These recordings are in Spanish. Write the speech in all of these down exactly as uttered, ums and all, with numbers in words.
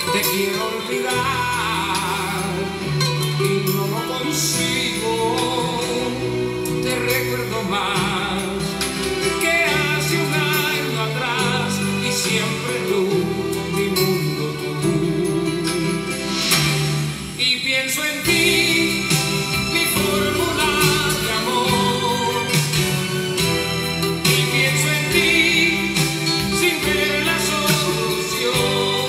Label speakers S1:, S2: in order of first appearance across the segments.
S1: te quiero olvidar y no lo consigo. Te recuerdo más que hace un año atrás y siempre tú, mi mundo tú. Y pienso en ti, mi fórmula de amor. Y pienso en ti sin ver la solución.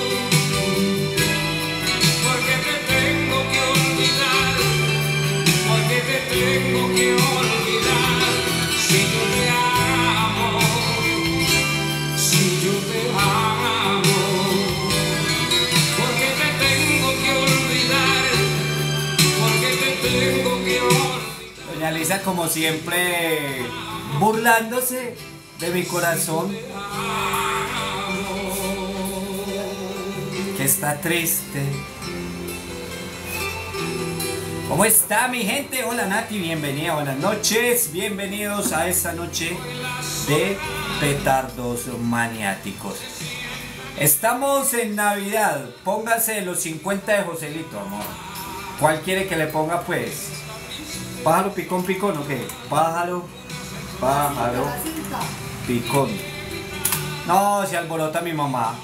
S1: Porque te tengo que olvidar, porque te tengo que olvidar. Si yo te amo, si yo te amo, porque te tengo que olvidar, porque te tengo que olvidar.
S2: Doña Lisa, como siempre, burlándose de mi corazón, que está triste. ¿Cómo está mi gente? Hola Nati, bienvenida, buenas noches, bienvenidos a esta noche de petardos maniáticos. Estamos en Navidad, póngase los cincuenta de Joselito, amor. ¿Cuál quiere que le ponga pues? ¿Pájaro, picón, picón o qué? Pájaro, pájaro, picón. No, se alborota mi mamá.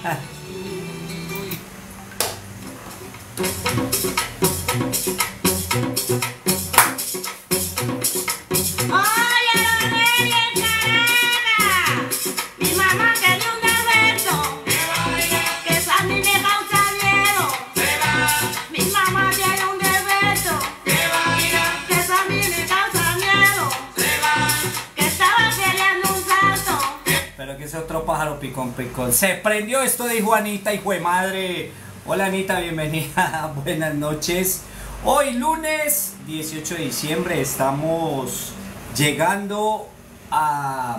S2: Pero que es otro pájaro picón picón. Se prendió esto de Juanita, hijo de madre. Hola Anita, bienvenida. Buenas noches. Hoy lunes dieciocho de diciembre estamos llegando a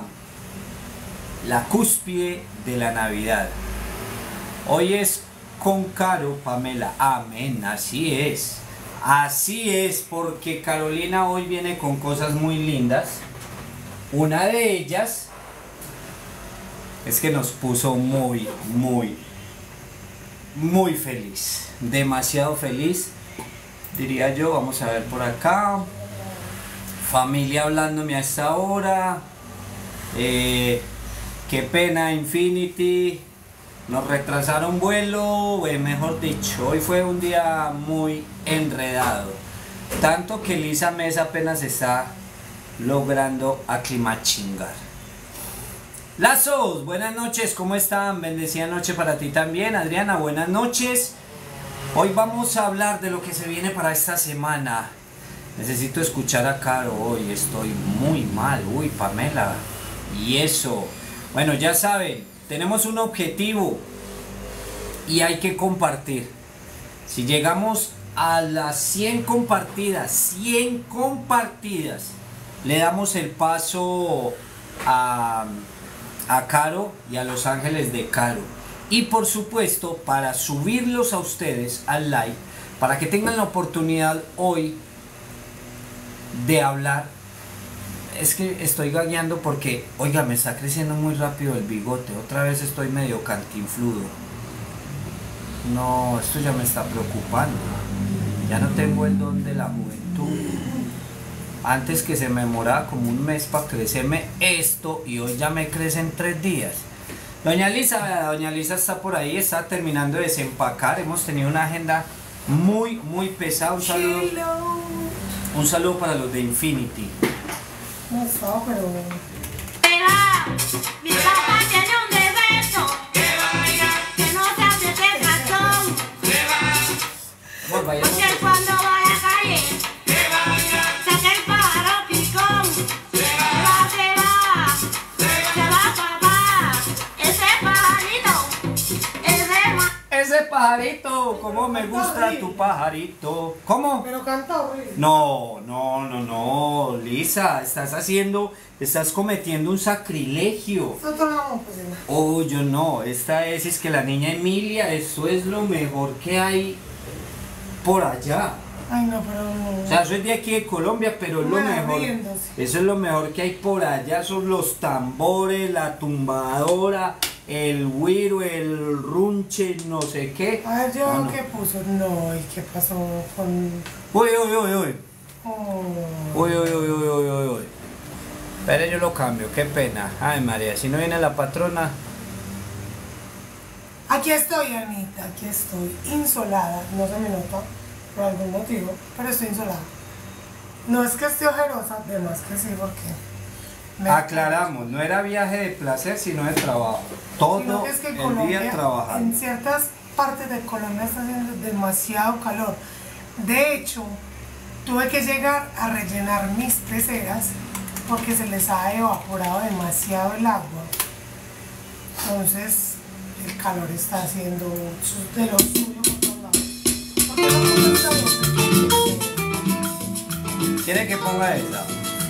S2: la cúspide de la Navidad. Hoy es con Caro, Pamela. Amén, así es. Así es, porque Carolina hoy viene con cosas muy lindas. Una de ellas es que nos puso muy, muy, muy feliz. Demasiado feliz, diría yo. Vamos a ver por acá. Familia hablándome a esta hora. Eh, qué pena, Infinity. Nos retrasaron vuelo. Eh, mejor dicho, hoy fue un día muy enredado. Tanto que Lisa Mesa apenas está logrando aclimachingar. Lazos, buenas noches, ¿cómo están? Bendecida noche para ti también, Adriana, buenas noches. Hoy vamos a hablar de lo que se viene para esta semana. Necesito escuchar a Caro hoy, estoy muy mal. Uy, Pamela, y eso. Bueno, ya saben, tenemos un objetivo y hay que compartir. Si llegamos a las cien compartidas, cien compartidas, le damos el paso a... a Caro y a Los Ángeles de Caro, y por supuesto para subirlos a ustedes al live, para que tengan la oportunidad hoy de hablar. Es que estoy gagueando porque, oiga, me está creciendo muy rápido el bigote, otra vez estoy medio cantinfludo. No, esto ya me está preocupando, ya no tengo el don de la juventud. Antes que se me demoraba como un mes para crecerme esto, y hoy ya me crece en tres días. Doña Lisa, doña Lisa está por ahí, está terminando de desempacar. Hemos tenido una agenda muy, muy pesada. Un saludo, un saludo para los de Infinity.
S3: No está, pero...
S4: Mi papá tiene un defecto, que no se apriete el cartón, porque cuando vaya a calle saca el pájaro picón. Se va, se va, se va, papá. Ese pajarito, ese ma...
S2: Ese pajarito, cómo me gusta tu pajarito. ¿Cómo?
S3: Pero canta horrible.
S2: No, no, no, no, Lisa, estás haciendo, estás cometiendo un sacrilegio.
S3: Nosotros no vamos a hacer nada.
S2: Oh, yo no, esta es, es que la niña Emilia, eso es lo mejor que hay por allá.
S3: Ay, no, pero...
S2: O sea, soy de aquí de Colombia, pero es lo
S3: Bueno,
S2: mejor.
S3: riéndose.
S2: Eso es lo mejor que hay por allá, son los tambores, la tumbadora, el Wiro, el Runche, no sé qué.
S3: A ver, yo
S2: No, no.
S3: qué puso. No, ¿y qué pasó con...?
S2: Uy, uy, uy, uy.
S3: Oh.
S2: Uy, uy, uy, uy, uy, uy, uy. Espere, yo lo cambio, qué pena. Ay, María, si no viene la patrona.
S3: Aquí estoy, Anita, aquí estoy, insolada. No se me nota por algún motivo, pero estoy insolada. No es que esté ojerosa, de más que sí, porque... me-
S2: Aclaramos, no era viaje de placer, sino de trabajo. Todo
S3: Sino que es que
S2: el
S3: Colombia,
S2: día trabajando.
S3: en ciertas partes de Colombia está haciendo demasiado calor. De hecho, tuve que llegar a rellenar mis peceras porque se les ha evaporado demasiado el agua. Entonces, el calor está haciendo su- de lo suyo por todos lados. ¿Por qué no pongo esta voz?
S2: ¿Quiere que ponga esa?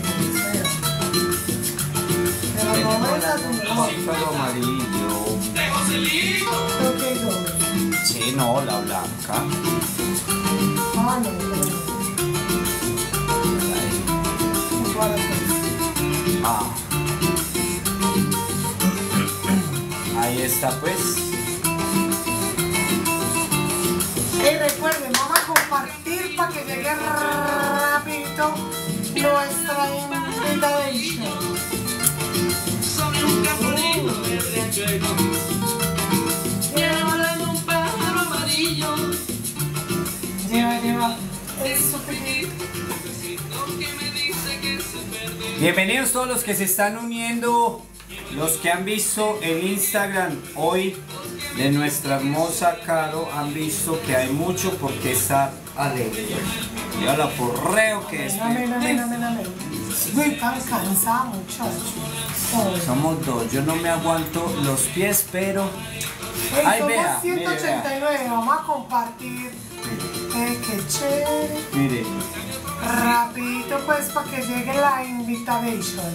S3: Pero no me desatumbró.
S2: Sí, fue lo amarillo.
S3: Creo que hay dos.
S2: Sí, no, la blanca.
S3: Ah, no, no, no. Igual a todos.
S2: Ah. Ahí está, pues.
S3: Y recuerden, vamos a compartir para que llegue rapidito nuestra invitation.
S1: Sobre un caponito de riachuelo, llevando un pájaro amarillo.
S3: Lleva, lleva eso pequeñito.
S1: Que me dice que se perdió.
S2: Bienvenidos todos los que se están uniendo, los que han visto el Instagram hoy de nuestra hermosa Caro, han visto que hay mucho porque está alegre. Mira la porreo que es.
S3: Amén, amén, amén, amén. Estoy tan cansada, muchachos. Oh.
S2: Somos dos, yo no me aguanto los pies, pero...
S3: Hey,
S2: Ay,
S3: somos
S2: vea, mire,
S3: ciento ochenta y nueve, vamos a compartir. Eh, qué chévere.
S2: Mire,
S3: Rapidito pues para que llegue la invitation.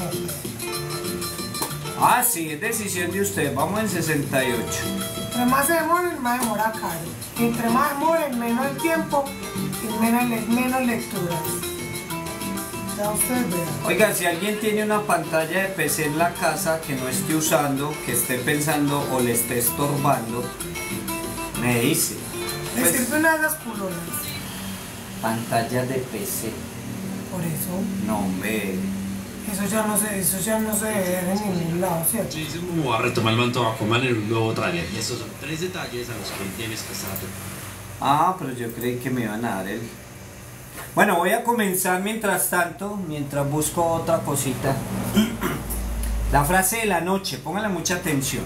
S2: ah sí, es decisión de usted, vamos en sesenta y ocho.
S3: Entre más se demoren, más demora Caro. Y entre más demoren, menos el tiempo y menos, le- menos lecturas. Ya ustedes vean.
S2: Oiga, si alguien tiene una pantalla de P C en la casa que no esté usando, que esté pensando o le esté estorbando, me dice.
S3: Le
S2: Pues,
S3: sirve una de las culonas.
S2: pantalla de P C.
S3: Por eso,
S2: No, hombre.
S3: eso ya no se, eso ya no se ve en ningún lado, ¿cierto?
S5: Muchísimo a retomar el manto Aquaman en un nuevo tráiler. Y estos son tres detalles a los que debes prestar atención.
S2: Ah, pero yo creí que me iban a dar el... Bueno, voy a comenzar mientras tanto, mientras busco otra cosita. La frase de la noche, póngale mucha atención.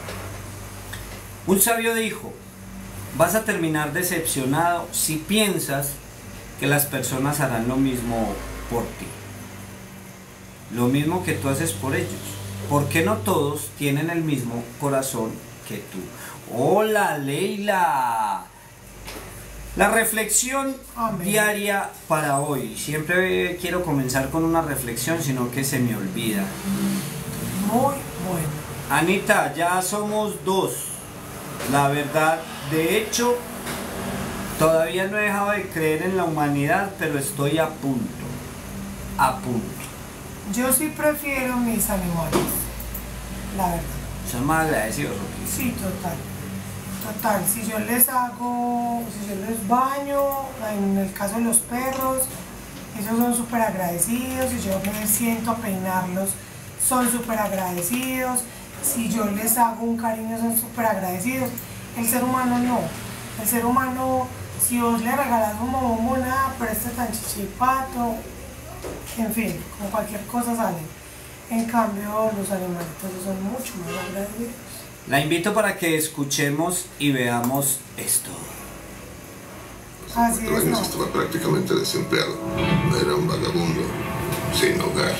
S2: Un sabio dijo, vas a terminar decepcionado si piensas que las personas harán lo mismo por ti. Lo mismo que tú haces por ellos. Porque no todos tienen el mismo corazón que tú. ¡Hola, Leila! La reflexión
S3: Amén.
S2: diaria para hoy. Siempre quiero comenzar con una reflexión, sino que se me olvida.
S3: Muy bueno.
S2: Anita, ya somos dos. La verdad, de hecho, todavía no he dejado de creer en la humanidad, pero estoy a punto. A punto.
S3: Yo sí prefiero mis animales, la verdad.
S2: Son más agradecidos, Rocky.
S3: Sí, total. Total, si yo les hago, si yo les baño, en el caso de los perros, ellos son súper agradecidos, si yo me siento a peinarlos, son súper agradecidos, si yo les hago un cariño, son súper agradecidos. El ser humano no. El ser humano, si vos le regalas un bombo, nada, pero este tan chichipato, en fin, con cualquier cosa sale. En cambio, los animalitos son mucho más agradecidos.
S2: La invito para que escuchemos y veamos esto.
S3: Así
S6: Cuatro
S3: es,
S6: años
S3: ¿no?
S6: estaba prácticamente desempleado. Era un vagabundo, sin hogar.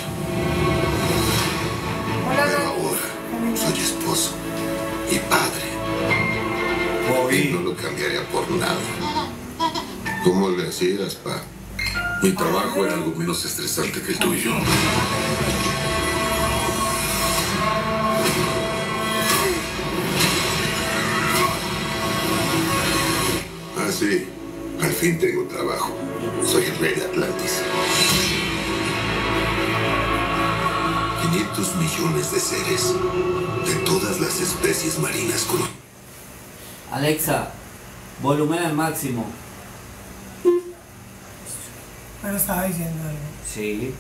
S3: Hola,
S6: Pero
S3: Dani.
S6: ahora soy esposo y padre. Y no lo cambiaría por nada. ¿Cómo le hacías, pa?
S7: Mi trabajo era algo menos estresante que el tuyo.
S6: Ah, sí. Al fin tengo trabajo. Soy el rey de Atlantis. quinientos millones de seres de todas las especies marinas con...
S2: Alexa, volumen al máximo.
S3: Pero estaba diciendo algo.
S2: Sí.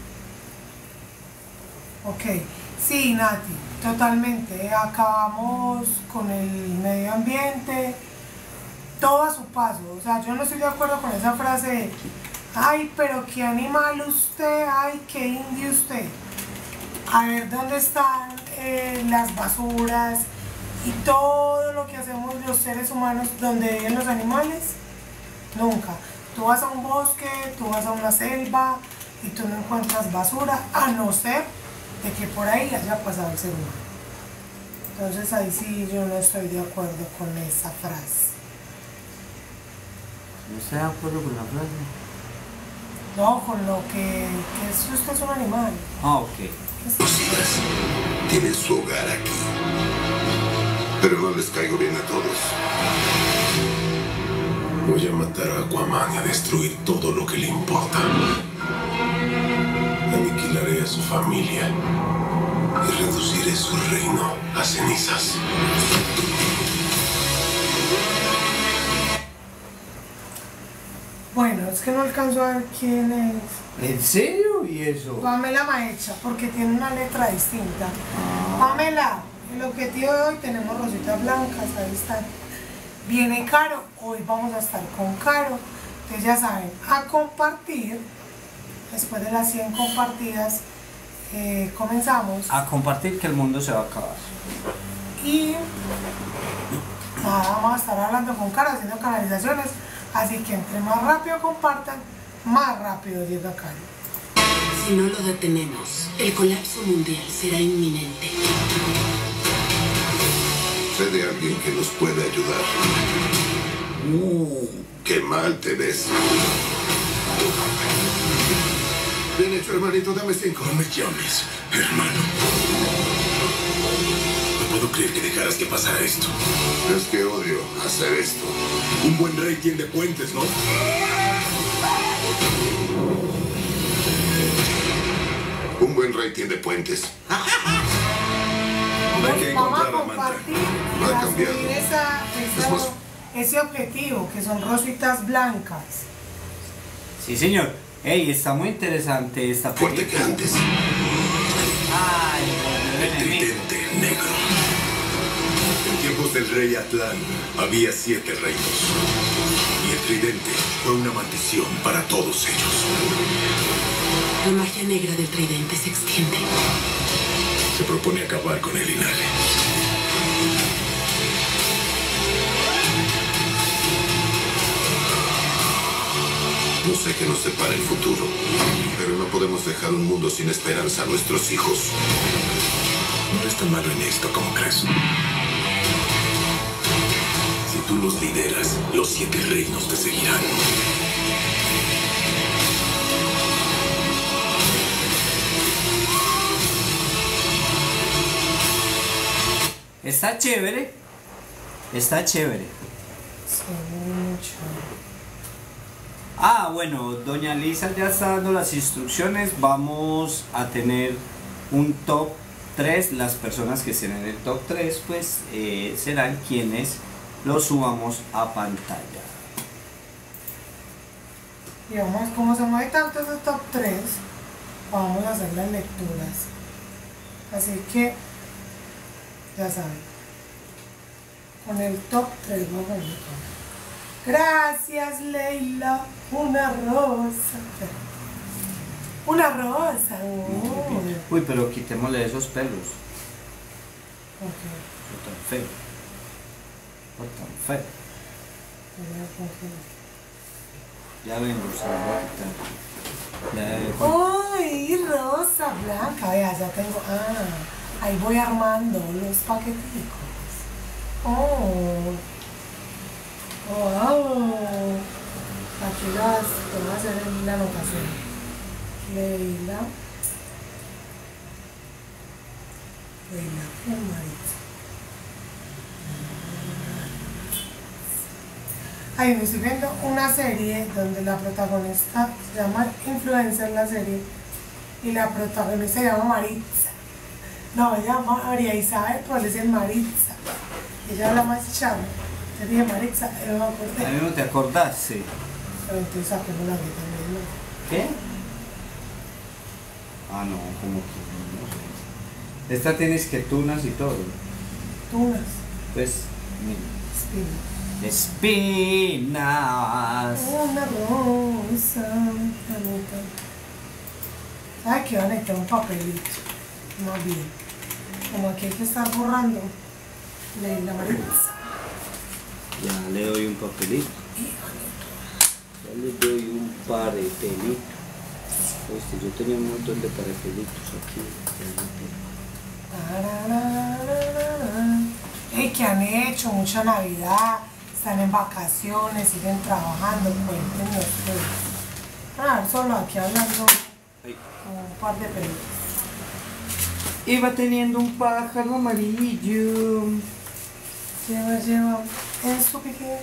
S3: Ok, sí, Nati, totalmente. Acabamos con el medio ambiente, todo a su paso. O sea, yo no estoy de acuerdo con esa frase de, ay, pero qué animal usted, ay, qué indio usted. A ver dónde están eh, las basuras y todo lo que hacemos los seres humanos donde viven los animales. Nunca. Tú vas a un bosque, tú vas a una selva y tú no encuentras basura, a no ser de que por ahí haya pasado el ser humano. Entonces ahí sí yo no estoy de acuerdo con esa frase.
S2: ¿No está de acuerdo con la frase?
S3: No, con lo que, que es que usted es un animal.
S2: Ah, ok.
S6: Cositas tienen su hogar aquí. Pero no les caigo bien a todos.
S7: Voy a matar a Aquaman y a destruir todo lo que le importa. Aniquilaré a su familia y reduciré su reino a cenizas.
S3: Bueno, es que no alcanzo a ver quién es.
S2: ¿En serio? ¿Y eso?
S3: Pamela Maecha, porque tiene una letra distinta. Pamela, el objetivo de hoy tenemos rositas blancas, ahí están. Viene Caro, hoy vamos a estar con Caro. Entonces ya saben, a compartir. Después de las cien compartidas, eh, comenzamos.
S2: A compartir que el mundo se va a acabar.
S3: Y nada, vamos a estar hablando con Caro, haciendo canalizaciones. Así que entre más rápido compartan, más rápido llega Caro.
S8: Si no lo detenemos, el colapso mundial será inminente.
S6: Sé de alguien que nos puede ayudar. Uh, qué mal te ves. Bien hecho, hermanito, dame cinco.
S7: No me llames, hermano. No puedo creer que dejaras que pasara esto.
S6: Es que odio hacer esto.
S7: Un buen rey tiende puentes, ¿no?
S6: Un buen rey tiende puentes.
S7: Hay que
S3: Vamos a
S7: encontrar a Manta.
S3: compartir
S6: No ha
S3: y a
S6: cambiado.
S3: subir esa, esa-
S6: Es más-
S3: ese objetivo, que son rositas blancas.
S2: Sí, señor. Ey, está muy interesante esta
S6: Fuerte que
S2: película.
S6: antes.
S2: Ay, volvió el
S7: El
S2: enemigo.
S7: tridente negro. En tiempos del rey Atlán había siete reinos. Y el tridente fue una maldición para todos ellos.
S8: La magia negra del tridente se extiende.
S7: Se propone acabar con el linaje.
S6: No sé qué nos separa el futuro, pero no podemos dejar un mundo sin esperanza a nuestros hijos.
S7: No eres tan malo en esto como crees. Si tú los lideras, los siete reinos te seguirán.
S2: Está chévere. Está chévere.
S3: Sí, mucho.
S2: Ah, bueno, doña Lisa ya está dando las instrucciones. Vamos a tener un top tres. Las personas que estén en el top tres, pues eh, serán quienes lo subamos a pantalla.
S3: Y vamos, como se mueve tanto ese top tres, vamos a hacer las lecturas. Así que, ya saben, con el top tres vamos a ver. Gracias, Leila. Una rosa. Una rosa. Oh.
S2: Uy, pero quitémosle esos pelos.
S3: Ok,
S2: Son tan feo. Son tan feo.
S3: voy a coger.
S2: Ya vengo, se lo voy a quitar. Ya,
S3: Uy, rosa blanca. Vea, ya tengo. Ah, ahí voy armando los paqueticos. Oh. Wow. Aquí las voy a hacer en la anotación. Leila. Leila Fumaritza. Ahí me estoy viendo una serie donde la protagonista se llama Influencer la serie y la protagonista se llama Maritza. No, ella llama María Isabel, pero le dicen Maritza. Ella habla más charla. Te dije Maritza, yo me acordé.
S2: ¿A mí no te acordás? Sí.
S3: Pero entonces saquemos la vida también, ¿no?
S2: ¿Qué? Ah, no, como que no sé. Esta tienes que tunas y todo.
S3: Tunas,
S2: Pues,
S3: espinas.
S2: espinas.
S3: Una rosa, bonita. ¿Sabes qué? Van a necesitar un papelito. Más bien. Como aquí hay que estar borrando. Le la Maritza.
S2: Ya le doy un papelito. Ya le doy un parepelito. Este, yo tenía un montón de parepelitos aquí.
S3: Hey, ¿qué han hecho? Mucha Navidad. Están en vacaciones, siguen trabajando. Cuéntenos ustedes. Ah, solo aquí hablando un par de pelucas.
S2: Iba teniendo un pájaro amarillo.
S3: Lleva, lleva en su piquete.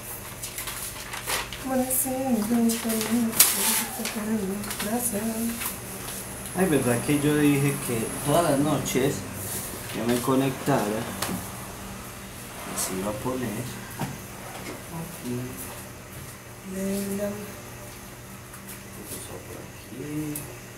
S3: Gracias.
S2: Ay, verdad que yo dije que todas las noches yo me conectara. Así iba a poner. Aquí.
S3: Leila.
S2: Esto por aquí.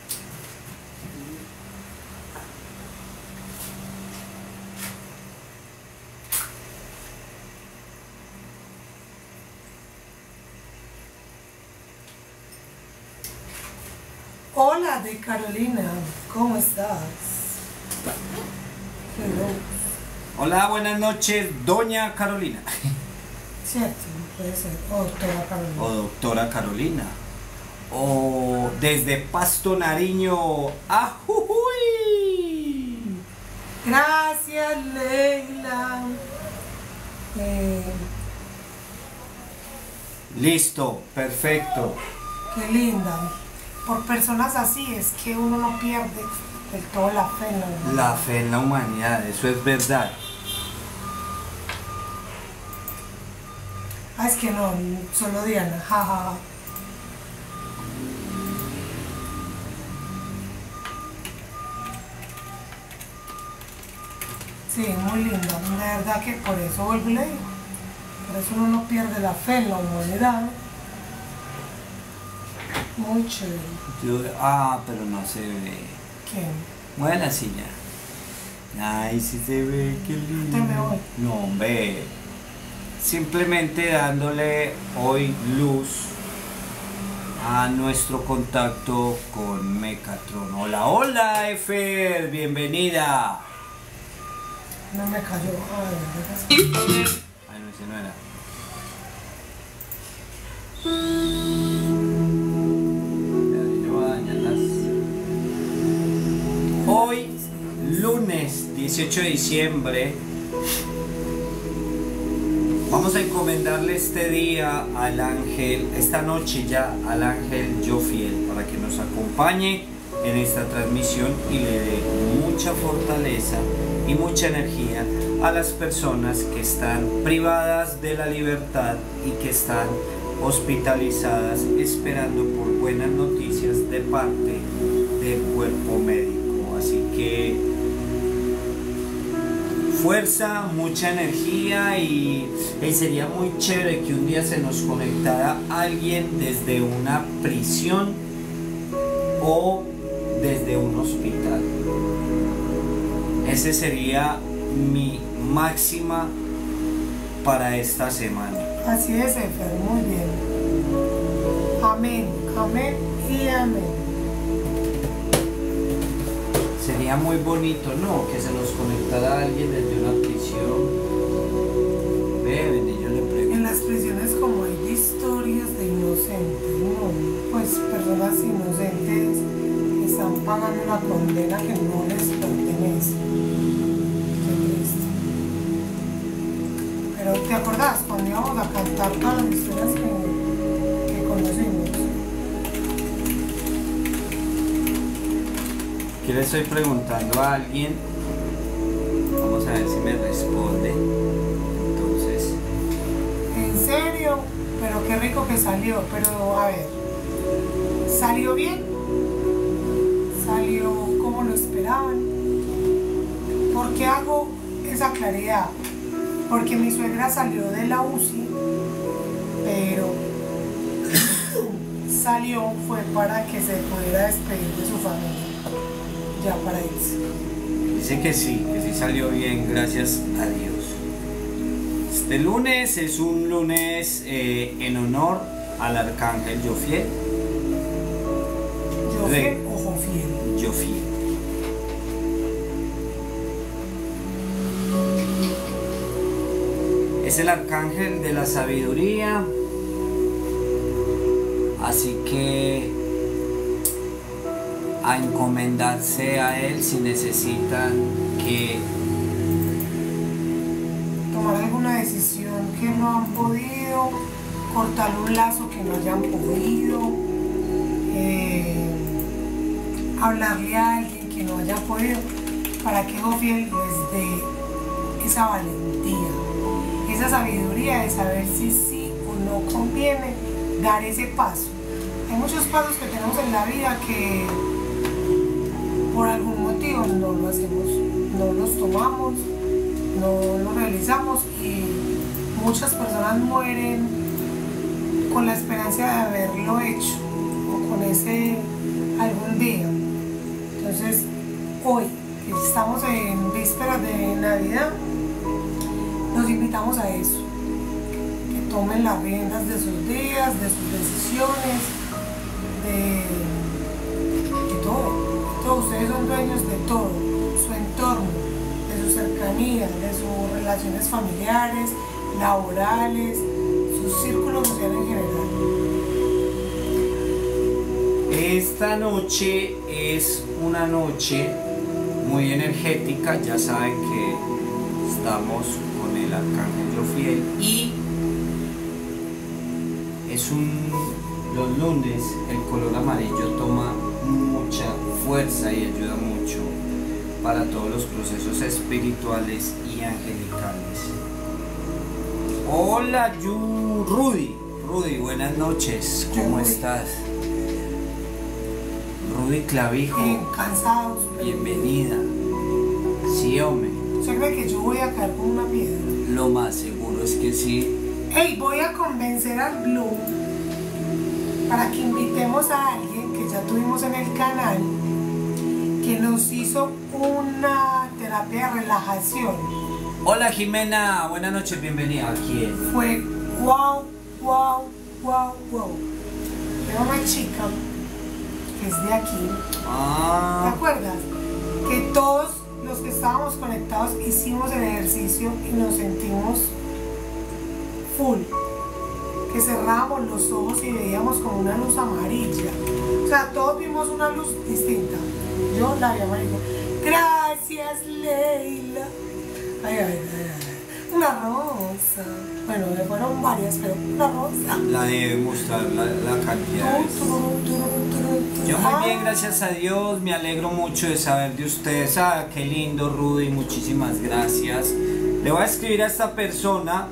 S3: Hola de Carolina, ¿cómo estás? Hello.
S2: Hola, buenas noches, doña Carolina.
S3: Cierto, puede ser. O doctora Carolina.
S2: O doctora Carolina. O desde Pasto Nariño. ¡Ajujuy!
S3: Gracias, Leila. Eh,
S2: Listo, perfecto.
S3: qué linda. Por personas así es que uno no pierde del todo la fe en la humanidad.
S2: La fe en la humanidad, eso es verdad.
S3: Ah, es que no, solo Diana, jajaja. Ja, ja. Sí, muy lindo, de verdad que por eso vuelvo y le digo. Por eso uno no pierde la fe en la humanidad. Muy chévere.
S2: Yo- ah, pero no se ve.
S3: ¿Quién?
S2: Mueve la silla. Ay, sí se ve, qué lindo.
S3: Te me voy.
S2: No, hombre. Simplemente dándole hoy luz a nuestro contacto con Mecatron. Hola, hola, Efer, bienvenida.
S3: No me cayó. Ay,
S2: Ay, no, ese no era. Yo voy a dañarlas. Hoy, lunes dieciocho de diciembre, vamos a encomendarle este día al ángel, esta noche ya, al ángel Jofiel, para que nos acompañe en esta transmisión y le dé mucha fortaleza y mucha energía a las personas que están privadas de la libertad y que están hospitalizadas esperando por buenas noticias de parte del cuerpo médico. Así que fuerza, mucha energía y, y sería muy chévere que un día se nos conectara alguien desde una prisión o desde un hospital. Ese sería mi máxima para esta semana.
S3: así es, Efer, muy bien. Amén, amén y amén.
S2: Sería muy bonito, ¿no? Que se nos conectara alguien desde una prisión. Ve, ven, yo le
S3: En
S2: pregunto.
S3: las prisiones como hay historias de inocentes, ¿no? Pues personas inocentes que están pagando una condena que no les pertenece. Qué triste. Pero ¿te acordás cuando íbamos a cantar todas las historias que, que conocimos?
S2: Aquí le estoy preguntando a alguien. Vamos a ver si me responde. Entonces,
S3: ¿En serio? Pero qué rico que salió. Pero a ver, ¿salió bien? ¿Salió como lo esperaban? ¿Por qué hago esa claridad? Porque mi suegra salió de la U C I, pero salió fue para que se pudiera despedir de su familia, ya para irse.
S2: Dice que sí, que sí salió bien, gracias a Dios. Este lunes es un lunes eh, en honor al arcángel Jofiel.
S3: ¿Jofiel o Jofiel?
S2: Jofiel. Es el arcángel de la sabiduría, así que a encomendarse a él si necesitan que
S3: tomar alguna decisión que no han podido, cortar un lazo que no hayan podido, eh, hablarle a alguien que no haya podido, para que Jofiel les dé esa valentía, esa sabiduría de saber si sí o no conviene dar ese paso. Hay muchos pasos que tenemos en la vida que por algún motivo no lo hacemos, no los tomamos, no lo realizamos, y muchas personas mueren con la esperanza de haberlo hecho o con ese algún día. Entonces, hoy que estamos en vísperas de Navidad, los invitamos a eso, que tomen las riendas de sus días, de sus decisiones, de, de todo. Todos ustedes son dueños de todo, su entorno, de su cercanía, de sus relaciones familiares, laborales, su círculo social en general.
S2: esta noche es una noche muy energética. Ya saben que estamos con el arcángel Jofiel y es un los lunes el color amarillo toma mucha fuerza y ayuda mucho para todos los procesos espirituales y angelicales. Hola Yu Rudy, Rudy, buenas noches, ¿cómo estás? Rudy Clavijo,
S3: Bien, cansados. pero-
S2: bienvenida. Sí, hombre,
S3: ¿Usted cree que yo voy a caer con una piedra?
S2: lo más seguro es que sí.
S3: Hey, voy a convencer al Blue para que invitemos a alguien que ya tuvimos en el canal, que nos hizo una terapia de relajación.
S2: Hola Jimena, buenas noches, bienvenida. ¿A quién?
S3: Fue wow, wow, wow, wow. Era una chica que es de aquí. ¿Te
S2: Ah,
S3: acuerdas? Que todos los que estábamos conectados hicimos el ejercicio y nos sentimos full. Que cerrábamos los ojos y veíamos como una luz amarilla. O sea, todos vimos una luz distinta. Yo la vi amarilla. Gracias, Leila. Ay, ay, ay, ay. Una rosa. Bueno, me fueron varias, pero una rosa.
S2: la debe mostrar la, la cantidad. de-
S3: Tu, tu, tu, tu, tu.
S2: Yo muy bien,
S3: Ah,
S2: gracias a Dios, me alegro mucho de saber de ustedes. Ah, qué lindo Rudy, muchísimas gracias. Le voy a escribir a esta persona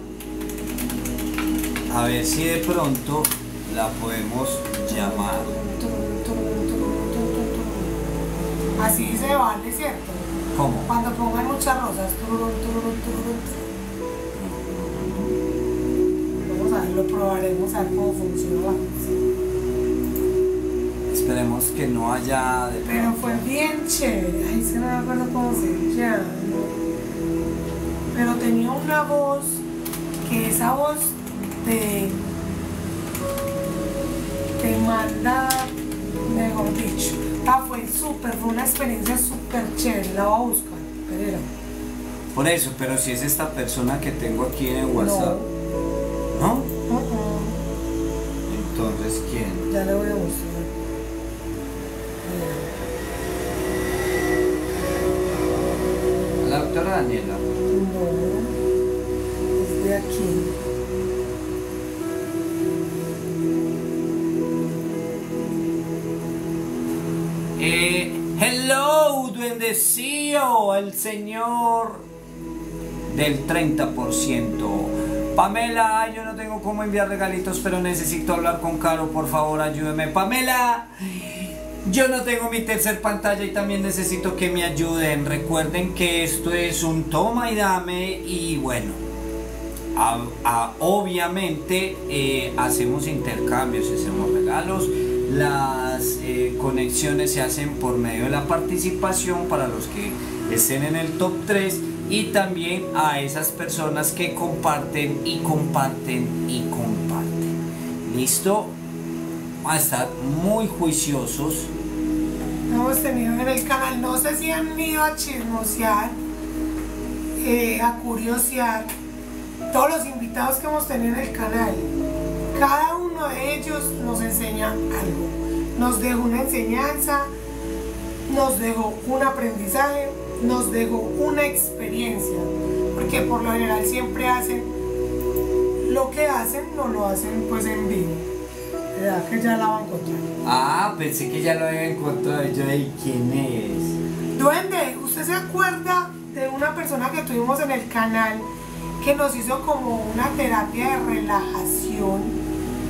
S2: a ver si de pronto la podemos llamar.
S3: tu, tu, tu, tu, tu, tu. Así se vale, ¿cierto?
S2: ¿Cómo?
S3: Cuando pongan muchas rosas. Tururú, tururú, tururú. Vamos a ver, lo probaremos a ver cómo funciona.
S2: Esperemos que no haya de
S3: Pero
S2: pronto.
S3: fue bien chévere. Ay, se no me acuerdo cómo se llama. Pero tenía una voz, que esa voz te, te manda, mejor dicho. Ah, fue súper, fue una experiencia súper chévere. La voy a buscar. Espera.
S2: Por eso, pero si es esta persona que tengo aquí en el WhatsApp. ¿No?
S3: Uh -uh.
S2: Entonces, ¿quién?
S3: Ya le voy a mostrar.
S2: La doctora Daniela.
S3: No, es de aquí.
S2: Eh, hello, duendecillo, el señor del treinta por ciento. Pamela, yo no tengo cómo enviar regalitos, pero necesito hablar con Caro, por favor, ayúdeme. Pamela, Yo no tengo mi tercer pantalla y también necesito que me ayuden. Recuerden que esto es un toma y dame y bueno, a, a, obviamente eh, hacemos intercambios, hacemos regalos. Las eh, conexiones se hacen por medio de la participación para los que estén en el top tres y también a esas personas que comparten y comparten y comparten. ¿Listo? Vamos a estar muy juiciosos.
S3: Hemos tenido en el canal, no sé si han ido a chismosear, eh, a curiosear todos los invitados que hemos tenido en el canal. Cada uno de ellos nos enseña algo, nos dejó una enseñanza, nos dejó un aprendizaje, nos dejó una experiencia, porque por lo general siempre hacen lo que hacen, no lo hacen pues en vivo. ¿Verdad que ya la van a encontrar?
S2: Ah, pensé que ya lo había encontrado. Yo ahí, ¿quién es?
S3: Duende, ¿usted se acuerda de una persona que tuvimos en el canal que nos hizo como una terapia de relajación?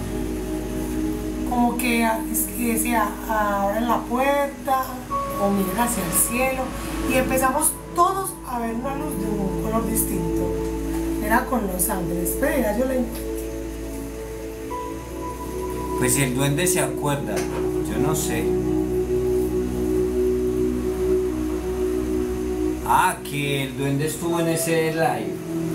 S3: Como que, que decía, abran la puerta o miren hacia el cielo, y empezamos todos a ver una luz de un color distinto. Era con los ángeles, pero era yo la encontré.
S2: Pues si el duende se acuerda, yo no sé. Ah, que el duende estuvo en ese live.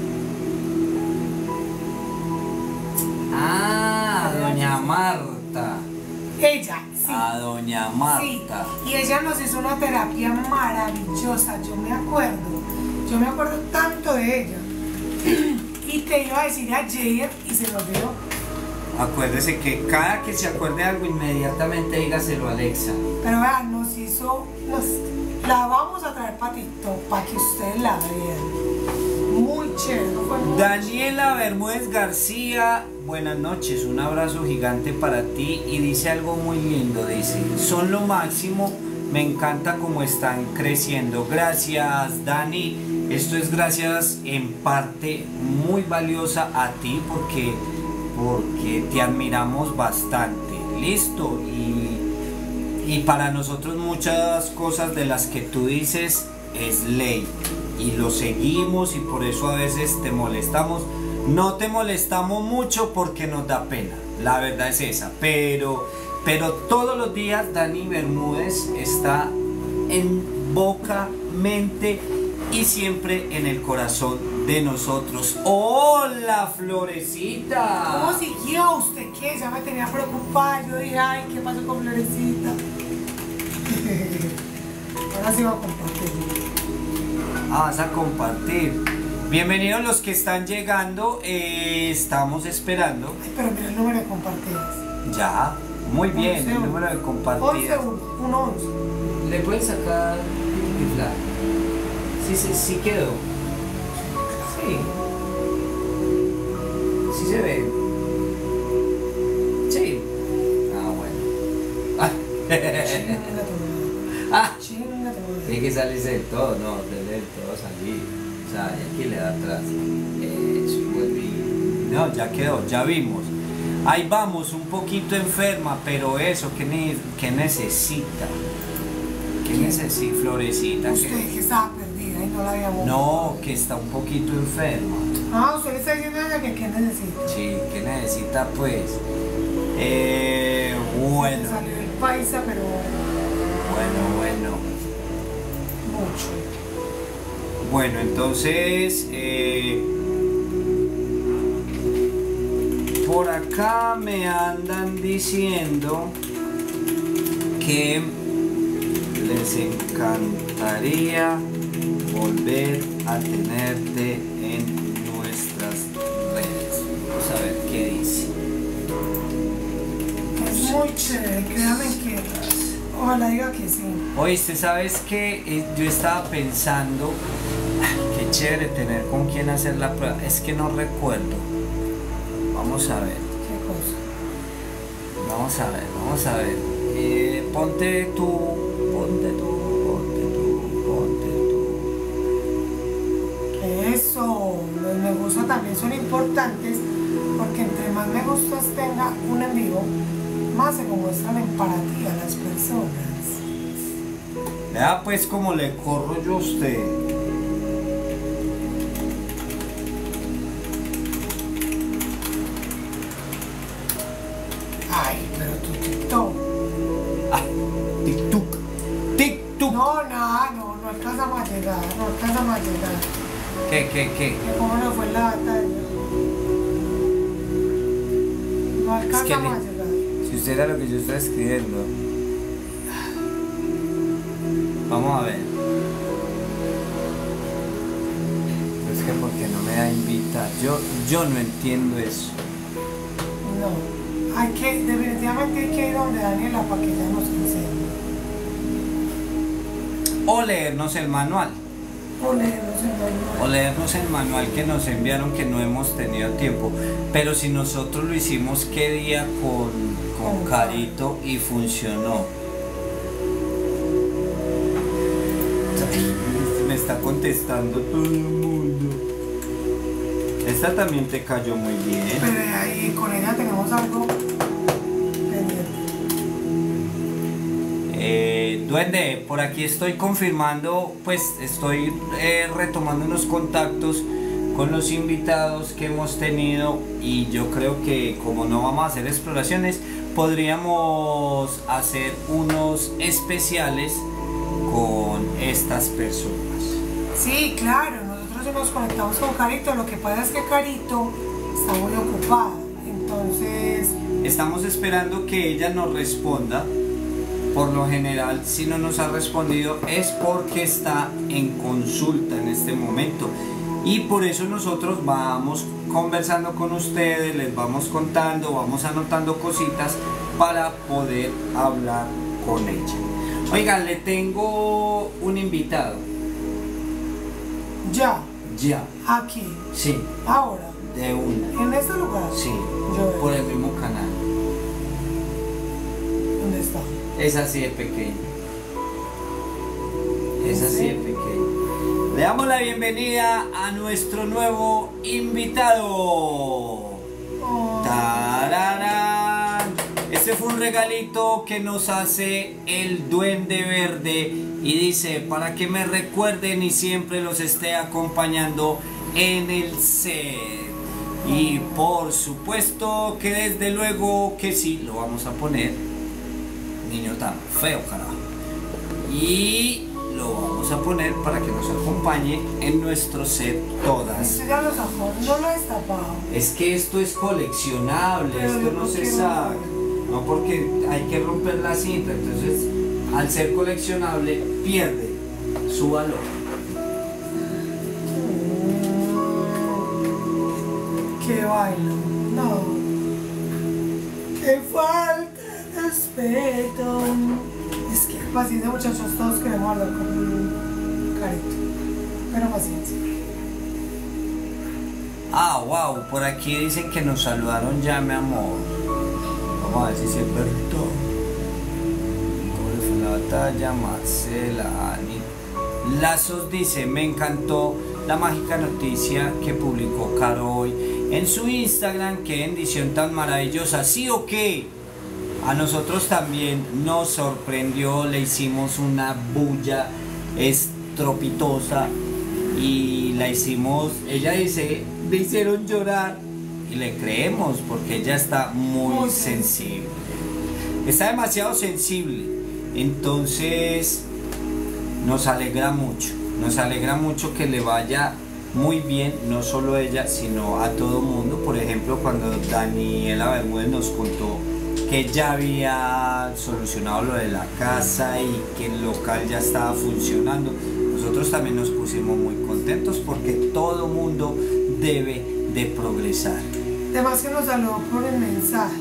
S2: Ah, doña Marta.
S3: Ella, sí.
S2: A doña Marta.
S3: Sí, y ella nos hizo una terapia maravillosa, yo me acuerdo. Yo me acuerdo tanto de ella. Y te iba a decir ayer y se me olvidó.
S2: Acuérdese que cada que se acuerde de algo, inmediatamente dígaselo a Alexa.
S3: Pero vean, nos hizo, nos, la vamos a traer para TikTok, para que ustedes la vean. Muy chévere. Fue muy
S2: Daniela Bermúdez García, buenas noches, un abrazo gigante para ti y dice algo muy lindo, dice, son lo máximo, me encanta cómo están creciendo. Gracias, Dani, esto es gracias en parte muy valiosa a ti porque... porque te admiramos bastante, listo, y, y para nosotros muchas cosas de las que tú dices es ley y lo seguimos y por eso a veces te molestamos. No te molestamos mucho porque nos da pena, la verdad es esa, pero, pero todos los días Dani Bermúdez está en boca, mente y siempre en el corazón de nosotros. ¡Hola, Florecita!
S3: ¿Cómo siguió usted? ¿Qué? Ya me tenía preocupada. Yo dije, ay, ¿qué pasó con Florecita? Ahora sí va a compartir.
S2: Ah, vas a compartir. Bienvenidos los que están llegando. Eh, estamos esperando.
S3: Ay, pero mira el número de compartidas.
S2: Ya, muy bien,
S3: once,
S2: el número de compartidas.
S3: once, uno, once.
S2: ¿Le pueden sacar mi flag? Sí, sí, sí quedó. Sí. Sí se ve. Sí. Ah, bueno. Ah. Ah. Tiene que salirse del todo, no, del todo salir. O sea, hay que le da atrás. Eso, y vuelve y... No, ya quedó, ya vimos. Ahí vamos, un poquito enferma, pero eso, ¿qué, ne qué necesita? ¿Qué necesita, Florecita?
S3: Usted que estaba perdida y no la habíamos.
S2: No, que está un poquito enferma.
S3: Ah, usted le está diciendo a ella que qué necesita.
S2: Sí, ¿qué necesita pues? Eh, bueno.
S3: Se salió el paisa, pero.
S2: Bueno, bueno.
S3: Mucho.
S2: Bueno, entonces. Eh, por acá me andan diciendo que les encantaría volver a tenerte en nuestras redes. Vamos a ver qué dice.
S3: Es muy chévere, créanme que ojalá diga que sí.
S2: Oíste, ¿sabes qué? Yo estaba pensando, qué chévere tener con quién hacer la prueba. Es que no recuerdo. Vamos a ver.
S3: ¿Qué cosa?
S2: Vamos a ver, vamos a ver. Eh, ponte tú, ponte tú, ponte tú, ponte tú.
S3: Eso, los me gusta también son importantes porque entre más me gustas tenga un en vivo, más se lo muestran en para ti a las personas.
S2: Vea pues como le corro yo a usted.
S3: Ay, pero tu TikTok.
S2: Ah, tic-tuc. Tic-tuc.
S3: No, nada, no, no alcanzamos a llegar, no alcanzamos a llegar.
S2: ¿Qué, qué, qué?
S3: ¿Cómo nos fue la batalla? No alcanzamos
S2: le-
S3: a llegar.
S2: Si usted era lo que yo estaba escribiendo. Vamos a ver. Es que porque no me da invitar. Yo, yo no entiendo eso.
S3: No, hay que, definitivamente hay que ir donde Daniela para que ella nos enseñe.
S2: O leernos el manual.
S3: O leernos el manual.
S2: O leernos el manual que nos enviaron que no hemos tenido tiempo. Pero si nosotros lo hicimos qué día con, con
S3: Con
S2: Carito y funcionó. Me está contestando todo el mundo. Esta también te cayó muy bien.
S3: Pero ahí con ella tenemos algo pendiente.
S2: Eh, Duende, por aquí estoy confirmando, pues estoy eh, retomando unos contactos con los invitados que hemos tenido y yo creo que como no vamos a hacer exploraciones, podríamos hacer unos especiales con estas personas.
S3: Sí, claro, nosotros nos conectamos con Carito, lo que pasa es que Carito está muy ocupada, entonces...
S2: Estamos esperando que ella nos responda. Por lo general, si no nos ha respondido es porque está en consulta en este momento. Y por eso nosotros vamos conversando con ustedes, les vamos contando, vamos anotando cositas para poder hablar con ella. Oigan, le tengo un invitado.
S3: Ya,
S2: Ya.
S3: aquí,
S2: Sí,
S3: ahora,
S2: de una.
S3: en este lugar.
S2: Sí,
S3: Yo veo.
S2: por el mismo canal.
S3: ¿Dónde está?
S2: Es así de pequeño. Es así de pequeño. Le damos la bienvenida a nuestro nuevo invitado.
S3: Oh,
S2: ¡Tararán! Este fue un regalito que nos hace el Duende Verde y dice, para que me recuerden y siempre los esté acompañando en el set. Y por supuesto que desde luego que sí, lo vamos a poner. Niño tan feo, carajo. Y lo vamos a poner para que nos acompañe en nuestro set todas.
S3: esto ya lo sacó, no lo he destapado.
S2: Es que esto es coleccionable,
S3: Pero
S2: esto
S3: yo
S2: no
S3: no
S2: se
S3: quiero
S2: saca.
S3: ver.
S2: No, porque hay que romper la cinta, entonces al ser coleccionable pierde su valor.
S3: Qué bailo, no. Qué falta de respeto. Es que paciencia, muchachos, todos queremos hablar con Carito. Pero paciencia.
S2: Ah, wow, por aquí dicen que nos saludaron ya, mi amor. Vamos a ver si es verdad. ¿Cómo le fue la batalla? Marcela, Ani. Lazos dice, me encantó la mágica noticia que publicó Caro hoy en su Instagram. Qué bendición tan maravillosa. ¿Sí o qué? A nosotros también nos sorprendió, le hicimos una bulla estropitosa y la hicimos, ella dice, me hicieron llorar y le creemos porque ella está muy,
S3: Muy
S2: sensible. Está demasiado sensible, entonces nos alegra mucho, nos alegra mucho que le vaya muy bien, no solo a ella, sino a todo mundo. Por ejemplo, cuando Daniela Bermúdez nos contó que ya había solucionado lo de la casa y que el local ya estaba funcionando, nosotros también nos pusimos muy contentos porque todo mundo debe de progresar.
S3: Además que nos saludó por el mensaje.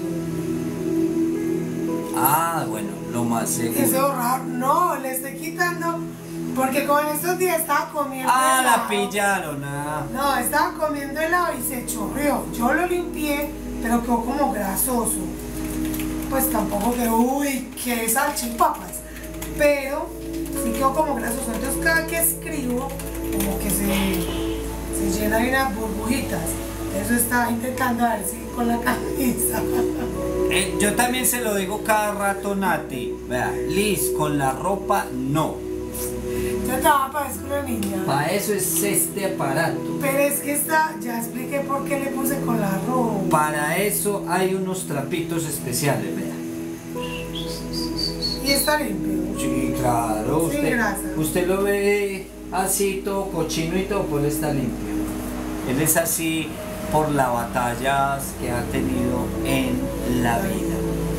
S2: Ah, bueno, lo más seguro.
S3: Ese horror, no, le estoy quitando. Porque como en estos días estaba comiendo
S2: Ah, la
S3: helado.
S2: pillaron, ah.
S3: No, estaba comiendo helado y se chorreó. Yo lo limpié, pero quedó como grasoso. Pues tampoco que, uy, que salchipapas. Pero sí quedó como grasoso. Entonces cada que escribo, como que se, se llena de unas burbujitas. Eso estaba intentando a ver si con la camisa.
S2: Eh, yo también se lo digo cada rato, Nati. Vea, Liz, con la ropa no.
S3: Yo te va a parecer una niña.
S2: Para eso es este aparato.
S3: Pero es que esta, ya expliqué por qué le puse con la ropa.
S2: Para eso hay unos trapitos especiales, vea.
S3: Y está limpio.
S2: Sí, claro.
S3: Sin
S2: Usted,
S3: grasa.
S2: usted lo ve así todo cochino y todo, pues está limpio. Él es así por las batallas que ha tenido en la vida.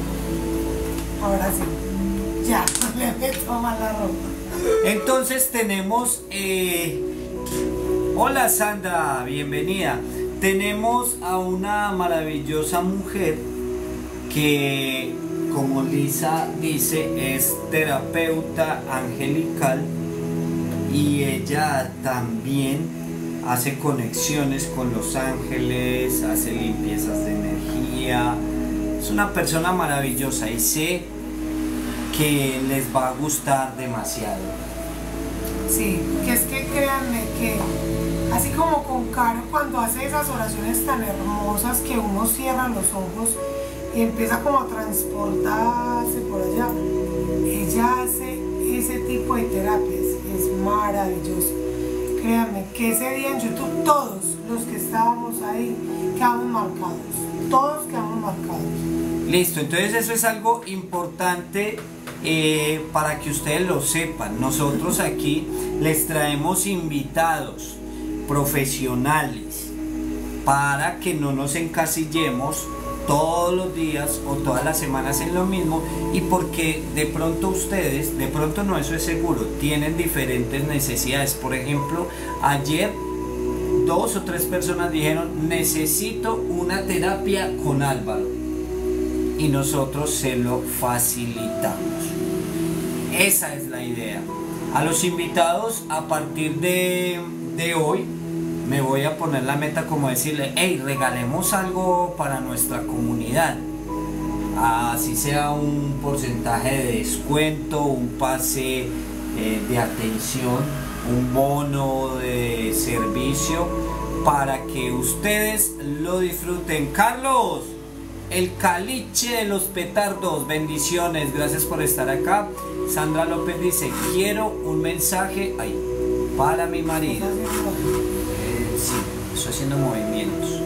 S3: Ahora sí. Ya, le meto más la ropa.
S2: Entonces tenemos... Eh... Hola Sandra, bienvenida. Tenemos a una maravillosa mujer que, como Lisa dice, es terapeuta angelical y ella también hace conexiones con los ángeles, hace limpiezas de energía. Es una persona maravillosa y sé que les va a gustar demasiado.
S3: Sí, que es que créanme que así como con Caro cuando hace esas oraciones tan hermosas que uno cierra los ojos y empieza como a transportarse por allá, ella hace ese tipo de terapias, es maravilloso. Créanme que ese día en YouTube todos los que estábamos ahí quedamos marcados, todos quedamos marcados.
S2: Listo, entonces eso es algo importante eh, para que ustedes lo sepan. Nosotros aquí les traemos invitados profesionales para que no nos encasillemos todos los días o todas las semanas en lo mismo, y porque de pronto ustedes, de pronto no, eso es seguro, tienen diferentes necesidades. Por ejemplo, ayer dos o tres personas dijeron: necesito una terapia con Álvaro, y nosotros se lo facilitamos. Esa es la idea. A los invitados, a partir de, de hoy, me voy a poner la meta como decirle: hey, regalemos algo para nuestra comunidad, así sea un porcentaje de descuento, un pase eh, de atención, un bono de servicio, para que ustedes lo disfruten. Carlos, el caliche de los petardos, bendiciones, gracias por estar acá. Sandra López dice: quiero un mensaje ay, para mi marido. Eh, sí, estoy haciendo movimientos.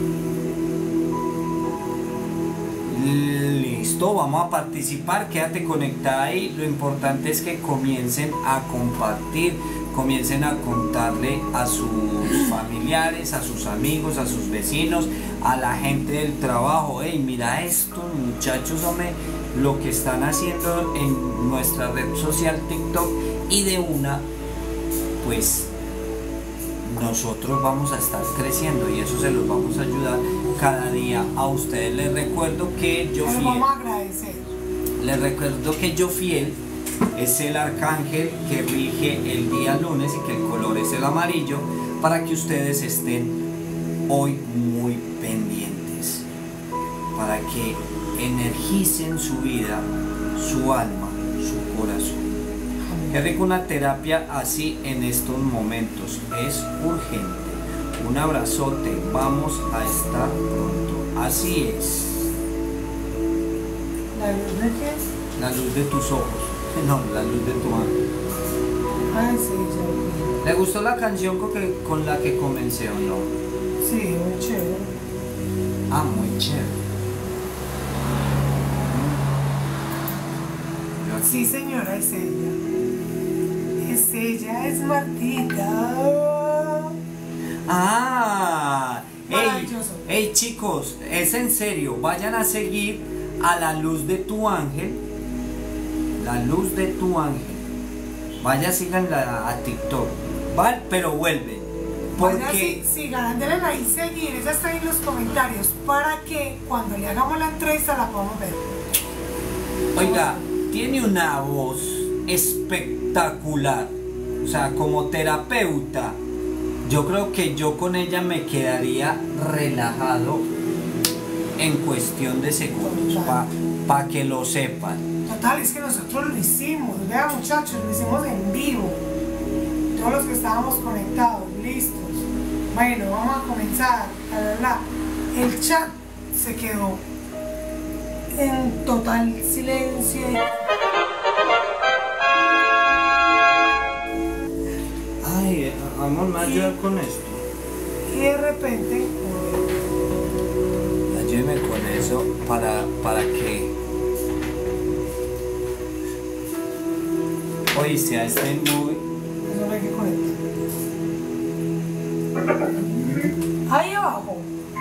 S2: Listo, vamos a participar, quédate conectada ahí. Lo importante es que comiencen a compartir, comiencen a contarle a sus familiares, a sus amigos, a sus vecinos, a la gente del trabajo: hey, mira estos muchachos, hombre, lo que están haciendo en nuestra red social TikTok, y de una, pues nosotros vamos a estar creciendo y eso se los vamos a ayudar cada día a ustedes. Les recuerdo que yo
S3: fiel, vamos a agradecer.
S2: Les recuerdo que yo fiel es el arcángel que rige el día lunes y que el color es el amarillo, para que ustedes estén hoy muy pendientes, para que energicen su vida, su alma, su corazón. Qué rico una terapia así en estos momentos, es urgente. Un abrazote, vamos a estar pronto. Así es.
S3: ¿La luz de qué?
S2: La luz de tus ojos, no, la luz de tu alma.
S3: Ah, sí, ya.
S2: ¿Le gustó la canción con, que, con la que comencé o no?
S3: Sí, muy chévere.
S2: Ah, muy chévere.
S3: Sí, señora, es ella. Es ella, es Martita.
S2: Ah, hey,
S3: Maravilloso.
S2: hey chicos, es en serio, vayan a seguir a La Luz de tu Ángel. La Luz de tu Ángel. Vaya, síganla a TikTok, ¿vale? Pero vuelven. Porque...
S3: Sí, sigan, denle ahí seguir, ella está ahí en los comentarios, para que cuando le hagamos la entrevista la podamos ver.
S2: Oiga, tiene una voz espectacular. O sea, como terapeuta, yo creo que yo con ella me quedaría relajado en cuestión de segundos, para pa que lo sepan.
S3: Total, es que nosotros lo hicimos, vean muchachos, lo hicimos en vivo. Todos los que estábamos conectados, listos. Bueno, vamos a comenzar a hablar. El chat se quedó en total silencio.
S2: amor, ¿me va a ayudar con esto?
S3: Y de repente,
S2: Ayúdeme con eso para, para que... Oíste, a este muy...
S3: eso no hay que conectar. Ahí abajo.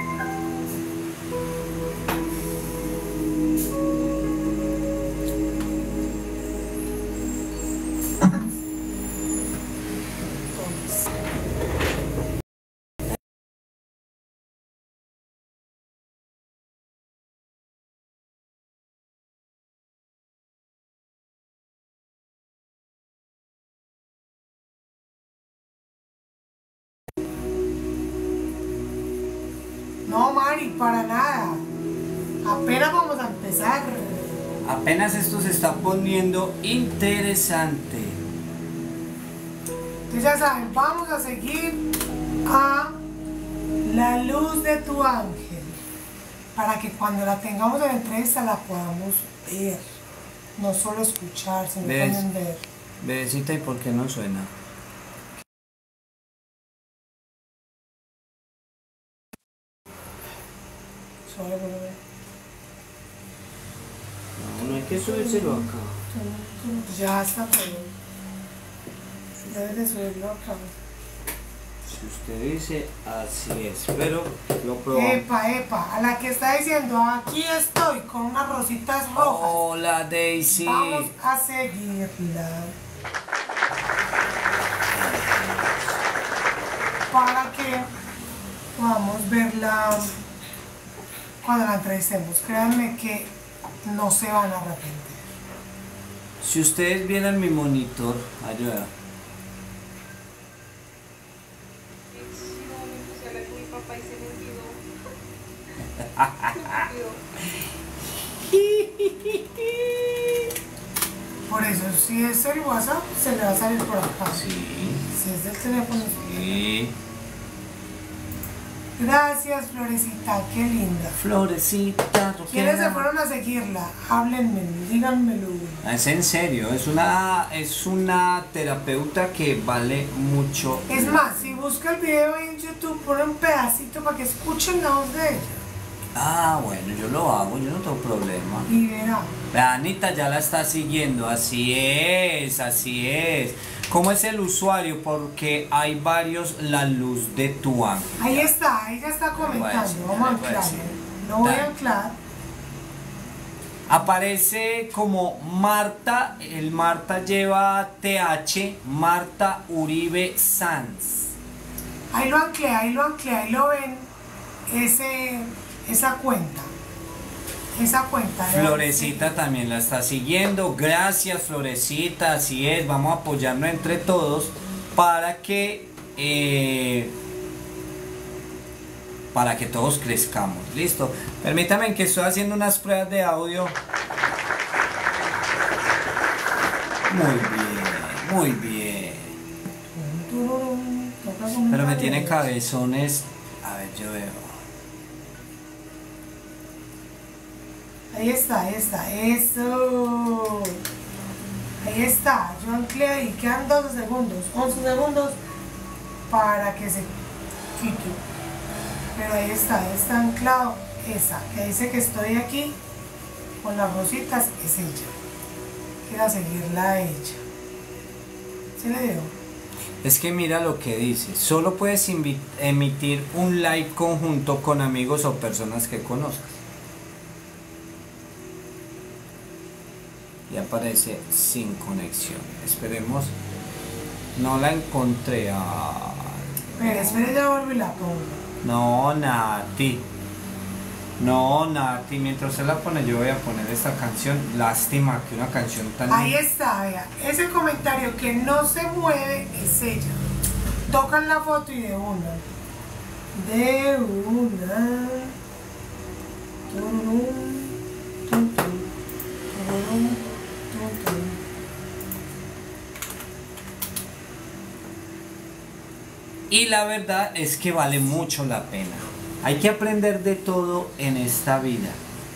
S3: No, Mari, para nada. Apenas vamos a empezar.
S2: Apenas esto se está poniendo interesante.
S3: Entonces ya saben, vamos a seguir a la luz de tu ángel para que cuando la tengamos en la entrevista la podamos ver. No solo escuchar, sino
S2: ¿Ves?
S3: también ver.
S2: Bebecita, ¿y por qué no suena?
S3: Suave, bebé.
S2: No, no hay que subírselo acá.
S3: Ya está todo. Debes de subirlo acá.
S2: Si usted dice, así es, pero lo probamos.
S3: Epa, epa, a la que está diciendo, aquí estoy con unas rositas rojas.
S2: Hola, Daisy.
S3: Vamos a seguirla. Para que podamos verla cuando la entrevistemos. Créanme que no se van a arrepentir.
S2: Si ustedes vieran mi monitor, ayuda.
S3: Por eso, si es el WhatsApp, se le va a salir por acá.
S2: Sí.
S3: Si es del teléfono,
S2: Sí.
S3: gracias, Florecita, qué linda.
S2: Florecita,
S3: ¿Quiénes se
S2: rockera.
S3: fueron a seguirla? Háblenme, díganmelo.
S2: Es en serio, es una, es una terapeuta que vale mucho.
S3: Es más, si busca el video en YouTube, pone un pedacito para que escuchen la voz de ella.
S2: Ah, bueno, yo lo hago, yo no tengo problema.
S3: Y verá.
S2: La Anita ya la está siguiendo, así es, así es. ¿Cómo es el usuario? Porque hay varios, la luz de tu ángel.
S3: Ahí está, ella está comentando. Vamos a anclarlo. Lo voy a anclar.
S2: Aparece como Marta, el Marta lleva T H, Marta Uribe Sanz.
S3: Ahí lo anclé, ahí lo anclé, ahí lo ven. Ese, esa cuenta. Esa cuenta. ¿eh?
S2: Florecita también la está siguiendo. Gracias, Florecita, así es. Vamos a apoyarnos entre todos para que eh, para que todos crezcamos. Listo. Permítame que estoy haciendo unas pruebas de audio. Muy bien, muy bien. Pero me tiene cabezones. A ver, yo veo.
S3: Ahí está, ahí está, eso. Ahí está, yo anclé ahí, quedan doce segundos, once segundos para que se quite. Pero ahí está, ahí está anclado esa, que dice que estoy aquí con las rositas, es ella. Quiero seguirla a ella. ¿Sí le digo?
S2: Es que mira lo que dice. Solo puedes emitir un live conjunto con amigos o personas que conozcas. Y aparece sin conexión. Esperemos. No la encontré. Ah,
S3: Espera, espera, ya vuelvo y la pongo.
S2: no, Nati. No, Nati. Mientras se la pone, yo voy a poner esta canción. Lástima que una canción tan.
S3: Ahí está, vea. Ese comentario que no se mueve es ella. Tocan la foto y de una. De una. Tururum, tum, tum, tururum, tum, tum.
S2: Y la verdad es que vale mucho la pena. Hay que aprender de todo en esta vida.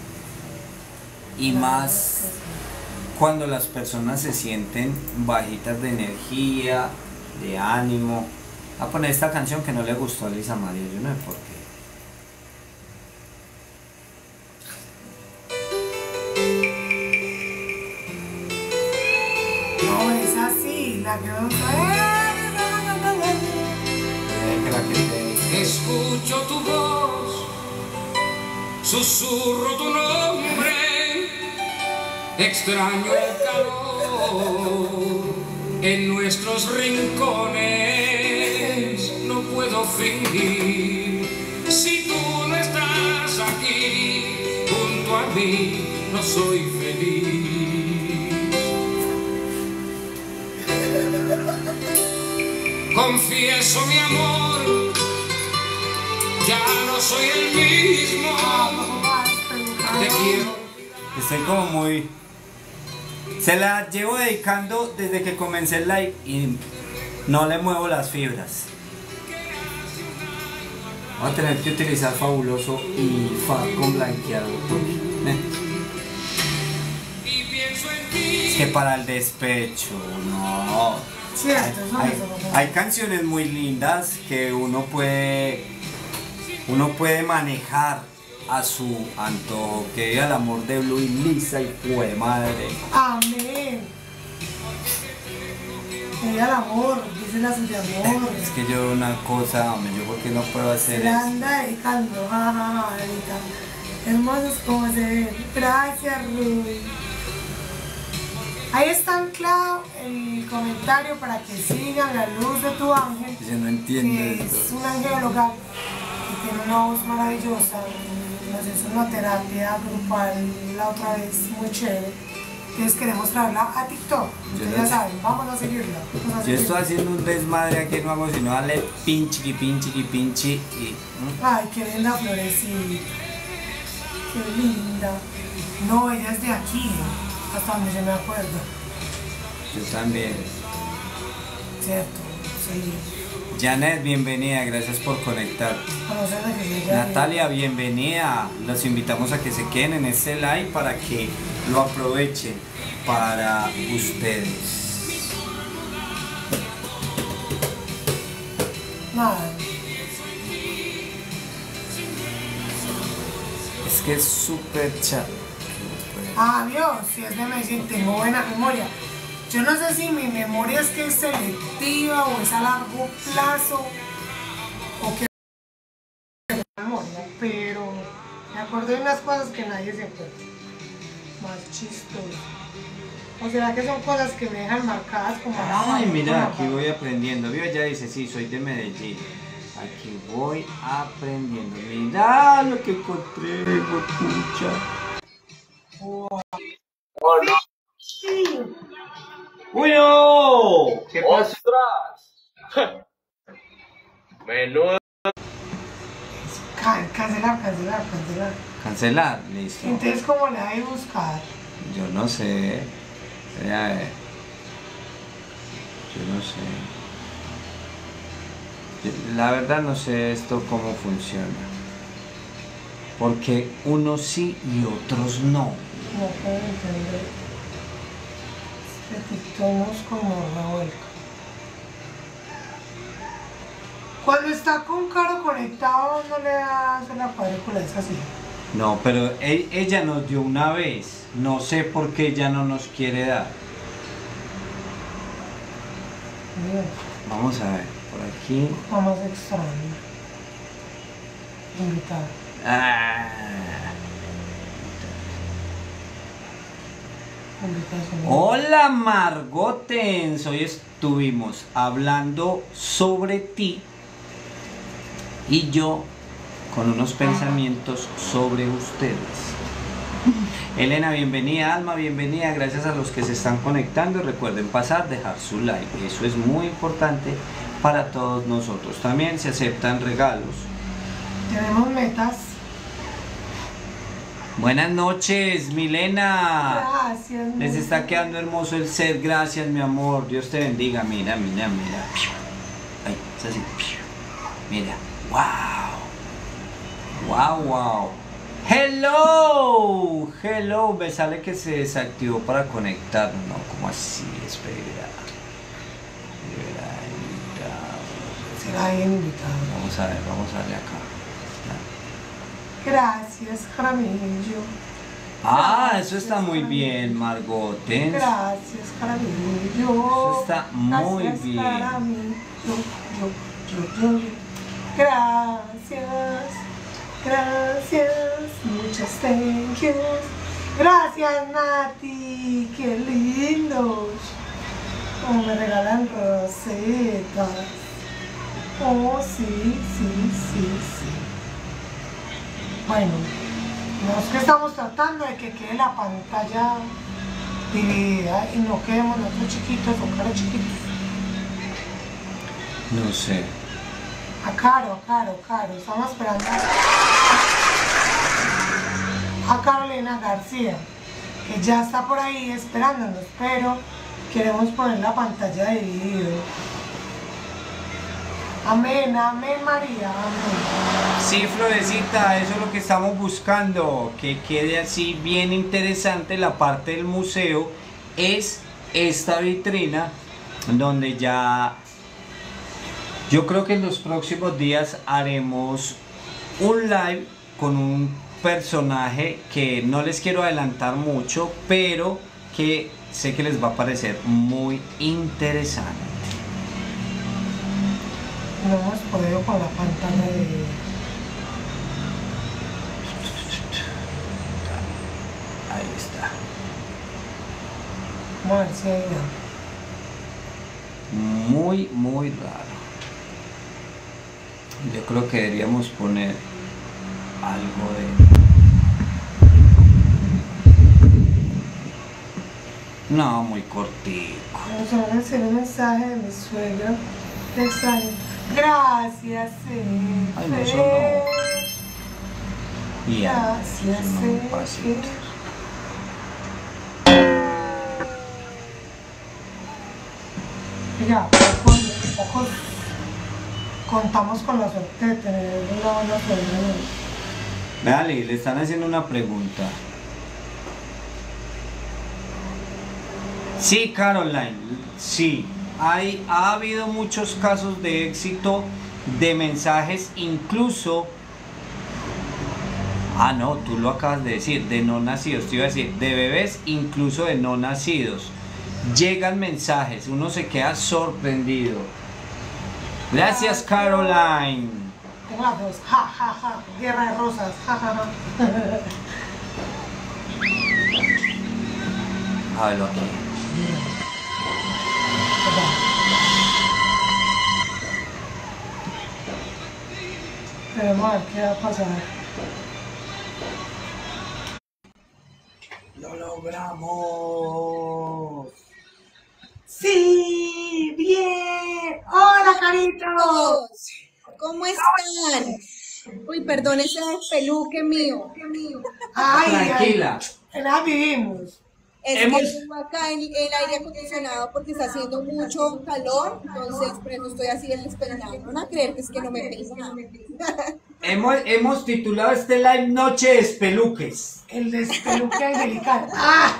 S2: Y más cuando las personas se sienten bajitas de energía, de ánimo. a poner esta canción que no le gustó a Lisa María, yo no sé por qué.
S3: No, es así, la que vamos a ver.
S2: Eh, que la que te...
S1: Escucho tu voz, susurro tu nombre, extraño el calor en nuestros rincones, no puedo fingir. Si tú no estás aquí junto a mí, no soy feliz. Confieso mi amor, ya no soy el mismo. Te quiero.
S2: Estoy como muy... Se la llevo dedicando desde que comencé el live y no le muevo las fibras. Voy a tener que utilizar Fabuloso y F A con blanqueado. Eh. Es que para el despecho, no.
S3: Cierto, eso
S2: Hay,
S3: no se lo
S2: hay canciones muy lindas que uno puede, uno puede manejar a su antojo. Que viva el amor de Blue y Lisa y fue madre.
S3: Amén. Que viva el amor, dice la suya amor.
S2: Es que yo una cosa, hombre, yo porque no puedo hacer
S3: Se la
S2: eso.
S3: anda dedicando, jajaja, ahorita. Hermosos como se ven. Gracias, Ruby. Ahí está anclado el comentario para que sigan la luz de tu ángel.
S2: Yo no entiendo
S3: Que
S2: esto.
S3: es un angióloga que tiene una voz maravillosa. Nos hizo una terapia grupal la otra vez muy chévere. Entonces queremos traerla a TikTok. Ustedes
S2: Yo
S3: ya
S2: no-
S3: saben, vamos a seguirla. Vamos a
S2: Yo
S3: seguirla.
S2: estoy haciendo un desmadre aquí, no hago sino darle pinchi, pinchi, pinchi y... ¿Mm?
S3: Ay, qué linda florecita. Qué linda. No, ella es de aquí, hasta donde yo me acuerdo.
S2: Yo también.
S3: Cierto, sí.
S2: Janet, bienvenida, gracias por conectar.
S3: A no ser de que llegue ahí.
S2: Natalia, bienvenida. Los invitamos a que se queden en este live para que lo aprovechen para ustedes.
S3: Nada.
S2: Es que es súper chat.
S3: Ah, Dios, si es de Medellín, tengo buena memoria. Yo no sé si mi memoria es que es selectiva o es a largo plazo o qué memoria, pero me acuerdo de unas cosas que nadie se acuerda. Más chistoso. O será que son cosas que me dejan marcadas como...
S2: Ay, mira, aquí voy aprendiendo. Vio, ella dice, sí, soy de Medellín. Aquí voy aprendiendo. Mira lo que encontré, pucha. ¡Uy, no! ¿Qué pasó?
S9: Menudo.
S3: Can- Cancelar, cancelar, cancelar.
S2: Cancelar, listo.
S3: Entonces, ¿cómo le hay que buscar?
S2: Yo no sé. Espera, a ver. Yo no sé. Yo- La verdad no sé esto cómo funciona. Porque unos sí y otros no.
S3: No puedo entender. Este TikTok nos como revuelca. Cuando está con Caro conectado, no le da hacer la cuadrícula, es así.
S2: No, pero e- ella nos dio una vez. No sé por qué ella no nos quiere dar.
S3: Bien,
S2: Vamos a ver, por aquí.
S3: vamos extraño. Invitar.
S2: Ah.
S3: Invitación.
S2: Hola Margotens, hoy estuvimos hablando sobre ti y yo con unos pensamientos sobre ustedes. Elena, bienvenida. Alma, bienvenida. Gracias a los que se están conectando y recuerden pasar, dejar su like. Eso es muy importante para todos nosotros. También se aceptan regalos.
S3: Tenemos metas.
S2: Buenas noches, Milena.
S3: Gracias.
S2: Les
S3: mi-
S2: está quedando hermoso el set, gracias mi amor, Dios te bendiga, mira, mira, mira. Ay, es así. Mira, wow. Wow, wow. Hello, hello, me sale que se desactivó para conectar, no, como así, espera. Espera,
S3: Ahí en invitado.
S2: Vamos a ver, vamos a darle acá.
S3: Gracias, Jaramillo.
S2: Ah, eso está muy bien, Margot.
S3: Gracias, Jaramillo.
S2: Eso está muy
S3: Gracias,
S2: bien.
S3: Jaramillo. Yo, yo, yo, yo. Gracias, gracias, muchas thank yous. Gracias, Nati, qué lindos. Como me regalan rosetas. Oh, sí, sí, sí, sí. Bueno, no es que estamos tratando de que quede la pantalla dividida y no quedemos nosotros chiquitos o caros chiquitos.
S2: No sé.
S3: A Caro, a Caro, Caro, estamos esperando a Carolina García, que ya está por ahí esperándonos, pero queremos poner la pantalla dividida. Amén, amén, María, amén.
S2: Sí, Florecita, eso es lo que estamos buscando, que quede así bien interesante. La parte del museo es esta vitrina donde ya yo creo que en los próximos días haremos un live con un personaje que no les quiero adelantar mucho, pero que sé que les va a parecer muy interesante.
S3: No hemos podido con la pantalla de...
S2: Ahí está.
S3: Vamos a ver si hay algo.
S2: Muy, muy raro. Yo creo que deberíamos poner algo de... No, muy cortico.
S3: Nos van a hacer un mensaje de mi suegro. Te extraño. Gracias, eh.
S2: Ay, no, eso no. Ya,
S3: Gracias,
S2: eso no, un
S3: eh.
S2: pasito.
S3: Mira, pocos, pocos contamos con la suerte de tener una buena suegra.
S2: Dale, le están haciendo una pregunta. Sí, Caroline, sí. Hay, ha habido muchos casos de éxito de mensajes, incluso... Ah, no, tú lo acabas de decir, de no nacidos, te iba a decir, de bebés, incluso de no nacidos. Llegan mensajes, uno se queda sorprendido. Gracias, Caroline.
S3: Tengo las dos, ja, ja, ja, guerra de rosas, ja, ja, ja.
S2: A verlo aquí.
S3: Veremos a ver qué va a pasar.
S2: ¡Lo logramos!
S3: ¡Sí! ¡Bien! ¡Hola, Carito!
S9: ¿Cómo están? Uy, perdón, ese es el peluque mío.
S3: Ay,
S2: Tranquila.
S3: ay, en nada vivimos.
S9: Es
S2: Hemos-
S9: que tengo acá en el aire acondicionado porque está haciendo mucho calor, entonces por eso estoy así en despeinado. No van a creer que es que no me peino.
S2: Hemos, hemos titulado este live Noche de Espeluques.
S3: El despeluque angelical. ¡Ah!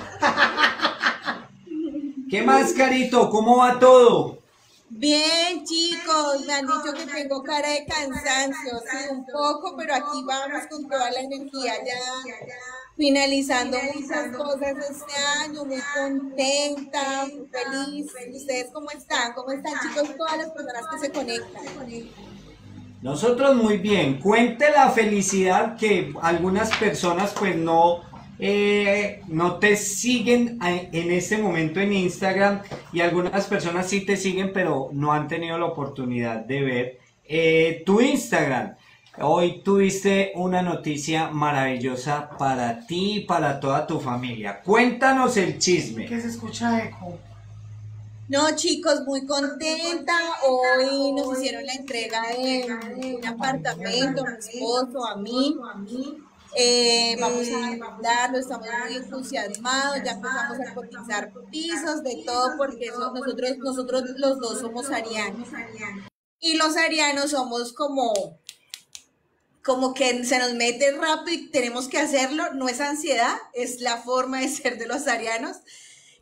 S2: ¿Qué más, Carito? ¿Cómo va todo?
S9: Bien, chicos, me han dicho que tengo cara de cansancio, sí, un poco, pero aquí vamos con toda la energía ya. Finalizando muchas cosas este año, muy contenta, muy feliz. ¿Ustedes cómo están? ¿Cómo están, chicos, todas las personas que se conectan?
S2: Nosotros muy bien. Cuente la felicidad que algunas personas pues no, eh, no te siguen a- en este momento en Instagram y algunas personas sí te siguen pero no han tenido la oportunidad de ver eh, tu Instagram. Hoy tuviste una noticia maravillosa para ti y para toda tu familia. Cuéntanos el chisme.
S3: Que se escucha eco.
S9: No, chicos, muy contenta. Hoy nos hicieron la entrega de un apartamento, a mi esposo, a mí. Eh, vamos a darlo, estamos muy entusiasmados, ya empezamos a cotizar pisos, de todo, porque eso, nosotros, nosotros los dos somos arianos. Y los arianos somos como... como que se nos mete rápido y tenemos que hacerlo, no es ansiedad, es la forma de ser de los arianos.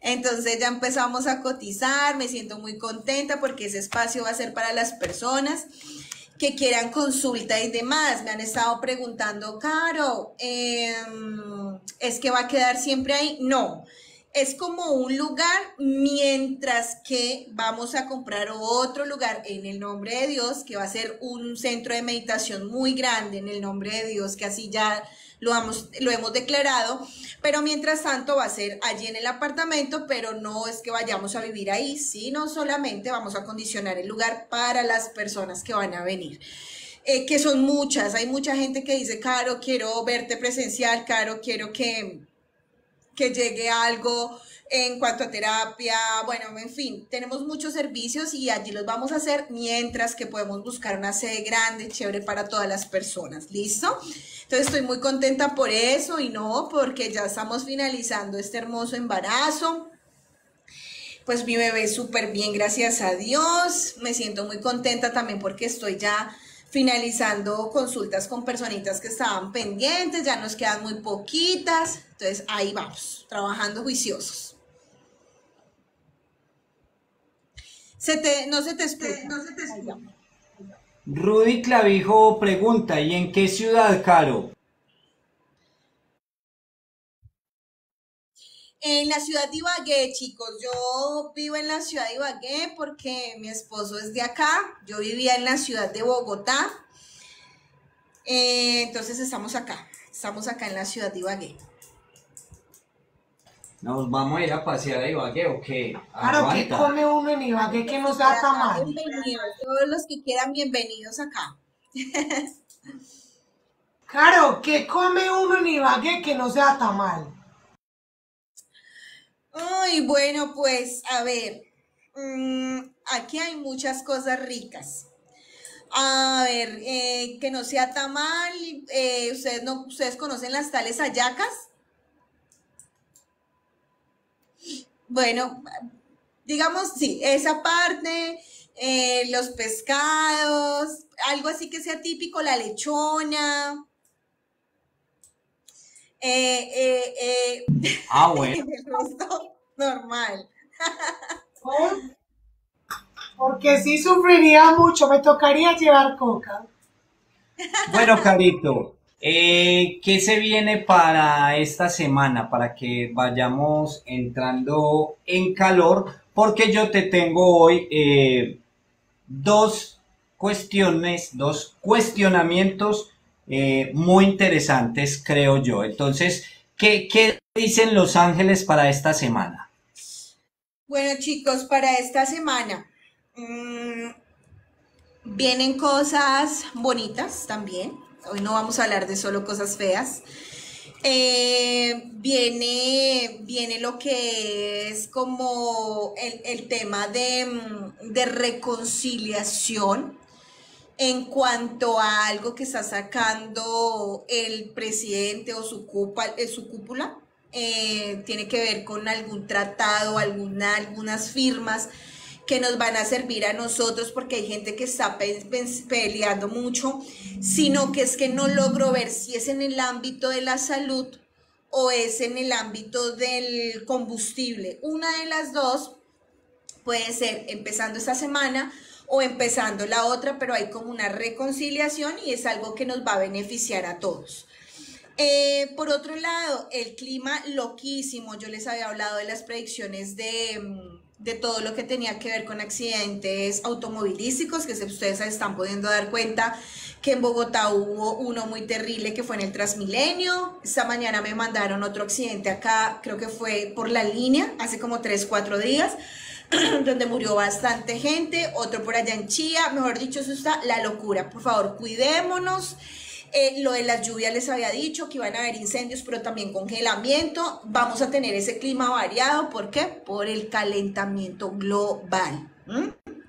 S9: Entonces ya empezamos a cotizar, me siento muy contenta porque ese espacio va a ser para las personas que quieran consulta y demás. Me han estado preguntando, Caro, eh, ¿es que va a quedar siempre ahí? No, es como un lugar mientras que vamos a comprar otro lugar en el nombre de Dios, que va a ser un centro de meditación muy grande en el nombre de Dios, que así ya lo hemos, lo hemos declarado, pero mientras tanto va a ser allí en el apartamento, pero no es que vayamos a vivir ahí, sino solamente vamos a acondicionar el lugar para las personas que van a venir. Eh, que son muchas, hay mucha gente que dice, Caro, quiero verte presencial, Caro, quiero que, que llegue algo en cuanto a terapia, bueno, en fin, tenemos muchos servicios y allí los vamos a hacer mientras que podemos buscar una sede grande, chévere para todas las personas, ¿listo? Entonces estoy muy contenta por eso y no porque ya estamos finalizando este hermoso embarazo. Pues mi bebé súper bien, gracias a Dios. Me siento muy contenta también porque estoy ya finalizando consultas con personitas que estaban pendientes, ya nos quedan muy poquitas. Entonces ahí vamos, trabajando juiciosos. Se te, no se te escucha. No se te escucha.
S2: Rudy Clavijo pregunta, ¿y en qué ciudad, Caro?
S9: En la ciudad de Ibagué, chicos. Yo vivo en la ciudad de Ibagué porque mi esposo es de acá. Yo vivía en la ciudad de Bogotá. Eh, entonces estamos acá. Estamos acá en la ciudad de Ibagué.
S2: ¿Nos vamos a ir a pasear a Ibagué o qué?
S3: Claro, ¿qué come uno en Ibagué que no sea tamal?
S9: Bienvenidos, todos los que quieran, bienvenidos acá.
S3: Claro, ¿qué come uno en Ibagué que no sea tamal?
S9: Ay, bueno, pues, a ver, mmm, aquí hay muchas cosas ricas. A ver, eh, que no sea tamal, eh, ¿ustedes, no, ¿ustedes conocen las tales hallacas? Bueno, digamos, sí, esa parte, eh, los pescados, algo así que sea típico, la lechona. Eh, eh, eh.
S2: Ah, bueno.
S9: El resto, normal.
S3: ¿Oh? Porque sí sufriría mucho, me tocaría llevar coca.
S2: Bueno, Carito, eh, ¿qué se viene para esta semana? Para que vayamos entrando en calor, porque yo te tengo hoy eh, dos cuestiones, dos cuestionamientos eh, muy interesantes, creo yo. Entonces, ¿qué, qué dicen los ángeles para esta semana?
S9: Bueno, chicos, para esta semana mmm, vienen cosas bonitas también. Hoy no vamos a hablar de solo cosas feas. Eh, viene, viene lo que es como el, el tema de, de reconciliación en cuanto a algo que está sacando el presidente o su, cupa, eh, su cúpula. Eh, tiene que ver con algún tratado, alguna, algunas firmas que nos van a servir a nosotros, porque hay gente que está pe pe peleando mucho, sino que es que no logro ver si es en el ámbito de la salud o es en el ámbito del combustible. Una de las dos puede ser empezando esta semana o empezando la otra, pero hay como una reconciliación y es algo que nos va a beneficiar a todos. Eh, por otro lado, el clima loquísimo. Yo les había hablado de las predicciones de... de todo lo que tenía que ver con accidentes automovilísticos, que ustedes se están pudiendo dar cuenta que en Bogotá hubo uno muy terrible que fue en el Transmilenio. Esta mañana me mandaron otro accidente acá, creo que fue por la línea, hace como tres, cuatro días, donde murió bastante gente, otro por allá en Chía. Mejor dicho, eso está la locura. Por favor, cuidémonos. Eh, lo de las lluvias les había dicho que iban a haber incendios, pero también congelamiento. Vamos a tener ese clima variado. ¿Por qué? Por el calentamiento global. ¿Mm?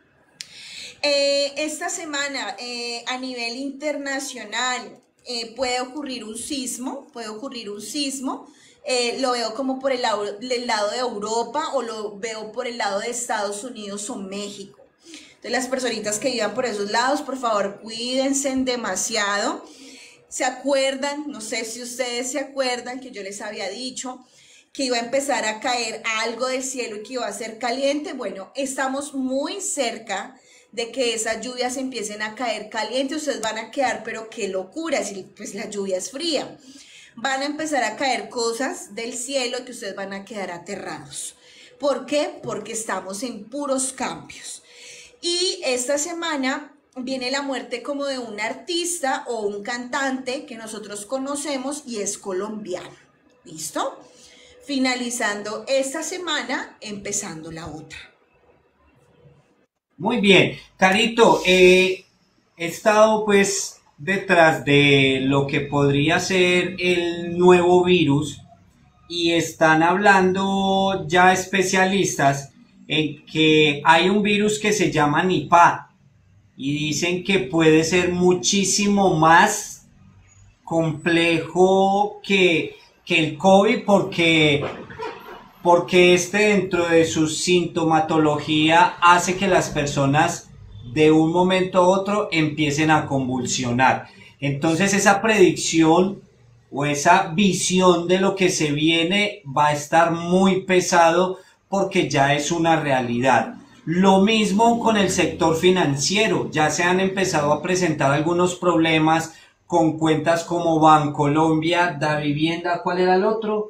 S9: Eh, esta semana, eh, a nivel internacional, eh, puede ocurrir un sismo, puede ocurrir un sismo. Eh, lo veo como por el lado, el lado de Europa o lo veo por el lado de Estados Unidos o México. Entonces, las personitas que vivan por esos lados, por favor, cuídense demasiado. ¿Se acuerdan? No sé si ustedes se acuerdan que yo les había dicho que iba a empezar a caer algo del cielo y que iba a ser caliente. Bueno, estamos muy cerca de que esas lluvias empiecen a caer caliente. Ustedes van a quedar, pero qué locura, si pues la lluvia es fría. Van a empezar a caer cosas del cielo que ustedes van a quedar aterrados. ¿Por qué? Porque estamos en puros cambios. Y esta semana viene la muerte como de un artista o un cantante que nosotros conocemos y es colombiano. ¿Listo? Finalizando esta semana, empezando la otra.
S2: Muy bien, Carito, eh, he estado pues detrás de lo que podría ser el nuevo virus y están hablando ya especialistas en que hay un virus que se llama Nipah y dicen que puede ser muchísimo más complejo que, que el COVID porque... porque este dentro de su sintomatología hace que las personas de un momento a otro empiecen a convulsionar. Entonces esa predicción o esa visión de lo que se viene va a estar muy pesado porque ya es una realidad. Lo mismo con el sector financiero, ya se han empezado a presentar algunos problemas con cuentas como Bancolombia, Davivienda, ¿cuál era el otro?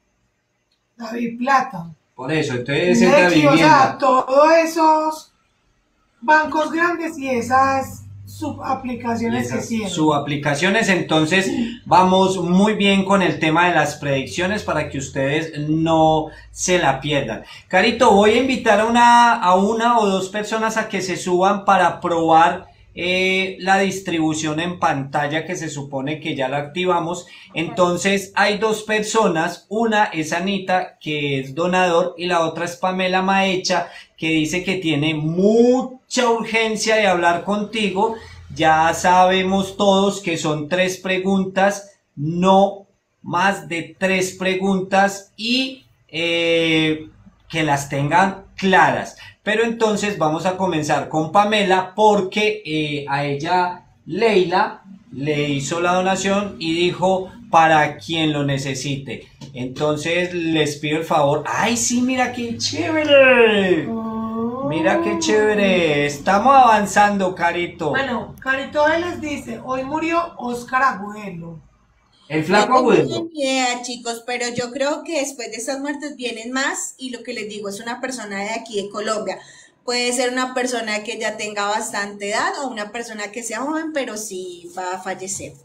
S3: David Plata.
S2: Por eso, entonces es la
S3: Nequi, o sea,
S2: vivienda.
S3: todos esos bancos grandes y esas subaplicaciones que
S2: Esas
S3: tienen.
S2: subaplicaciones, entonces vamos muy bien con el tema de las predicciones para que ustedes no se la pierdan. Carito, voy a invitar a una, a una o dos personas a que se suban para probar Eh, la distribución en pantalla que se supone que ya la activamos. Entonces hay dos personas, una es Anita que es donador y la otra es Pamela Maecha que dice que tiene mucha urgencia de hablar contigo. Ya sabemos todos que son tres preguntas, no más de tres preguntas y eh, que las tengan claras. Pero entonces vamos a comenzar con Pamela porque eh, a ella Leila le hizo la donación y dijo para quien lo necesite. Entonces les pido el favor. ¡Ay, sí! ¡Mira qué chévere! Mira qué chévere. Estamos avanzando, Carito.
S3: Bueno, Carito les dice, hoy murió Oscar Agudelo.
S2: El flaco
S9: No tengo
S2: Agudelo.
S9: ni idea, chicos, pero yo creo que después de estas muertes vienen más y lo que les digo es una persona de aquí de Colombia. Puede ser una persona que ya tenga bastante edad o una persona que sea joven, pero sí va a fallecer.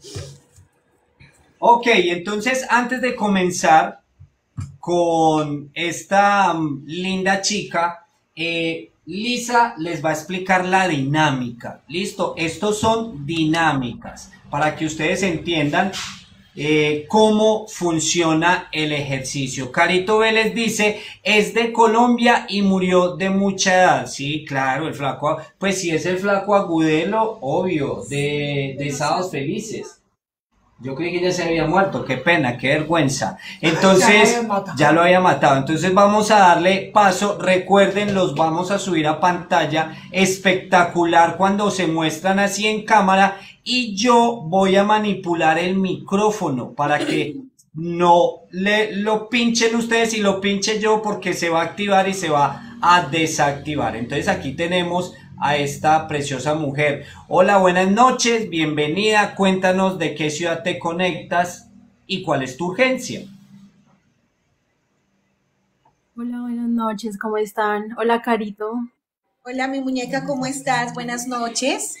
S2: Ok, entonces antes de comenzar con esta um, linda chica, eh, Lisa les va a explicar la dinámica. Listo, estos son dinámicas para que ustedes entiendan Eh, cómo funciona el ejercicio. Carito Vélez dice, es de Colombia y murió de mucha edad. Sí, claro, el flaco, pues si es el flaco Agudelo, obvio, de, de Sábados Felices. Yo creí que ya se había muerto, qué pena, qué vergüenza. Entonces,
S3: ya lo había matado.
S2: ya lo había matado. Entonces vamos a darle paso. Recuerden, los vamos a subir a pantalla. Espectacular cuando se muestran así en cámara. Y yo voy a manipular el micrófono para que no le lo pinchen ustedes y lo pinche yo porque se va a activar y se va a desactivar. Entonces aquí tenemos a esta preciosa mujer. Hola, buenas noches, bienvenida. Cuéntanos de qué ciudad te conectas y cuál es tu urgencia.
S10: Hola, buenas noches, ¿cómo están? Hola, Carito.
S9: Hola, mi muñeca, ¿cómo estás? Buenas noches.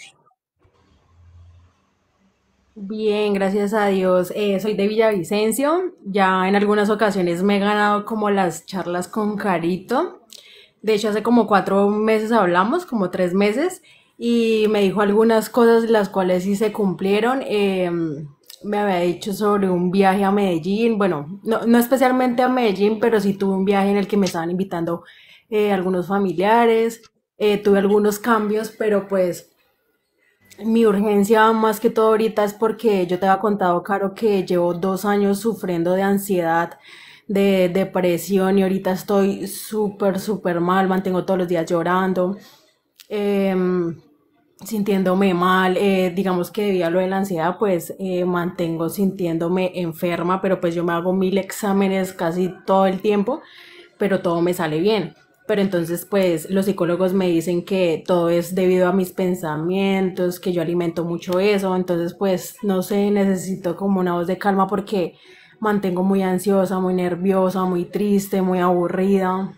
S10: Bien, gracias a Dios. Eh, soy de Villavicencio. Ya en algunas ocasiones me he ganado como las charlas con Carito. De hecho, hace como cuatro meses hablamos, como tres meses, y me dijo algunas cosas las cuales sí se cumplieron. Eh, me había dicho sobre un viaje a Medellín. Bueno, no, no especialmente a Medellín, pero sí tuve un viaje en el que me estaban invitando eh, algunos familiares. Eh, tuve algunos cambios, pero pues mi urgencia más que todo ahorita es porque yo te había contado, Caro, que llevo dos años sufriendo de ansiedad, de depresión y ahorita estoy súper, súper mal, mantengo todos los días llorando. Em, sintiéndome mal, eh, digamos que debido a lo de la ansiedad, pues eh, mantengo sintiéndome enferma, pero pues yo me hago mil exámenes casi todo el tiempo, pero todo me sale bien. Pero entonces pues los psicólogos me dicen que todo es debido a mis pensamientos, que yo alimento mucho eso, entonces pues no sé, necesito como una voz de calma porque mantengo muy ansiosa, muy nerviosa, muy triste, muy aburrida.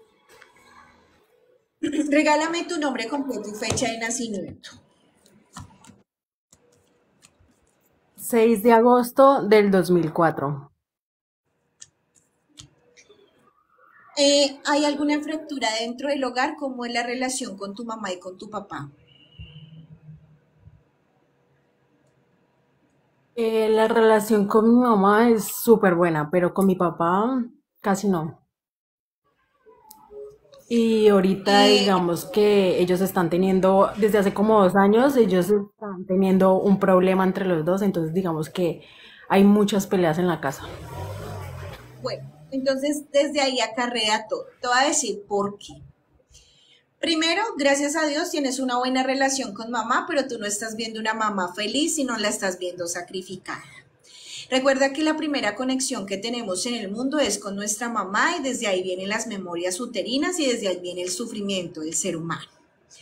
S9: Regálame tu nombre completo y fecha de nacimiento.
S10: seis de agosto del dos mil cuatro.
S9: Eh, ¿hay alguna fractura dentro del hogar? ¿Cómo es la relación con tu mamá y con tu papá?
S10: Eh, la relación con mi mamá es súper buena, pero con mi papá casi no. Y ahorita
S9: Eh,
S10: digamos que ellos están teniendo, desde hace como dos años, ellos están teniendo un problema entre los dos, entonces digamos que hay muchas peleas en la casa.
S9: bueno, entonces desde ahí acarrea todo. Te voy a decir por qué. Primero, gracias a Dios tienes una buena relación con mamá, pero tú no estás viendo una mamá feliz, sino la estás viendo sacrificada. Recuerda que la primera conexión que tenemos en el mundo es con nuestra mamá y desde ahí vienen las memorias uterinas y desde ahí viene el sufrimiento del ser humano.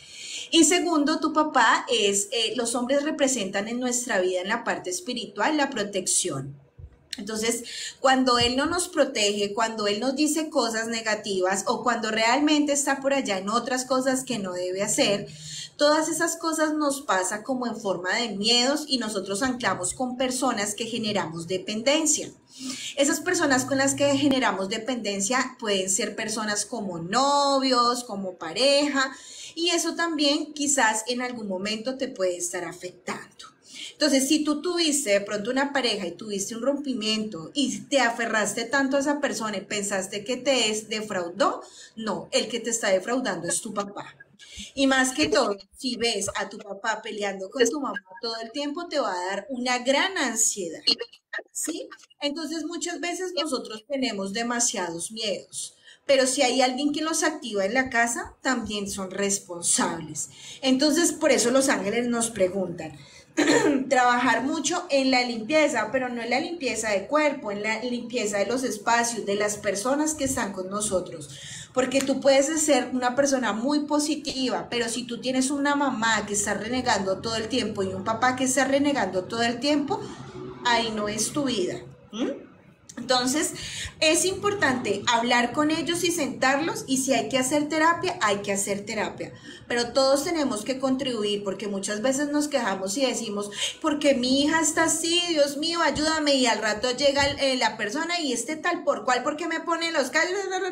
S9: Y segundo, tu papá es, eh, los hombres representan en nuestra vida en la parte espiritual la protección. Entonces, cuando él no nos protege, cuando él nos dice cosas negativas o cuando realmente está por allá en otras cosas que no debe hacer, todas esas cosas nos pasa como en forma de miedos y nosotros anclamos con personas que generamos dependencia. Esas personas con las que generamos dependencia pueden ser personas como novios, como pareja, y eso también quizás en algún momento te puede estar afectando. Entonces, si tú tuviste de pronto una pareja y tuviste un rompimiento y te aferraste tanto a esa persona y pensaste que te es- defraudó, no, el que te está defraudando es tu papá. Y más que todo, si ves a tu papá peleando con tu mamá todo el tiempo, te va a dar una gran ansiedad, ¿sí? Entonces, muchas veces nosotros tenemos demasiados miedos. Pero si hay alguien que los activa en la casa, también son responsables. Entonces, por eso los ángeles nos preguntan, trabajar mucho en la limpieza, pero no en la limpieza de cuerpo, en la limpieza de los espacios, de las personas que están con nosotros. Porque tú puedes ser una persona muy positiva, pero si tú tienes una mamá que está renegando todo el tiempo y un papá que está renegando todo el tiempo, ahí no es tu vida. ¿Mm? Entonces, es importante hablar con ellos y sentarlos y si hay que hacer terapia, hay que hacer terapia. Pero todos tenemos que contribuir porque muchas veces nos quejamos y decimos, porque mi hija está así, Dios mío, ayúdame. Y al rato llega eh, la persona y este tal por cual, porque me pone los callos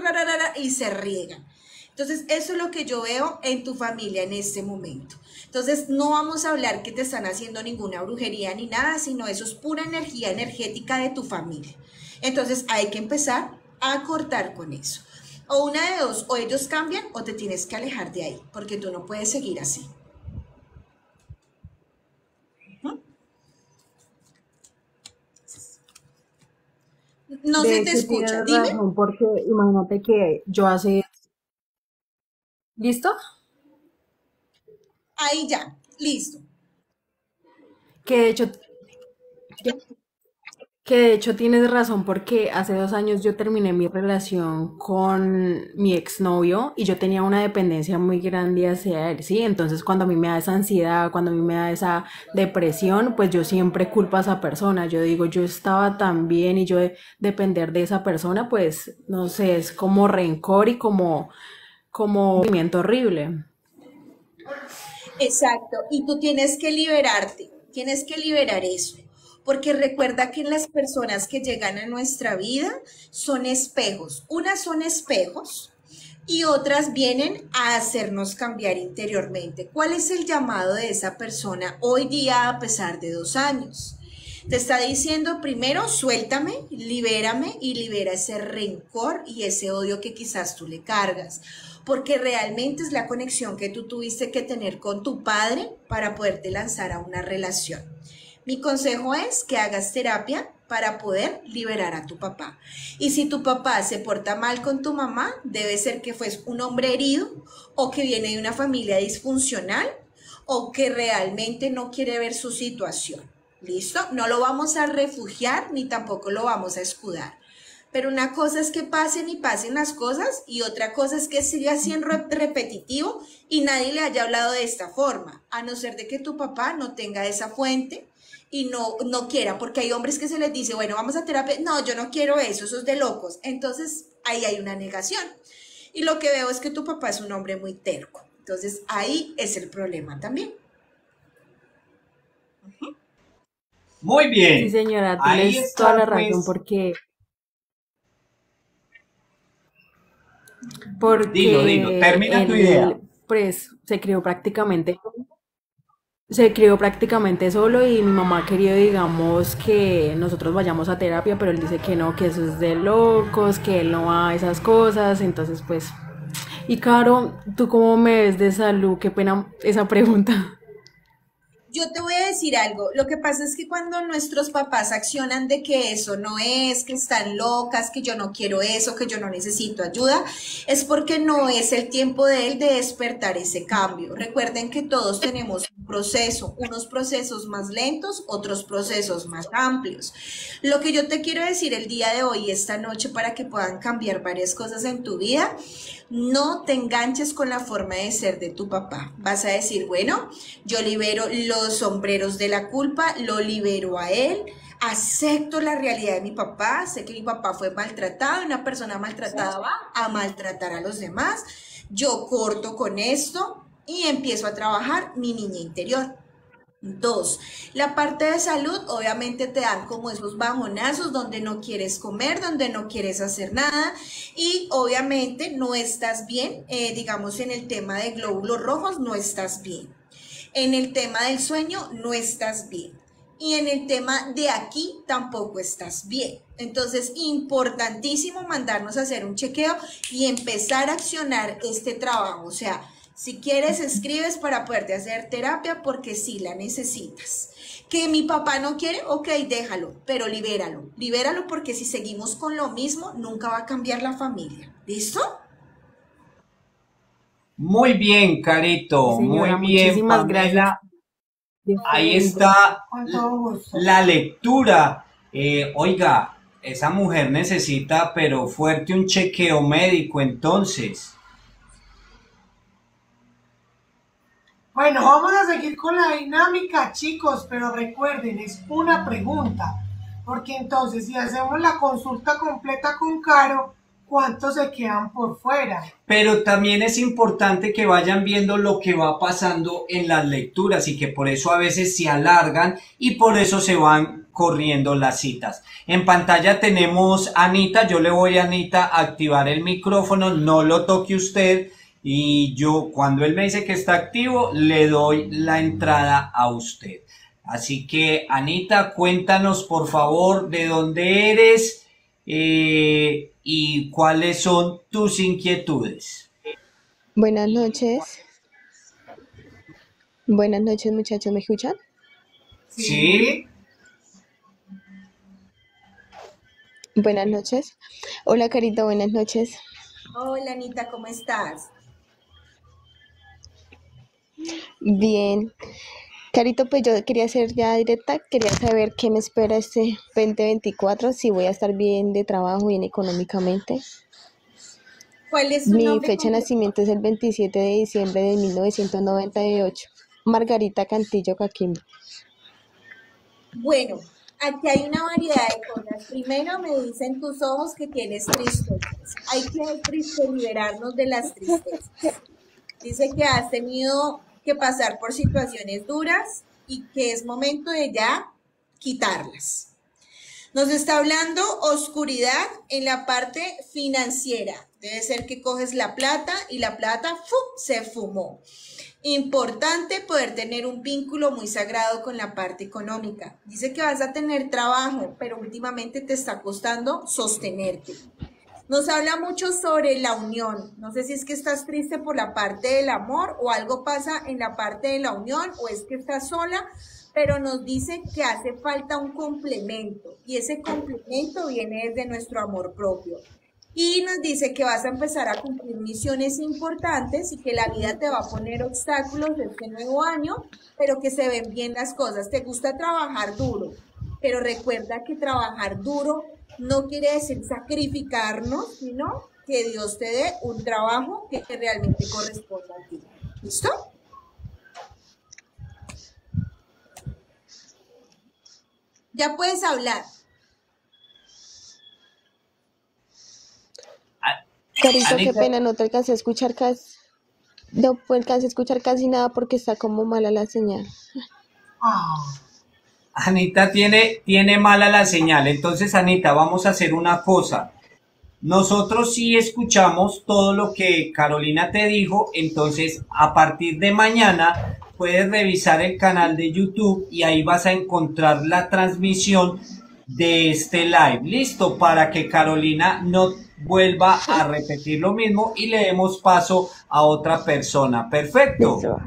S9: y se riegan. Entonces, eso es lo que yo veo en tu familia en este momento. Entonces, no vamos a hablar que te están haciendo ninguna brujería ni nada, sino eso es pura energía energética de tu familia. Entonces, hay que empezar a cortar con eso. O una de dos, o ellos cambian o te tienes que alejar de ahí, porque tú no puedes seguir así. ¿Mm? No
S10: De
S9: se te
S10: hecho,
S9: escucha,
S10: tienes
S9: dime.
S10: razón, porque imagínate que yo hace... ¿Listo?
S9: Ahí ya, listo.
S10: Que de hecho... Que de hecho tienes razón porque hace dos años yo terminé mi relación con mi exnovio y yo tenía una dependencia muy grande hacia él, ¿sí? Entonces cuando a mí me da esa ansiedad, cuando a mí me da esa depresión, pues yo siempre culpo a esa persona. Yo digo, yo estaba tan bien y yo de- depender de esa persona, pues no sé, es como rencor y como, como un sentimiento horrible.
S9: Exacto, y tú tienes que liberarte, tienes que liberar eso, porque recuerda que las personas que llegan a nuestra vida son espejos. Unas son espejos y otras vienen a hacernos cambiar interiormente. ¿Cuál es el llamado de esa persona hoy día a pesar de dos años? Te está diciendo primero, suéltame, libérame y libera ese rencor y ese odio que quizás tú le cargas, porque realmente es la conexión que tú tuviste que tener con tu padre para poderte lanzar a una relación. Mi consejo es que hagas terapia para poder liberar a tu papá. Y si tu papá se porta mal con tu mamá, debe ser que fue un hombre herido o que viene de una familia disfuncional o que realmente no quiere ver su situación. ¿Listo? No lo vamos a refugiar ni tampoco lo vamos a escudar. Pero una cosa es que pasen y pasen las cosas y otra cosa es que siga siendo repetitivo y nadie le haya hablado de esta forma, a no ser de que tu papá no tenga esa fuente y no, no quiera, porque hay hombres que se les dice, bueno, vamos a terapia, no, yo no quiero eso, eso es de locos. Entonces ahí hay una negación. Y lo que veo es que tu papá es un hombre muy terco. Entonces ahí es el problema también. Uh-huh.
S2: Muy bien.
S10: Sí, señora,
S2: Ahí
S10: tienes
S2: está,
S10: toda la
S2: pues,
S10: razón, porque, porque
S2: Dilo, dilo, termina tu
S10: él,
S2: idea.
S10: pues, se crió prácticamente, se crió prácticamente solo y mi mamá ha querido, digamos, que nosotros vayamos a terapia, pero él dice que no, que eso es de locos, que él no va a esas cosas, entonces, pues, y Caro, ¿tú cómo me ves de salud? Qué pena esa pregunta.
S9: Yo te voy a decir algo, lo que pasa es que cuando nuestros papás accionan de que eso no es, que están locas, que yo no quiero eso, que yo no necesito ayuda, es porque no es el tiempo de él de despertar ese cambio. Recuerden que todos tenemos un proceso, unos procesos más lentos, otros procesos más amplios. Lo que yo te quiero decir el día de hoy, esta noche, para que puedan cambiar varias cosas en tu vida, no te enganches con la forma de ser de tu papá. Vas a decir, bueno, yo libero los sombreros de la culpa, lo libero a él, acepto la realidad de mi papá, sé que mi papá fue maltratado, una persona maltratada va a maltratar a los demás, yo corto con esto y empiezo a trabajar mi niña interior. Dos, la parte de salud, obviamente te dan como esos bajonazos donde no quieres comer, donde no quieres hacer nada y obviamente no estás bien, eh, digamos en el tema de glóbulos rojos no estás bien, en el tema del sueño no estás bien y en el tema de aquí tampoco estás bien. Entonces, importantísimo mandarnos a hacer un chequeo y empezar a accionar este trabajo, o sea, si quieres, escribes para poderte hacer terapia porque sí la necesitas. Que mi papá no quiere, ok, déjalo, pero libéralo. Libéralo porque si seguimos con lo mismo, nunca va a cambiar la familia. ¿Listo?
S2: Muy bien, Carito.
S10: Señora,
S2: muy bien,
S10: muchísimas
S2: Pamela.
S10: gracias.
S2: Ahí está
S3: Con todo gusto.
S2: la lectura. Eh, oiga, esa mujer necesita, pero fuerte, un chequeo médico, entonces.
S3: Bueno, vamos a seguir con la dinámica, chicos, pero recuerden, es una pregunta, porque entonces si hacemos la consulta completa con Caro, ¿cuántos se quedan por fuera?
S2: Pero también es importante que vayan viendo lo que va pasando en las lecturas y que por eso a veces se alargan y por eso se van corriendo las citas. En pantalla tenemos a Anita, yo le voy a Anita a activar el micrófono, no lo toque usted. Y yo, cuando él me dice que está activo, le doy la entrada a usted. Así que, Anita, cuéntanos, por favor, de dónde eres eh, y cuáles son tus inquietudes.
S11: Buenas noches. Buenas noches, muchachos, ¿me escuchan?
S2: ¿Sí?
S11: Buenas noches. Hola, Carita, buenas noches.
S9: Hola, Anita, ¿cómo estás?
S11: Bien. Carito, pues yo quería ser ya directa, quería saber qué me espera este veinte veinticuatro, si voy a estar bien de trabajo, bien económicamente.
S9: ¿Cuál es su
S11: Mi
S9: nombre
S11: fecha de
S9: completo?
S11: nacimiento es el veintisiete de diciembre de mil novecientos noventa y ocho. Margarita Cantillo Caquimbo.
S9: Bueno, aquí hay una variedad de cosas. Primero me dicen tus ojos que tienes tristezas. Hay que triste liberarnos de las tristezas. Dice que has tenido que pasar por situaciones duras y que es momento de ya quitarlas. Nos está hablando oscuridad en la parte financiera. Debe ser que coges la plata y la plata ¡fu! Se fumó. Importante poder tener un vínculo muy sagrado con la parte económica. Dice que vas a tener trabajo, pero últimamente te está costando sostenerte. Nos habla mucho sobre la unión. No sé si es que estás triste por la parte del amor o algo pasa en la parte de la unión o es que estás sola, pero nos dice que hace falta un complemento y ese complemento viene desde nuestro amor propio. Y nos dice que vas a empezar a cumplir misiones importantes y que la vida te va a poner obstáculos de este nuevo año, pero que se ven bien las cosas. Te gusta trabajar duro, pero recuerda que trabajar duro no quiere decir sacrificarnos, sino que Dios te dé un trabajo que realmente corresponda a ti. ¿Listo? Ya puedes hablar.
S11: Carito, qué
S2: Anita,
S11: pena, no te alcancé a escuchar casi, no alcancé a escuchar casi nada porque está como mala la señal.
S3: Ah,
S2: Anita tiene, tiene mala la señal. Entonces, Anita, vamos a hacer una cosa. Nosotros sí escuchamos todo lo que Carolina te dijo, entonces a partir de mañana puedes revisar el canal de YouTube y ahí vas a encontrar la transmisión de este live. Listo, para que Carolina no vuelva a repetir lo mismo y le demos paso a otra persona. Perfecto.
S11: Listo.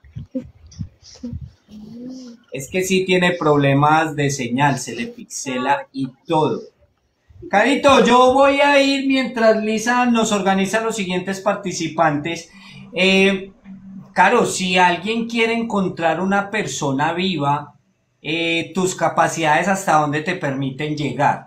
S2: Es que sí tiene problemas de señal, se le pixela y todo. Carito, yo voy a ir mientras Lisa nos organiza los siguientes participantes. Eh, Caro, si alguien quiere encontrar una persona viva, eh, tus capacidades hasta dónde te permiten llegar.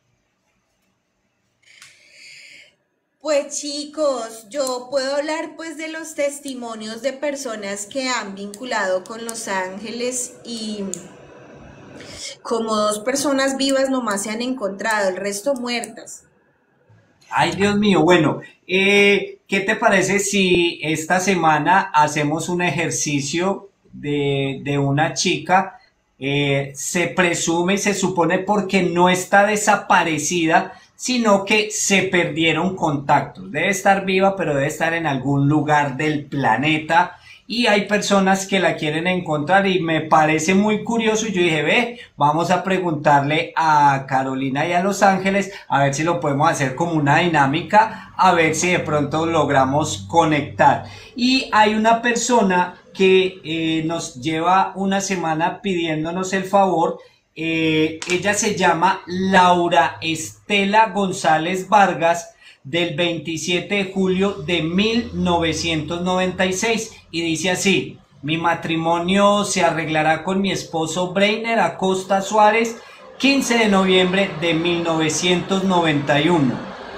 S9: Pues chicos, yo puedo hablar pues de los testimonios de personas que han vinculado con Los Ángeles y como dos personas vivas nomás se han encontrado, el resto muertas.
S2: Ay, Dios mío, bueno, eh, ¿qué te parece si esta semana hacemos un ejercicio de, de una chica? Eh, se presume y se supone porque no está desaparecida, sino que se perdieron contactos. Debe estar viva, pero debe estar en algún lugar del planeta y hay personas que la quieren encontrar y me parece muy curioso. Yo dije, ve, vamos a preguntarle a Carolina y a Los Ángeles a ver si lo podemos hacer como una dinámica, a ver si de pronto logramos conectar. Y hay una persona que eh, nos lleva una semana pidiéndonos el favor. Eh, ella se llama Laura Estela González Vargas, del veintisiete de julio de mil novecientos noventa y seis, y dice así: mi matrimonio se arreglará con mi esposo Breiner Acosta Suárez, quince de noviembre de mil novecientos noventa y uno.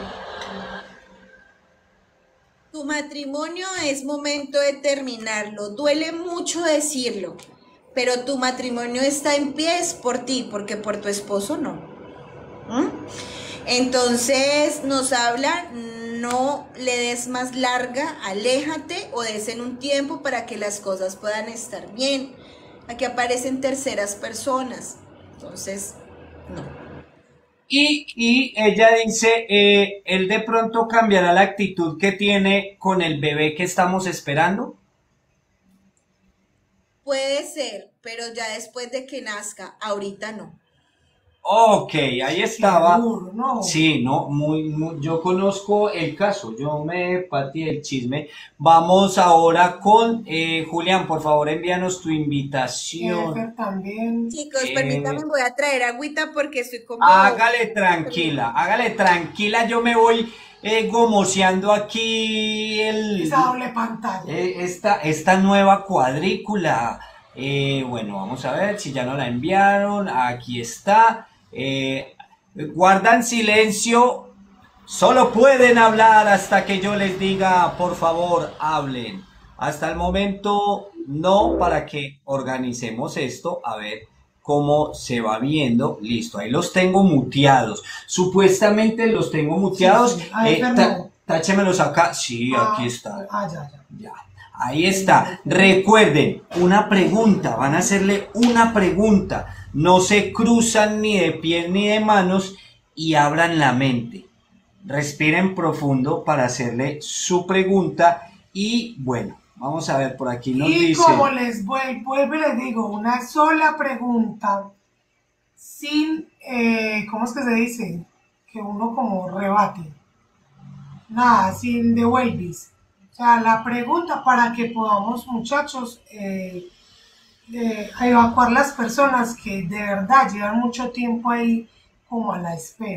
S9: Tu matrimonio es momento de terminarlo, duele mucho decirlo, pero tu matrimonio está en pie es por ti, porque por tu esposo no. ¿Mm? Entonces nos habla, no le des más larga, aléjate o des en un tiempo para que las cosas puedan estar bien. Aquí aparecen terceras personas, entonces no.
S2: Y, y ella dice, eh, él de pronto cambiará la actitud que tiene con el bebé que estamos esperando.
S9: Puede ser, pero ya después de que nazca, ahorita no.
S2: Ok, ahí estaba.
S3: seguro, ¿no?
S2: Sí, no, muy, muy, yo conozco el caso, yo me pateé el chisme. Vamos ahora con eh, Julián, por favor, envíanos tu invitación.
S3: Efer también.
S9: Chicos,
S2: Eh,
S9: permítanme, voy a traer agüita porque estoy como...
S2: Hágale tranquila, hágale tranquila, yo me voy eh, gomoseando aquí el,
S3: Esa doble pantalla.
S2: eh, esta, esta nueva cuadrícula. Eh, bueno, vamos a ver si ya no la enviaron. Aquí está. Eh, guardan silencio. Solo pueden hablar hasta que yo les diga, por favor, hablen. Hasta el momento no, para que organicemos esto. A ver cómo se va viendo. Listo, ahí los tengo muteados. Supuestamente los tengo muteados.
S3: Sí, sí. Ay,
S2: Eh,
S3: perdón.
S2: tá- táchemelos acá. Sí,
S3: Ah,
S2: aquí está.
S3: Ah, ya, ya.
S2: Ya, ahí está. Recuerden, una pregunta, van a hacerle una pregunta. No se cruzan ni de pies ni de manos y abran la mente. Respiren profundo para hacerle su pregunta y bueno, vamos a ver por aquí nos
S3: Y
S2: dice.
S3: como les vuel- vuelvo y les digo, una sola pregunta, sin, eh, ¿cómo es que se dice? Que uno como rebate. Nada, sin devuelvis. O sea, la pregunta para que podamos, muchachos, eh, eh, a evacuar las personas que de verdad llevan mucho tiempo ahí como a la espera.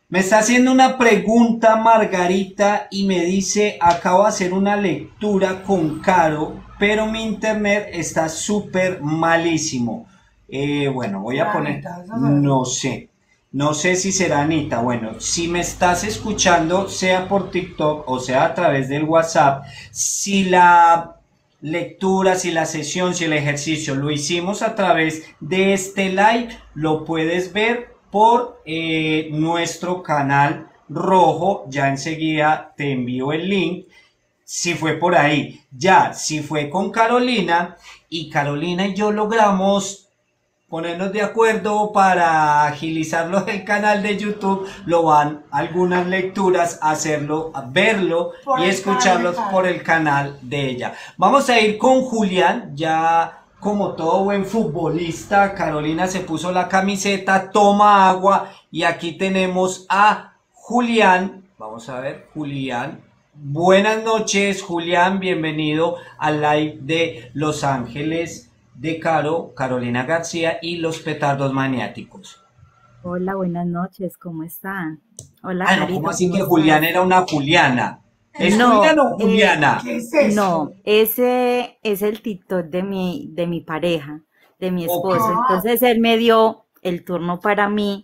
S2: Me está haciendo una pregunta Margarita y me dice, acabo de hacer una lectura con Caro, pero mi internet está súper malísimo. Eh, bueno, voy a poner, no sé, no sé si será Anita. Bueno, si me estás escuchando, sea por TikTok o sea a través del WhatsApp, si la lectura, si la sesión, si el ejercicio lo hicimos a través de este live, lo puedes ver por eh, nuestro canal rojo. Ya enseguida te envío el link si fue por ahí. Ya si fue con Carolina y Carolina y yo logramos ponernos de acuerdo para agilizarlo del canal de YouTube, lo van algunas lecturas a hacerlo, a verlo por y escucharlos canal. por el canal de ella. Vamos a ir con Julián. Ya como todo buen futbolista, Carolina se puso la camiseta, toma agua y aquí tenemos a Julián. Vamos a ver, Julián. Buenas noches, Julián, bienvenido al live de Los Ángeles de Caro, Carolina García y los petardos maniáticos.
S12: Hola, buenas noches, ¿cómo están? Hola,
S2: ah, no,
S12: Carito,
S2: ¿cómo así
S12: ¿cómo
S2: que
S12: estás?
S2: Julián era una Juliana? ¿Es
S12: no,
S2: Julián o Juliana?
S12: Eh,
S3: ¿Qué es eso?
S12: No, ese es el TikTok de mi, de mi pareja, de mi esposo.
S3: Okay.
S12: Entonces él me dio el turno para mí,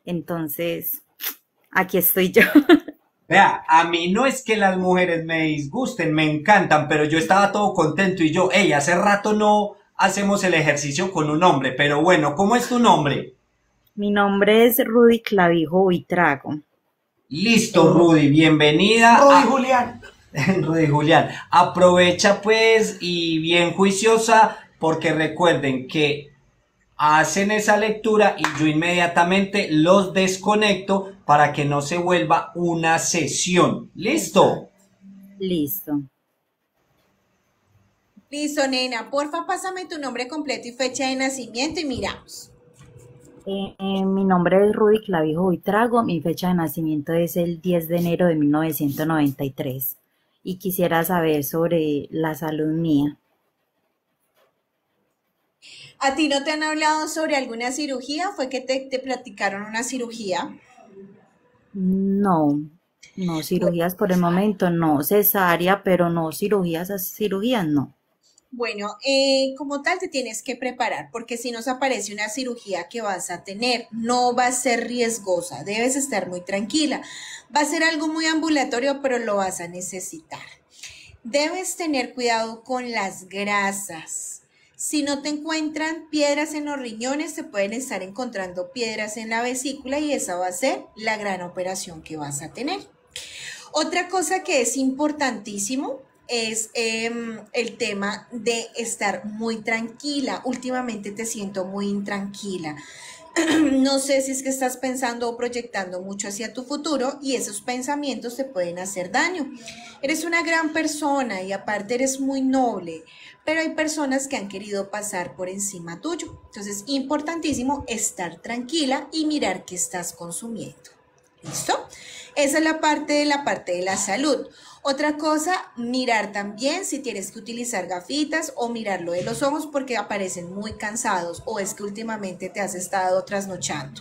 S12: entonces aquí estoy yo.
S2: Vea, a mí no es que las mujeres me disgusten, me encantan, pero yo estaba todo contento y yo, hey, hace rato no hacemos el ejercicio con un hombre, pero bueno, ¿cómo es tu nombre?
S12: Mi nombre es Rudy Clavijo Buitrago.
S2: Listo, Rudy, bienvenida.
S3: Rudy
S2: a...
S3: Julián.
S2: Rudy Julián, aprovecha pues y bien juiciosa, porque recuerden que hacen esa lectura y yo inmediatamente los desconecto para que no se vuelva una sesión. ¿Listo?
S12: Listo.
S9: Listo, nena. Porfa, pásame tu nombre completo y fecha de nacimiento y miramos.
S12: Eh, eh, mi nombre es Rudy Clavijo Buitrago, mi fecha de nacimiento es el diez de enero de mil novecientos noventa y tres y quisiera saber sobre la salud mía.
S9: ¿A ti no te han hablado sobre alguna cirugía? ¿Fue que te, te platicaron una cirugía?
S12: No, no cirugías por el momento, no cesárea, pero no cirugías, cirugías no.
S9: Bueno, eh, como tal te tienes que preparar porque si nos aparece una cirugía que vas a tener, no va a ser riesgosa, debes estar muy tranquila. Va a ser algo muy ambulatorio, pero lo vas a necesitar. Debes tener cuidado con las grasas. Si no te encuentran piedras en los riñones, te pueden estar encontrando piedras en la vesícula y esa va a ser la gran operación que vas a tener. Otra cosa que es importantísimo es eh, el tema de estar muy tranquila. Últimamente te siento muy intranquila. No sé si es que estás pensando o proyectando mucho hacia tu futuro y esos pensamientos te pueden hacer daño. Eres una gran persona y aparte eres muy noble, pero hay personas que han querido pasar por encima tuyo. Entonces, importantísimo estar tranquila y mirar qué estás consumiendo. ¿Listo? Esa es la parte de la parte de la salud. Otra cosa, mirar también si tienes que utilizar gafitas o mirarlo de los ojos porque aparecen muy cansados o es que últimamente te has estado trasnochando.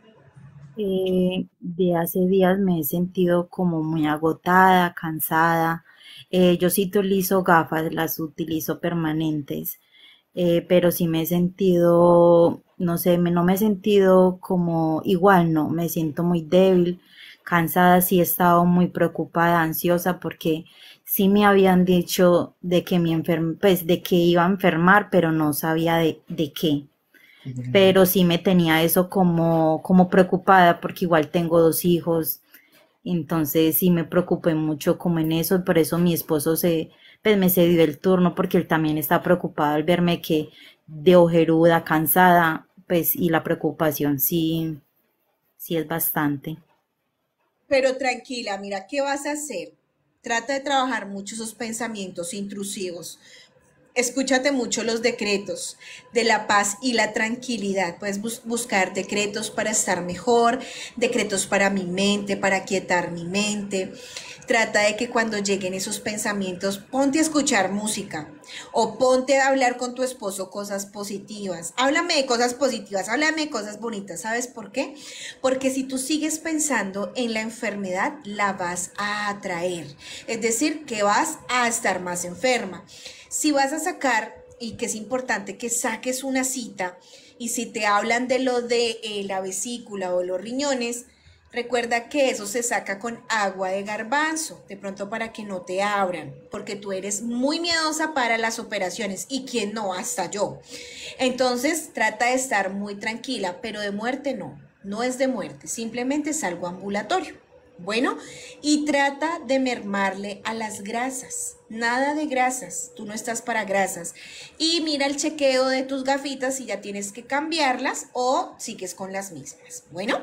S12: Eh, de hace días me he sentido como muy agotada, cansada. Eh, yo sí utilizo gafas, las utilizo permanentes, eh, pero sí me he sentido, no sé, me, no me he sentido como igual, no, me siento muy débil, cansada, sí he estado muy preocupada, ansiosa, porque sí me habían dicho de que me enferm pues de que iba a enfermar, pero no sabía de, de qué. Pero sí me tenía eso como, como preocupada, porque igual tengo dos hijos, entonces sí me preocupé mucho como en eso, y por eso mi esposo se, pues me cedió el turno, porque él también está preocupado al verme que de ojeruda, cansada, pues y la preocupación sí, sí es bastante.
S9: Pero tranquila, mira, ¿qué vas a hacer? Trata de trabajar mucho esos pensamientos intrusivos. Escúchate mucho los decretos de la paz y la tranquilidad. Puedes bus buscar decretos para estar mejor, decretos para mi mente, para quietar mi mente. Trata de que cuando lleguen esos pensamientos, ponte a escuchar música. O ponte a hablar con tu esposo cosas positivas. Háblame de cosas positivas, háblame de cosas bonitas. ¿Sabes por qué? Porque si tú sigues pensando en la enfermedad, la vas a atraer. Es decir, que vas a estar más enferma. Si vas a sacar, y que es importante que saques una cita, y si te hablan de lo de eh, la vesícula o los riñones, recuerda que eso se saca con agua de garbanzo, de pronto para que no te abran, porque tú eres muy miedosa para las operaciones y quién no, hasta yo. Entonces trata de estar muy tranquila, pero de muerte no, no es de muerte, simplemente es algo ambulatorio. Bueno, y trata de mermarle a las grasas, nada de grasas, tú no estás para grasas. Y mira el chequeo de tus gafitas si ya tienes que cambiarlas o sigues con las mismas. Bueno.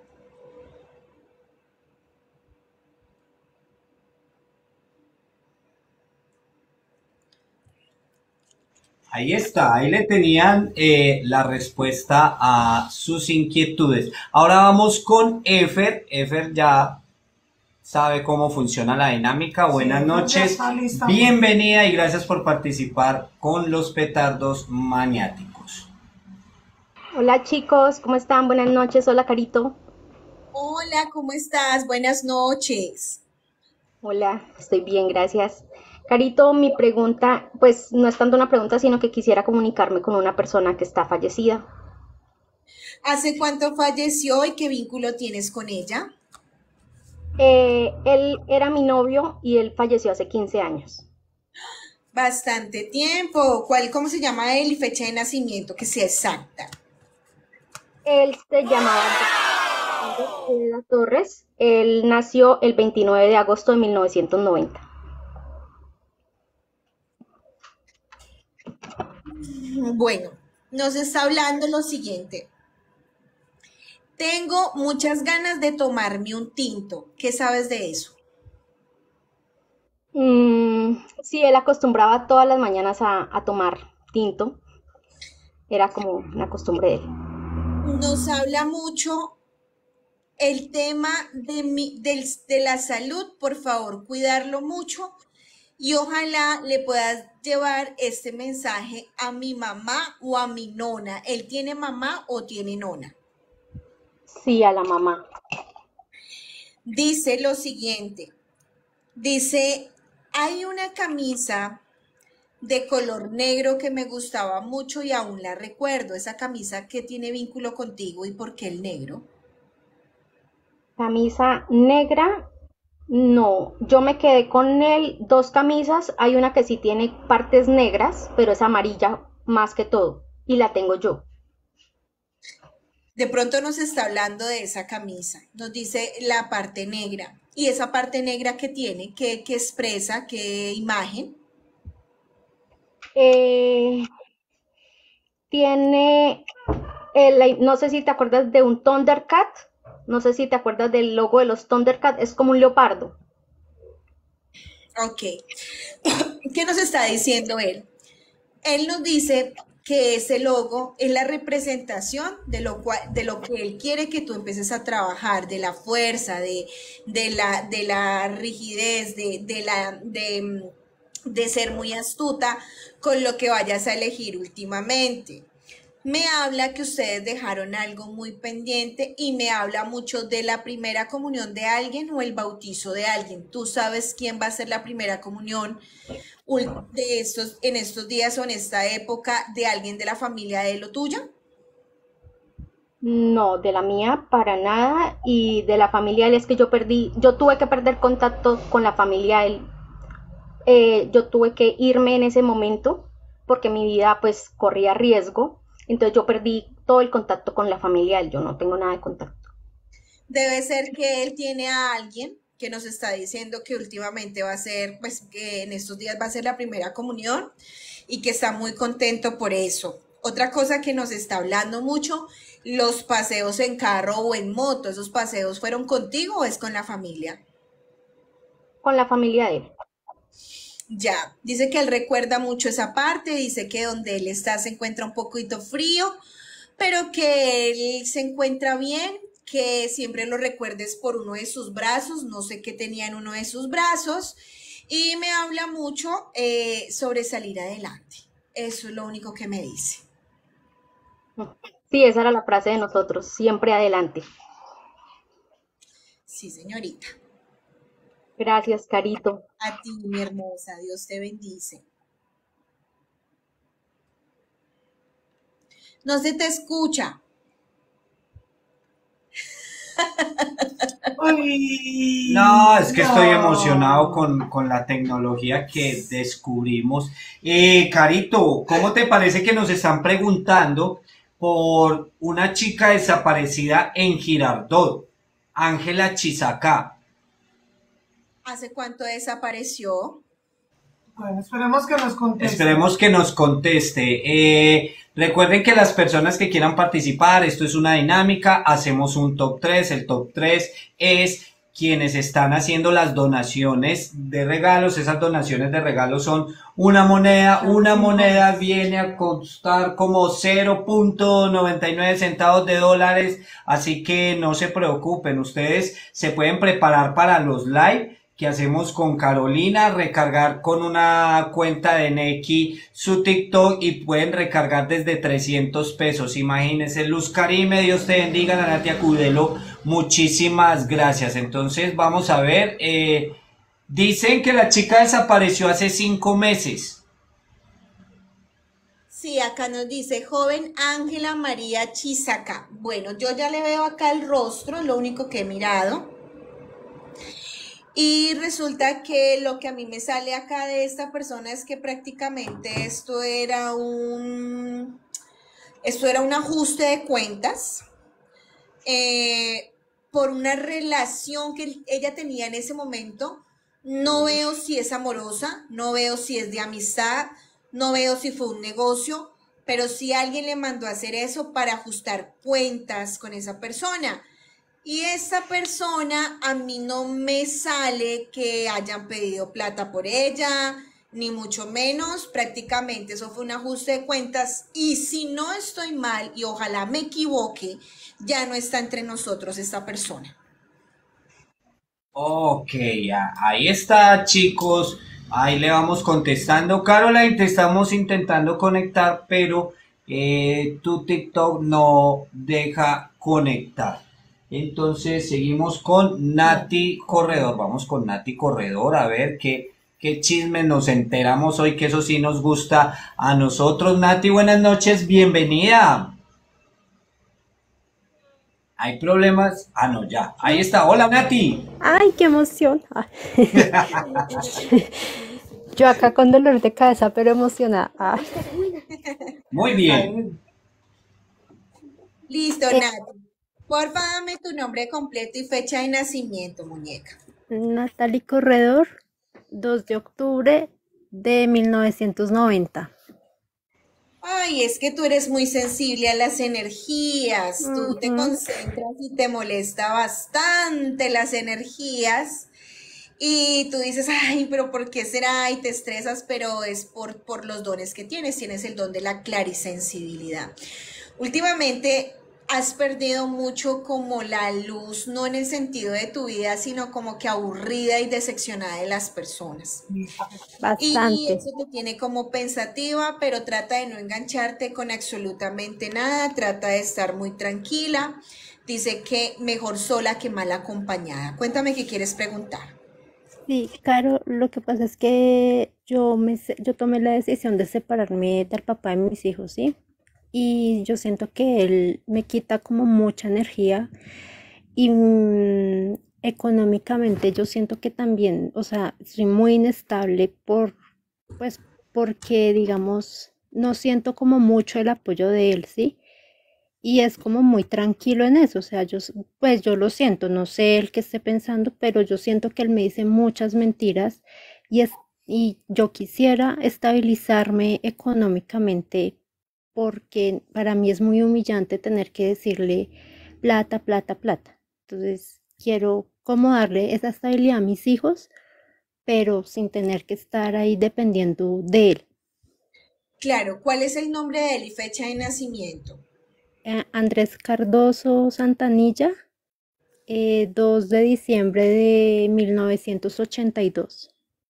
S2: Ahí está, ahí le tenían eh, la respuesta a sus inquietudes. Ahora vamos con Efer. Efer ya sabe cómo funciona la dinámica. Buenas
S3: Sí,
S2: noches,
S3: ya está lista.
S2: bienvenida y gracias por participar con los petardos maniáticos.
S13: Hola chicos, ¿cómo están? Buenas noches, hola Carito.
S9: Hola, ¿cómo estás? Buenas noches.
S13: Hola, estoy bien, gracias. Carito, mi pregunta, pues no es tanto una pregunta, sino que quisiera comunicarme con una persona que está fallecida.
S9: ¿Hace cuánto falleció y qué vínculo tienes con ella?
S13: Eh, él era mi novio y él falleció hace quince años.
S9: Bastante tiempo. ¿Cuál, cómo se llama él y fecha de nacimiento? Que sea exacta.
S13: Él se llamaba Ojeda Torres, él nació el veintinueve de agosto de mil novecientos noventa.
S9: Bueno, nos está hablando lo siguiente. Tengo muchas ganas de tomarme un tinto. ¿Qué sabes de eso?
S13: Mm, sí, él acostumbraba todas las mañanas a, a tomar tinto. Era como una costumbre de él.
S9: Nos habla mucho el tema de, mi, del- de la salud. Por favor, cuidarlo mucho. Y ojalá le puedas llevar este mensaje a mi mamá o a mi nona. ¿Él tiene mamá o tiene nona?
S13: Sí, a la mamá.
S9: Dice lo siguiente. Dice, hay una camisa de color negro que me gustaba mucho y aún la recuerdo. Esa camisa que tiene vínculo contigo y por qué el negro.
S13: Camisa negra, no. Yo me quedé con él dos camisas. Hay una que sí tiene partes negras, pero es amarilla más que todo. Y la tengo yo.
S9: De pronto nos está hablando de esa camisa. Nos dice la parte negra. ¿Y esa parte negra que tiene? ¿Qué, qué expresa? ¿Qué imagen?
S13: Eh, tiene, el- no sé si te acuerdas de un Thundercat. No sé si te acuerdas del logo de los Thundercat. Es como un leopardo.
S9: Ok. ¿Qué nos está diciendo él? Él nos dice que ese logo es la representación de lo, cual, de lo que él quiere que tú empieces a trabajar, de la fuerza, de, de, la, de la rigidez, de, de, la, de, mm, de ser muy astuta con lo que vayas a elegir últimamente. Me habla que ustedes dejaron algo muy pendiente y me habla mucho de la primera comunión de alguien o el bautizo de alguien. ¿Tú sabes quién va a ser la primera comunión ul- de estos, en estos días o en esta época de alguien de la familia de lo tuyo?
S13: No, de la mía para nada. Y de la familia de él es que yo perdí, yo tuve que perder contacto con la familia de él. Eh, yo tuve que irme en ese momento porque mi vida pues corría riesgo. Entonces yo perdí todo el contacto con la familia de él. Yo no tengo nada de contacto.
S9: Debe ser que él tiene a alguien que nos está diciendo que últimamente va a ser, pues que en estos días va a ser la primera comunión y que está muy contento por eso. Otra cosa que nos está hablando mucho, los paseos en carro o en moto. ¿Esos paseos fueron contigo o es con la familia?
S13: Con la familia de él.
S9: Ya, dice que él recuerda mucho esa parte, dice que donde él está se encuentra un poquito frío, pero que él se encuentra bien, que siempre lo recuerdes por uno de sus brazos, no sé qué tenía en uno de sus brazos, Y me habla mucho eh, sobre salir adelante. Eso es lo único que me dice.
S13: Sí, esa era la frase de nosotros, siempre adelante.
S9: Sí, señorita.
S13: Gracias, Carito.
S9: A ti, mi hermosa, Dios te bendice. No se te escucha.
S3: Uy,
S2: No, es que estoy
S3: no.
S2: emocionado con, con la tecnología que descubrimos. Eh, Carito, ¿cómo te parece que nos están preguntando por una chica desaparecida en Girardot, Ángela Chisacá?
S9: ¿Hace cuánto desapareció?
S3: Bueno, esperemos que nos conteste.
S2: Esperemos que nos conteste. Eh, recuerden que las personas que quieran participar, esto es una dinámica, hacemos un top tres. El top tres es quienes están haciendo las donaciones de regalos. Esas donaciones de regalos son una moneda. Una moneda viene a costar como cero punto noventa y nueve centavos de dólares. Así que no se preocupen, ustedes se pueden preparar para los live que hacemos con Carolina, recargar con una cuenta de Nequi su TikTok y pueden recargar desde trescientos pesos. Imagínense, Luz Karime, Dios te bendiga, Natia Cudelo, muchísimas gracias. Entonces vamos a ver, eh, dicen que la chica desapareció hace cinco meses.
S9: Sí, acá nos dice joven Ángela María Chisacá. Bueno, yo ya le veo acá el rostro, lo único que he mirado. Y resulta que lo que a mí me sale acá de esta persona es que prácticamente esto era un, esto era un ajuste de cuentas eh, por una relación que ella tenía en ese momento. No veo si es amorosa, no veo si es de amistad, no veo si fue un negocio, pero si alguien le mandó a hacer eso para ajustar cuentas con esa persona. Y esa persona a mí no me sale que hayan pedido plata por ella, ni mucho menos. Prácticamente eso fue un ajuste de cuentas. Y si no estoy mal, y ojalá me equivoque, ya no está entre nosotros esta persona.
S2: Ok, ahí está, chicos. Ahí le vamos contestando. Caroline, te estamos intentando conectar, pero eh, tu TikTok no deja conectar. Entonces seguimos con Nati Corredor. Vamos con Nati Corredor a ver qué, qué chismes nos enteramos hoy, que eso sí nos gusta a nosotros. Nati, buenas noches, bienvenida. ¿Hay problemas? Ah, no, ya. Ahí está. Hola, Nati.
S14: Ay, qué emoción. Yo acá con dolor de cabeza, pero emocionada. Ay.
S2: Muy bien.
S9: Listo, Nati. Porfa, dame tu nombre completo y fecha de nacimiento, muñeca.
S14: Natalie Corredor, dos de octubre de mil novecientos noventa.
S9: Ay, es que tú eres muy sensible a las energías. Tú te concentras y te molesta bastante las energías. Y tú dices, ay, pero ¿por qué será? Y te estresas, pero es por, por los dones que tienes. Tienes el don de la clarisensibilidad. Últimamente has perdido mucho como la luz, no en el sentido de tu vida, sino como que aburrida y decepcionada de las personas.
S14: Bastante.
S9: Y eso te tiene como pensativa, pero trata de no engancharte con absolutamente nada, trata de estar muy tranquila. Dice que mejor sola que mal acompañada. Cuéntame qué quieres preguntar.
S14: Sí, Caro, lo que pasa es que yo, me, yo tomé la decisión de separarme del papá de mis hijos, ¿sí? Y yo siento que él me quita como mucha energía y mmm, económicamente yo siento que también, o sea, soy muy inestable por, pues, porque digamos, no siento como mucho el apoyo de él, ¿sí? Y es como muy tranquilo en eso, o sea, yo, pues yo lo siento, no sé él qué esté pensando, pero yo siento que él me dice muchas mentiras y, es, y yo quisiera estabilizarme económicamente, porque para mí es muy humillante tener que decirle plata, plata, plata. Entonces quiero como darle esa estabilidad a mis hijos, pero sin tener que estar ahí dependiendo de él.
S9: Claro, ¿cuál es el nombre de él y fecha de nacimiento?
S14: Eh, Andrés Cardoso Santanilla, eh, dos de diciembre de mil novecientos ochenta y dos.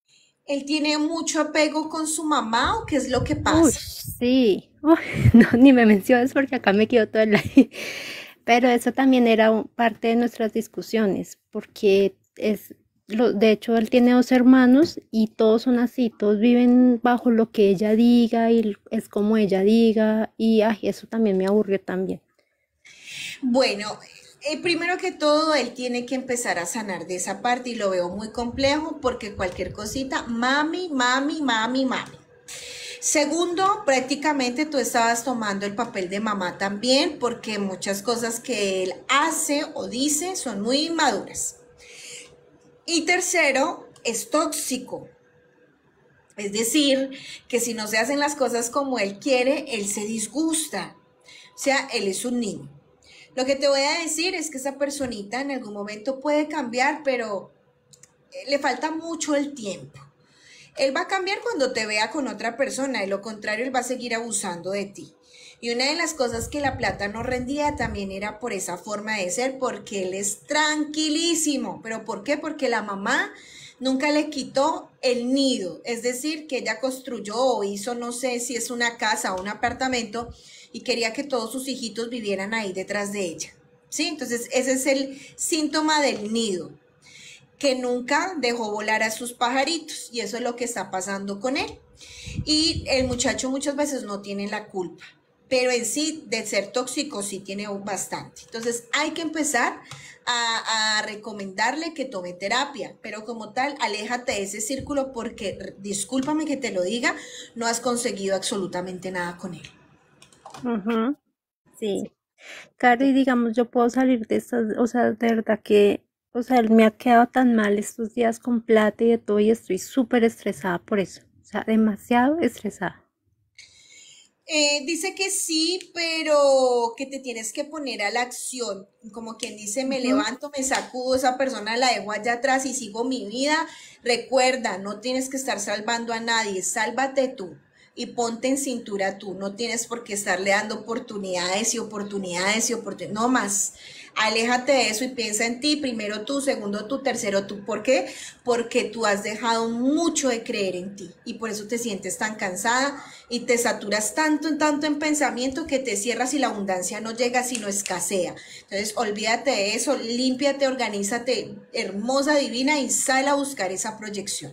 S9: ¿Él tiene mucho apego con su mamá o qué es lo que
S14: Uy,
S9: pasa?
S14: sí. Uy, no, ni me menciones porque acá me quedo todo el aire. Pero eso también era un- parte de nuestras discusiones, porque es, lo, de hecho, él tiene dos hermanos y todos son así, todos viven bajo lo que ella diga y es como ella diga, y ay, eso también me aburrió también.
S9: Bueno, eh, primero que todo, él tiene que empezar a sanar de esa parte y lo veo muy complejo porque cualquier cosita, mami, mami, mami, mami. Segundo, prácticamente tú estabas tomando el papel de mamá también porque muchas cosas que él hace o dice son muy inmaduras. Y tercero, es tóxico. Es decir, que si no se hacen las cosas como él quiere, él se disgusta. O sea, él es un niño. Lo que te voy a decir es que esa personita en algún momento puede cambiar, pero le falta mucho el tiempo. Él va a cambiar cuando te vea con otra persona, de lo contrario, él va a seguir abusando de ti. Y una de las cosas que la plata no rendía también era por esa forma de ser, porque él es tranquilísimo. ¿Pero por qué? Porque la mamá nunca le quitó el nido, es decir, que ella construyó o hizo, no sé si es una casa o un apartamento, y quería que todos sus hijitos vivieran ahí detrás de ella. ¿Sí? Entonces, ese es el síntoma del nido, que nunca dejó volar a sus pajaritos, y eso es lo que está pasando con él. Y el muchacho muchas veces no tiene la culpa, pero en sí de ser tóxico sí tiene bastante. Entonces hay que empezar a, a recomendarle que tome terapia, pero como tal, aléjate de ese círculo porque, discúlpame que te lo diga, no has conseguido absolutamente nada con él.
S14: Ujú, sí. Claro, y digamos, yo puedo salir de estas, o sea, de verdad que, o sea, él me ha quedado tan mal estos días con plata y de todo, y estoy súper estresada por eso, o sea, demasiado estresada.
S9: Eh, dice que sí, pero que te tienes que poner a la acción, como quien dice, me
S14: Ujú.
S9: levanto, me sacudo, esa persona la dejo allá atrás y sigo mi vida. Recuerda, no tienes que estar salvando a nadie, sálvate tú y ponte en cintura tú, no tienes por qué estarle dando oportunidades y oportunidades y oportunidades, no más. Aléjate de eso y piensa en ti, primero tú, segundo tú, tercero tú. ¿Por qué? Porque tú has dejado mucho de creer en ti y por eso te sientes tan cansada y te saturas tanto en tanto en pensamiento que te cierras y la abundancia no llega sino escasea. Entonces olvídate de eso, límpiate, organízate, hermosa, divina, y sal a buscar esa proyección.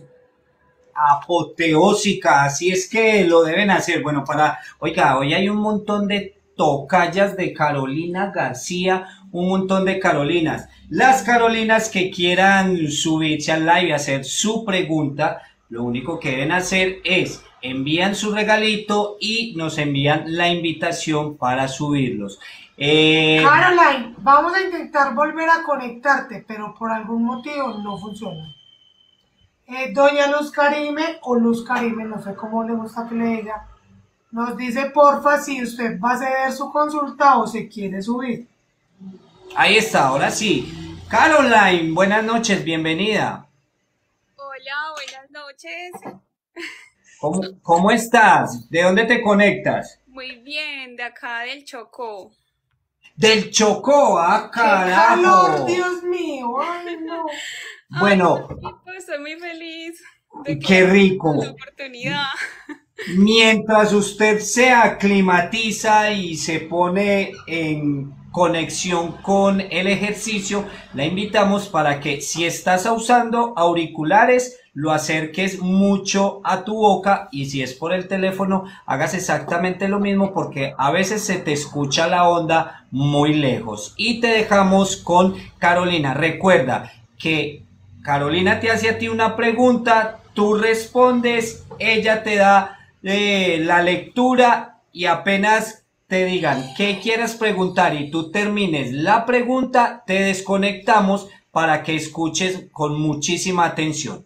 S2: Apoteósica, así es que lo deben hacer. Bueno, para, oiga, hoy hay un montón de tocayas de Carolina García, un montón de Carolinas. Las Carolinas que quieran subirse al live y hacer su pregunta, lo único que deben hacer es envían su regalito y nos envían la invitación para subirlos. Eh,
S3: Caroline, vamos a intentar volver a conectarte, pero por algún motivo no funciona. Eh, Doña Luz Karime o Luz Karime, no sé cómo le gusta que le diga, nos dice porfa si usted va a ceder su consulta o se quiere subir.
S2: ahí está, ahora sí. Caroline, buenas noches, bienvenida.
S15: Hola, buenas noches.
S2: ¿Cómo, cómo estás? ¿De dónde te conectas?
S15: Muy bien, de acá del Chocó.
S2: Del Chocó, ah,
S3: ¡Qué calor,
S2: carajo.
S3: Dios mío! ¡Ay, no!
S2: Bueno,
S15: Ay, pues estoy muy feliz de que
S2: qué rico.
S15: me den la oportunidad.
S2: Mientras usted se aclimatiza y se pone en conexión con el ejercicio, la invitamos para que si estás usando auriculares, lo acerques mucho a tu boca, y si es por el teléfono, hagas exactamente lo mismo porque a veces se te escucha la onda muy lejos. Y te dejamos con Carolina. Recuerda que Carolina te hace a ti una pregunta, tú respondes, ella te da eh, la lectura, y apenas te digan qué quieras preguntar y tú termines la pregunta, te desconectamos para que escuches con muchísima atención.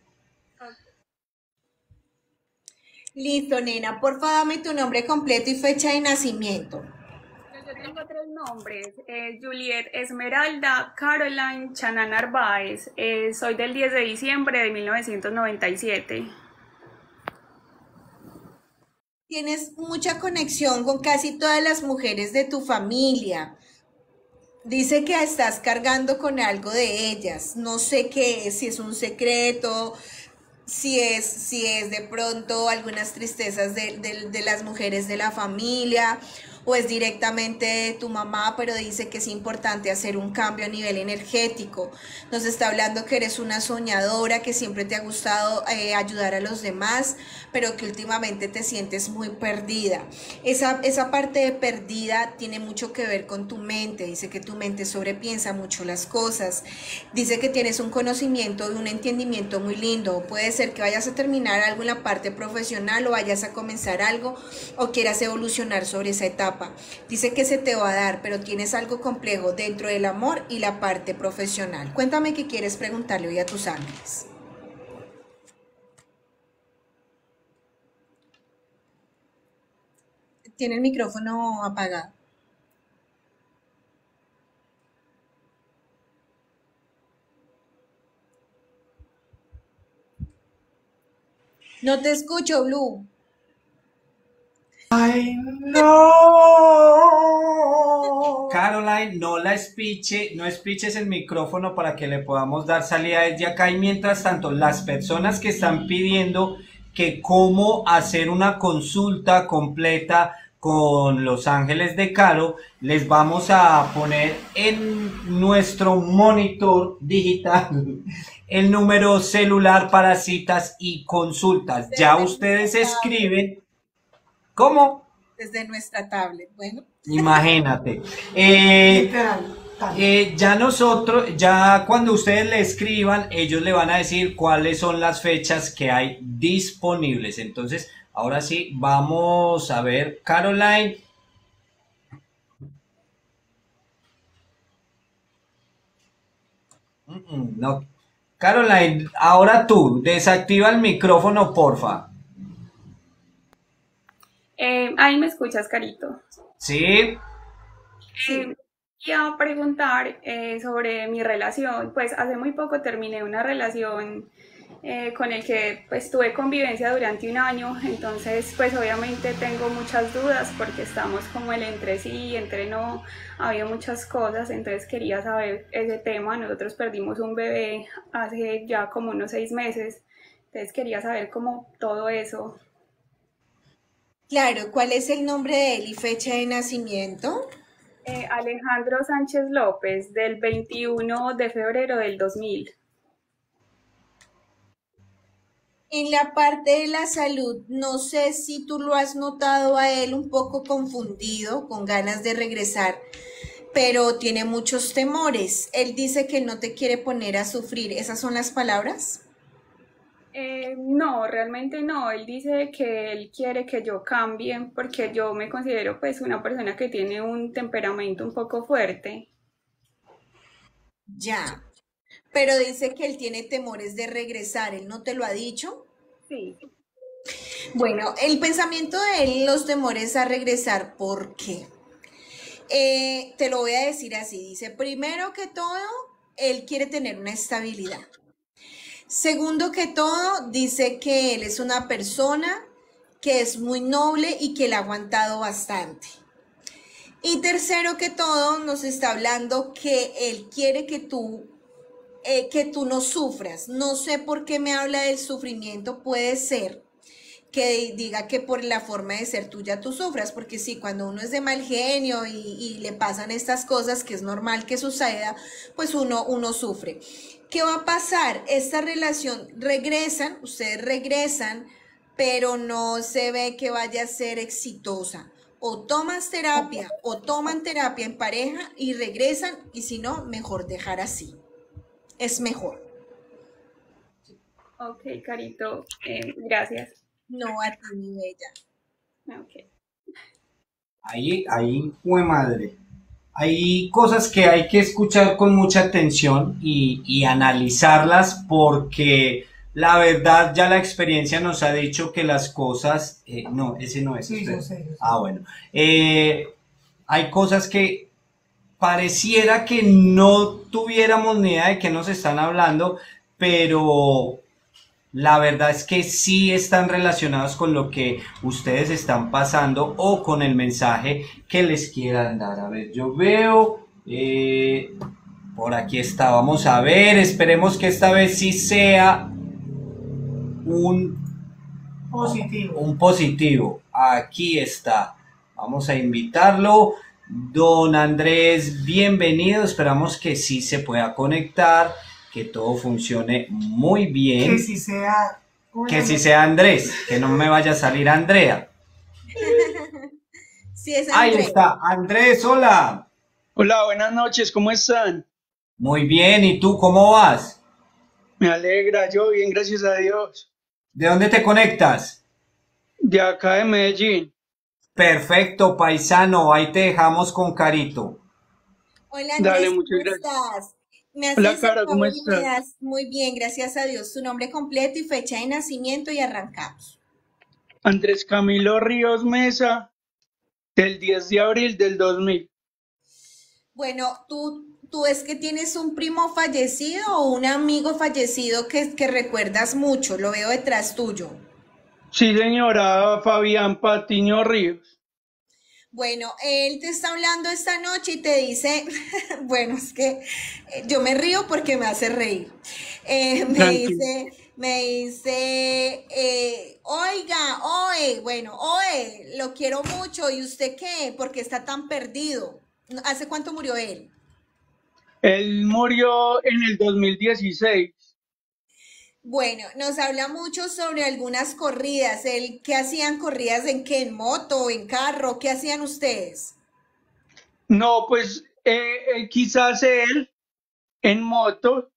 S9: Listo, nena, porfa dame tu nombre completo y fecha de nacimiento.
S15: Yo tengo tres nombres, eh, Juliet Esmeralda Caroline Chana Narváez. Eh, soy del diez de diciembre de mil novecientos noventa y siete.
S9: Tienes mucha conexión con casi todas las mujeres de tu familia. Dice que estás cargando con algo de ellas. No sé qué es, si es un secreto, si es, si es de pronto algunas tristezas de, de, de las mujeres de la familia, o es directamente de tu mamá, pero dice que es importante hacer un cambio a nivel energético. Nos está hablando que eres una soñadora, que siempre te ha gustado eh, ayudar a los demás, pero que últimamente te sientes muy perdida. Esa, esa parte de perdida tiene mucho que ver con tu mente. Dice que tu mente sobrepiensa mucho las cosas. Dice que tienes un conocimiento y un entendimiento muy lindo. Puede ser que vayas a terminar algo en la parte profesional, o vayas a comenzar algo, o quieras evolucionar sobre esa etapa. Dice que se te va a dar, pero tienes algo complejo dentro del amor y la parte profesional. Cuéntame qué quieres preguntarle hoy a tus ángeles. Tiene el micrófono apagado. No te escucho, Blue.
S2: Ay, no. Caroline, no la espiche, no espiches el micrófono para que le podamos dar salida desde acá. Y mientras tanto, las personas que están pidiendo que cómo hacer una consulta completa con los ángeles de Caro, les vamos a poner en nuestro monitor digital el número celular para citas y consultas. Ya ustedes escriben. ¿Cómo?
S9: Desde nuestra tablet, bueno.
S2: Imagínate. Eh, eh, ya nosotros, ya cuando ustedes le escriban, ellos le van a decir cuáles son las fechas que hay disponibles. Entonces, ahora sí, vamos a ver, Caroline. No, Caroline, ahora tú, desactiva el micrófono, porfa.
S15: Eh, ahí me escuchas, Carito.
S2: Sí.
S15: Eh, iba a preguntar eh, sobre mi relación. Pues hace muy poco terminé una relación eh, con el que pues tuve convivencia durante un año. Entonces pues obviamente tengo muchas dudas porque estamos como el entre sí y entre no. Había muchas cosas, entonces quería saber ese tema. Nosotros perdimos un bebé hace ya como unos seis meses. Entonces quería saber cómo todo eso.
S9: Claro, ¿cuál es el nombre de él y fecha de nacimiento?
S15: Eh, Alejandro Sánchez López, del veintiuno de febrero del dos mil.
S9: En la parte de la salud, no sé si tú lo has notado a él un poco confundido, con ganas de regresar, pero tiene muchos temores. Él dice que no te quiere poner a sufrir. ¿Esas son las palabras?
S15: Eh, no, realmente no. Él dice que él quiere que yo cambie porque yo me considero pues una persona que tiene un temperamento un poco fuerte.
S9: Ya, pero dice que él tiene temores de regresar. ¿Él no te lo ha dicho?
S15: Sí.
S9: Bueno, el pensamiento de él, los temores a regresar, ¿por qué? Eh, te lo voy a decir así. Dice, primero que todo, él quiere tener una estabilidad. Segundo que todo, dice que él es una persona que es muy noble y que le ha aguantado bastante. Y tercero que todo, nos está hablando que él quiere que tú, eh, que tú no sufras. No sé por qué me habla del sufrimiento. Puede ser que diga que por la forma de ser tuya tú sufras, porque sí, cuando uno es de mal genio y, y le pasan estas cosas, que es normal que suceda, pues uno, uno sufre. ¿Qué va a pasar? Esta relación, regresan, ustedes regresan, pero no se ve que vaya a ser exitosa. O tomas terapia o toman terapia en pareja y regresan, y si no, mejor dejar así. Es mejor.
S15: Ok, Carito, eh, gracias.
S9: No, a ti, mi bella.
S15: Ok.
S2: Ahí, ahí, fue madre. Hay cosas que hay que escuchar con mucha atención y, y analizarlas, porque la verdad ya la experiencia nos ha dicho que las cosas, eh, no, ese no es.
S3: Sí, yo sé, yo sé.
S2: Ah, bueno. Eh, hay cosas que pareciera que no tuviéramos ni idea de qué nos están hablando, pero la verdad es que sí están relacionados con lo que ustedes están pasando o con el mensaje que les quieran dar. A ver, yo veo, eh, por aquí está, vamos a ver, esperemos que esta vez sí sea un
S3: Positivo.
S2: Un positivo. Aquí está. Vamos a invitarlo. Don Andrés, bienvenido. Esperamos que sí se pueda conectar, que todo funcione muy bien.
S3: Que si sea...
S2: Que si sea Andrés, que no me vaya a salir Andrea.
S9: Sí, es
S2: Ahí
S9: Andrés.
S2: está. Andrés, hola.
S16: Hola, buenas noches, ¿cómo están?
S2: Muy bien. ¿Y tú cómo vas?
S16: Me alegra, yo bien, gracias a Dios.
S2: ¿De dónde te conectas?
S16: De acá de Medellín.
S2: Perfecto, paisano. Ahí te dejamos con Carito.
S9: Hola
S16: Dale,
S9: Andrés,
S16: muchas
S9: ¿cómo
S16: gracias.
S9: estás? Me
S16: Hola,
S9: haces el
S16: Caro, ¿cómo
S9: favor y me
S16: estás?
S9: das muy bien, gracias a Dios. Tu nombre completo y fecha de nacimiento y arrancamos.
S16: Andrés Camilo Ríos Mesa, del diez de abril del dos mil.
S9: Bueno, ¿tú, tú es que tienes un primo fallecido o un amigo fallecido que, que recuerdas mucho? Lo veo detrás tuyo.
S16: Sí, señora Fabián Patiño Ríos.
S9: Bueno, él te está hablando esta noche y te dice, bueno, es que eh, yo me río porque me hace reír. Eh, me
S16: Tranquilo.
S9: dice, me dice, eh, oiga, oe, bueno, oe, lo quiero mucho, ¿y usted qué? ¿Por qué está tan perdido? ¿Hace cuánto murió él?
S16: Él murió en el dos mil dieciséis.
S9: Bueno, nos habla mucho sobre algunas corridas. ¿El, ¿Qué hacían corridas? ¿En qué? ¿En moto? ¿En carro? ¿Qué hacían ustedes?
S16: No, pues eh, eh, quizás él en moto.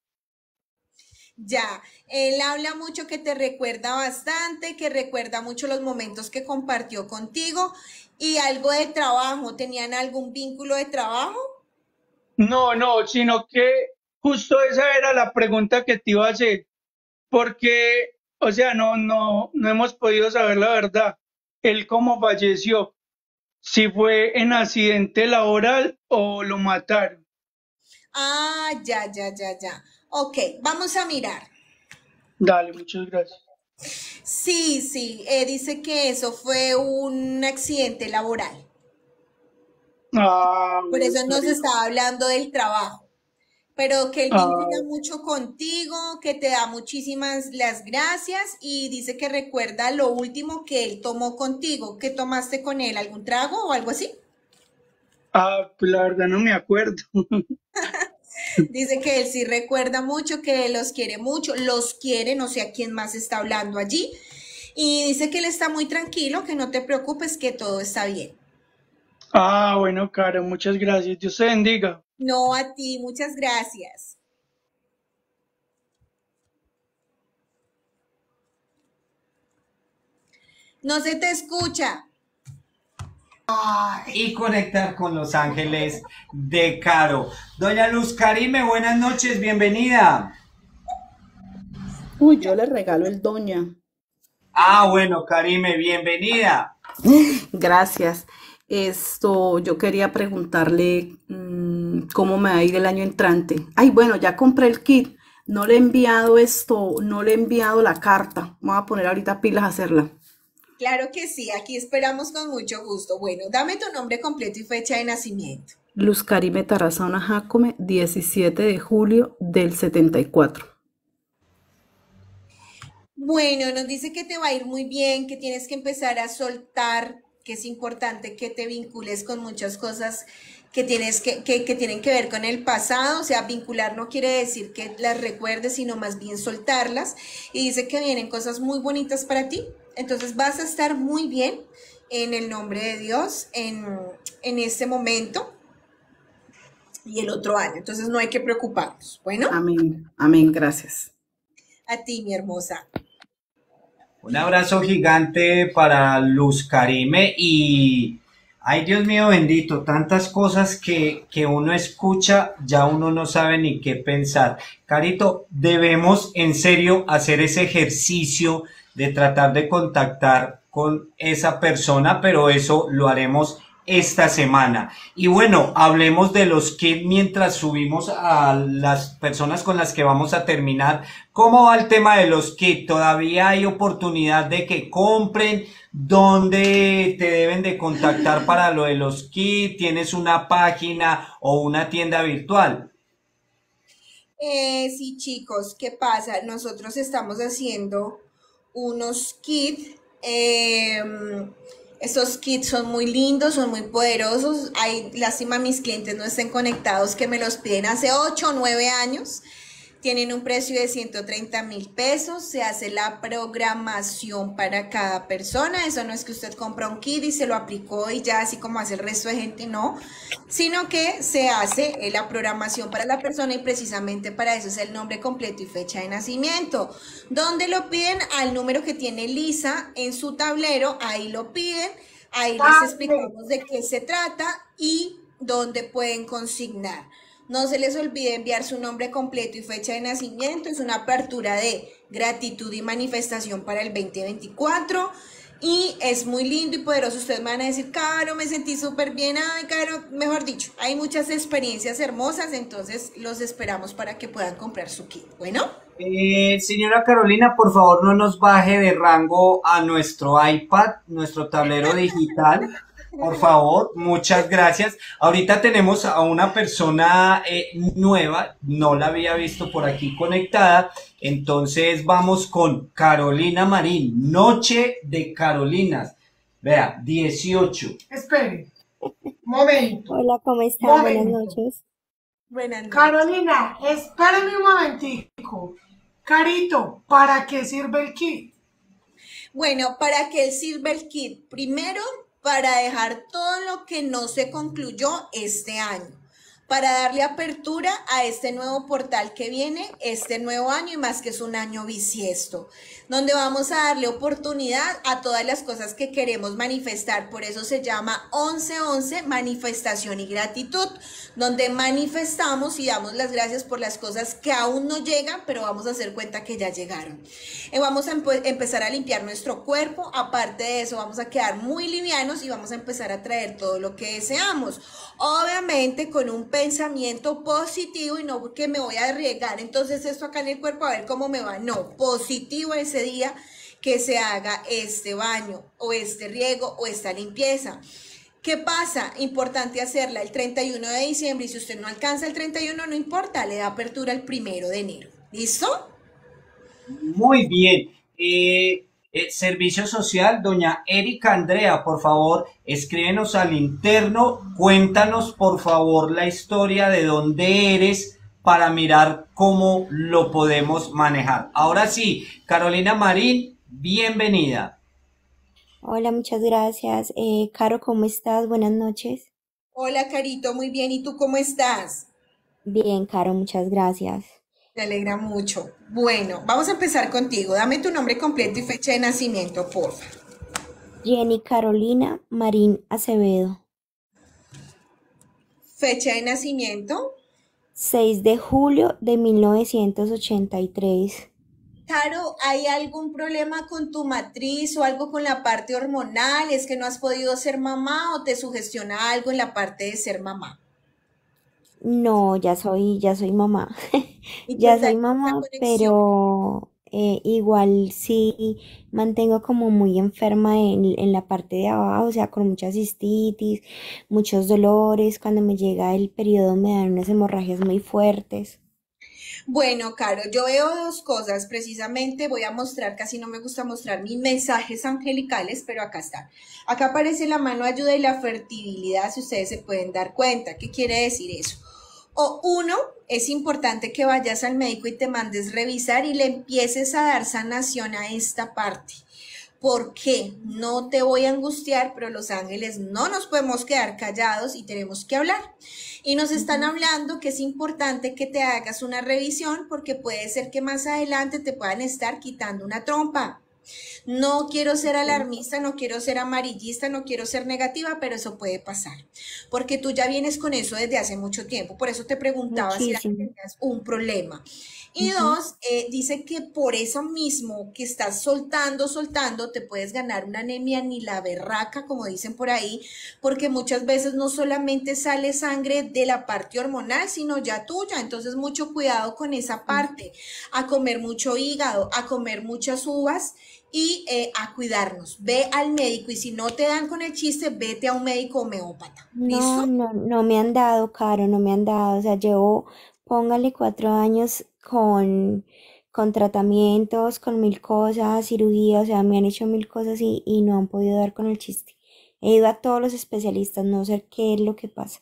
S9: Ya, él habla mucho que te recuerda bastante, que recuerda mucho los momentos que compartió contigo y algo de trabajo. ¿Tenían algún vínculo de trabajo?
S16: No, no, sino que justo esa era la pregunta que te iba a hacer. Porque, o sea, no, no, no hemos podido saber la verdad. Él cómo falleció, si fue en accidente laboral o lo mataron.
S9: Ah, ya, ya, ya, ya. Ok, vamos a mirar.
S16: Dale, muchas gracias.
S9: Sí, sí, eh, dice que eso fue un accidente laboral.
S16: Ah,
S9: Por
S16: bueno,
S9: eso
S16: está
S9: nos
S16: bien.
S9: estaba hablando del trabajo. Pero que él
S16: Ah,
S9: vincula mucho contigo, que te da muchísimas las gracias y dice que recuerda lo último que él tomó contigo. ¿Qué tomaste con él? ¿Algún trago o algo así?
S16: ah, pues la verdad no me acuerdo.
S9: Dice que él sí recuerda mucho, que los quiere mucho, los quiere, no sé a quién más está hablando allí. Y dice que él está muy tranquilo, que no te preocupes, que todo está bien.
S16: Ah, bueno, Caro, muchas gracias. Dios te bendiga.
S9: No a ti, muchas gracias. No se te escucha.
S2: Y conectar con Los Ángeles de Caro. Doña Luz Karime, buenas noches, bienvenida.
S17: Uy, yo le regalo el doña.
S2: Ah, bueno, Karime, bienvenida.
S17: Gracias. Esto, yo quería preguntarle mm, cómo me va a ir el año entrante. Ay, bueno, ya compré el kit. No le he enviado esto, no le he enviado la carta. Vamos a poner ahorita pilas a hacerla.
S9: Claro que sí, aquí esperamos con mucho gusto. Bueno, dame tu nombre completo y fecha de nacimiento.
S17: Luz Karime Tarazona Jacome, diecisiete de julio del setenta y cuatro.
S9: Bueno, nos dice que te va a ir muy bien, que tienes que empezar a soltar, que es importante que te vincules con muchas cosas que tienes que, que, que tienen que ver con el pasado. O sea, vincular no quiere decir que las recuerdes, sino más bien soltarlas. Y dice que vienen cosas muy bonitas para ti. Entonces vas a estar muy bien en el nombre de Dios en, en este momento y el otro año. Entonces no hay que preocuparnos. Bueno.
S17: Amén, amén, gracias.
S9: A ti, mi hermosa.
S2: Un abrazo gigante para Luz Karime y, ay Dios mío bendito, tantas cosas que, que uno escucha, ya uno no sabe ni qué pensar. Carito, debemos en serio hacer ese ejercicio de tratar de contactar con esa persona, pero eso lo haremos esta semana. Y bueno, hablemos de los kits mientras subimos a las personas con las que vamos a terminar. ¿Cómo va el tema de los kits? ¿Todavía hay oportunidad de que compren? ¿Dónde te deben de contactar para lo de los kits? ¿Tienes una página o una tienda virtual?
S9: Eh, sí, chicos, ¿qué pasa? Nosotros estamos haciendo unos kits. eh, Estos kits son muy lindos, son muy poderosos. Hay, lástima mis clientes no estén conectados, que me los piden hace ocho o nueve años. Tienen un precio de ciento treinta mil pesos. Se hace la programación para cada persona. Eso no es que usted compra un kit y se lo aplicó y ya así como hace el resto de gente, no. Sino que se hace eh, la programación para la persona y precisamente para eso es el nombre completo y fecha de nacimiento. Donde lo piden al número que tiene Lisa en su tablero, ahí lo piden. Ahí les explicamos de qué se trata y dónde pueden consignar. No se les olvide enviar su nombre completo y fecha de nacimiento. Es una apertura de gratitud y manifestación para el veinte veinticuatro. Y es muy lindo y poderoso. Ustedes me van a decir, Caro, me sentí súper bien. Ay, Caro, mejor dicho, hay muchas experiencias hermosas. Entonces los esperamos para que puedan comprar su kit. Bueno.
S2: Eh, señora Carolina, por favor no nos baje de rango a nuestro iPad, nuestro tablero digital. Por favor, muchas gracias. Ahorita tenemos a una persona eh, nueva, no la había visto por aquí conectada, entonces vamos con Carolina Marín, Noche de Carolinas. Vea, dieciocho.
S3: Espere, momento.
S11: Hola, ¿cómo están? Buenas
S3: Momento.
S11: noches.
S9: Buenas noches.
S3: Carolina, espérame un momentico. Carito, ¿para qué sirve el kit?
S9: Bueno, ¿para qué sirve el kit? Primero, para dejar todo lo que no se concluyó este año, para darle apertura a este nuevo portal que viene, este nuevo año y más que es un año bisiesto, donde vamos a darle oportunidad a todas las cosas que queremos manifestar. Por eso se llama once once, manifestación y gratitud, donde manifestamos y damos las gracias por las cosas que aún no llegan, pero vamos a hacer cuenta que ya llegaron. Eh, vamos a empe- empezar a limpiar nuestro cuerpo. Aparte de eso, vamos a quedar muy livianos y vamos a empezar a traer todo lo que deseamos. Obviamente con un pensamiento positivo y no que me voy a arriesgar entonces esto acá en el cuerpo a ver cómo me va. No, positivo ese día que se haga este baño o este riego o esta limpieza. ¿Qué pasa? Importante hacerla el treinta y uno de diciembre y si usted no alcanza el treinta y uno no importa, le da apertura el primero de enero. ¿Listo?
S2: Muy bien. Eh, eh, servicio social, doña Erika Andrea, por favor, escríbenos al interno, cuéntanos por favor la historia de dónde eres para mirar cómo lo podemos manejar. Ahora sí, Carolina Marín, bienvenida.
S11: Hola, muchas gracias. Eh, Caro, ¿cómo estás? Buenas noches.
S9: Hola, Carito, muy bien. ¿Y tú cómo estás?
S11: Bien, Caro, muchas gracias.
S9: Me alegra mucho. Bueno, vamos a empezar contigo. Dame tu nombre completo y fecha de nacimiento, porfa.
S11: Jenny Carolina Marín Acevedo.
S9: Fecha de nacimiento.
S11: seis de julio de mil novecientos ochenta y tres.
S9: Caro, ¿hay algún problema con tu matriz o algo con la parte hormonal? ¿Es que no has podido ser mamá o te sugestiona algo en la parte de ser mamá?
S11: No, ya soy, ya soy mamá.
S9: ¿Y qué
S11: Ya
S9: tal
S11: soy
S9: esa
S11: mamá,
S9: conexión?
S11: pero eh, igual sí mantengo como muy enferma en, en la parte de abajo, o sea, con mucha cistitis, muchos dolores. Cuando me llega el periodo me dan unas hemorragias muy fuertes.
S9: Bueno, Caro, yo veo dos cosas. Precisamente voy a mostrar, casi no me gusta mostrar mis mensajes angelicales, pero acá están. Acá aparece la mano ayuda y la fertilidad, si ustedes se pueden dar cuenta. ¿Qué quiere decir eso? O uno, es importante que vayas al médico y te mandes revisar y le empieces a dar sanación a esta parte. ¿Por qué? No te voy a angustiar, pero los ángeles no nos podemos quedar callados y tenemos que hablar. Y nos están hablando que es importante que te hagas una revisión porque puede ser que más adelante te puedan estar quitando una trompa. No quiero ser alarmista, no quiero ser amarillista, no quiero ser negativa, pero eso puede pasar. Porque tú ya vienes con eso desde hace mucho tiempo. Por eso te preguntaba si era que
S11: Muchísimo.
S9: tenías un problema. Y
S11: Ujú.
S9: dos, eh, dice que por eso mismo que estás soltando, soltando, te puedes ganar una anemia ni la berraca, como dicen por ahí, porque muchas veces no solamente sale sangre de la parte hormonal, sino ya tuya. Entonces, mucho cuidado con esa parte, a comer mucho hígado, a comer muchas uvas y eh, a cuidarnos. Ve al médico y si no te dan con el chiste, vete a un médico homeópata.
S11: No,
S9: ¿Listo?
S11: no, no me han dado, Caro, no me han dado. O sea, llevo, póngale cuatro años con, con tratamientos, con mil cosas, cirugía, o sea, me han hecho mil cosas y, y no han podido dar con el chiste. He ido a todos los especialistas, no sé qué es lo que pasa.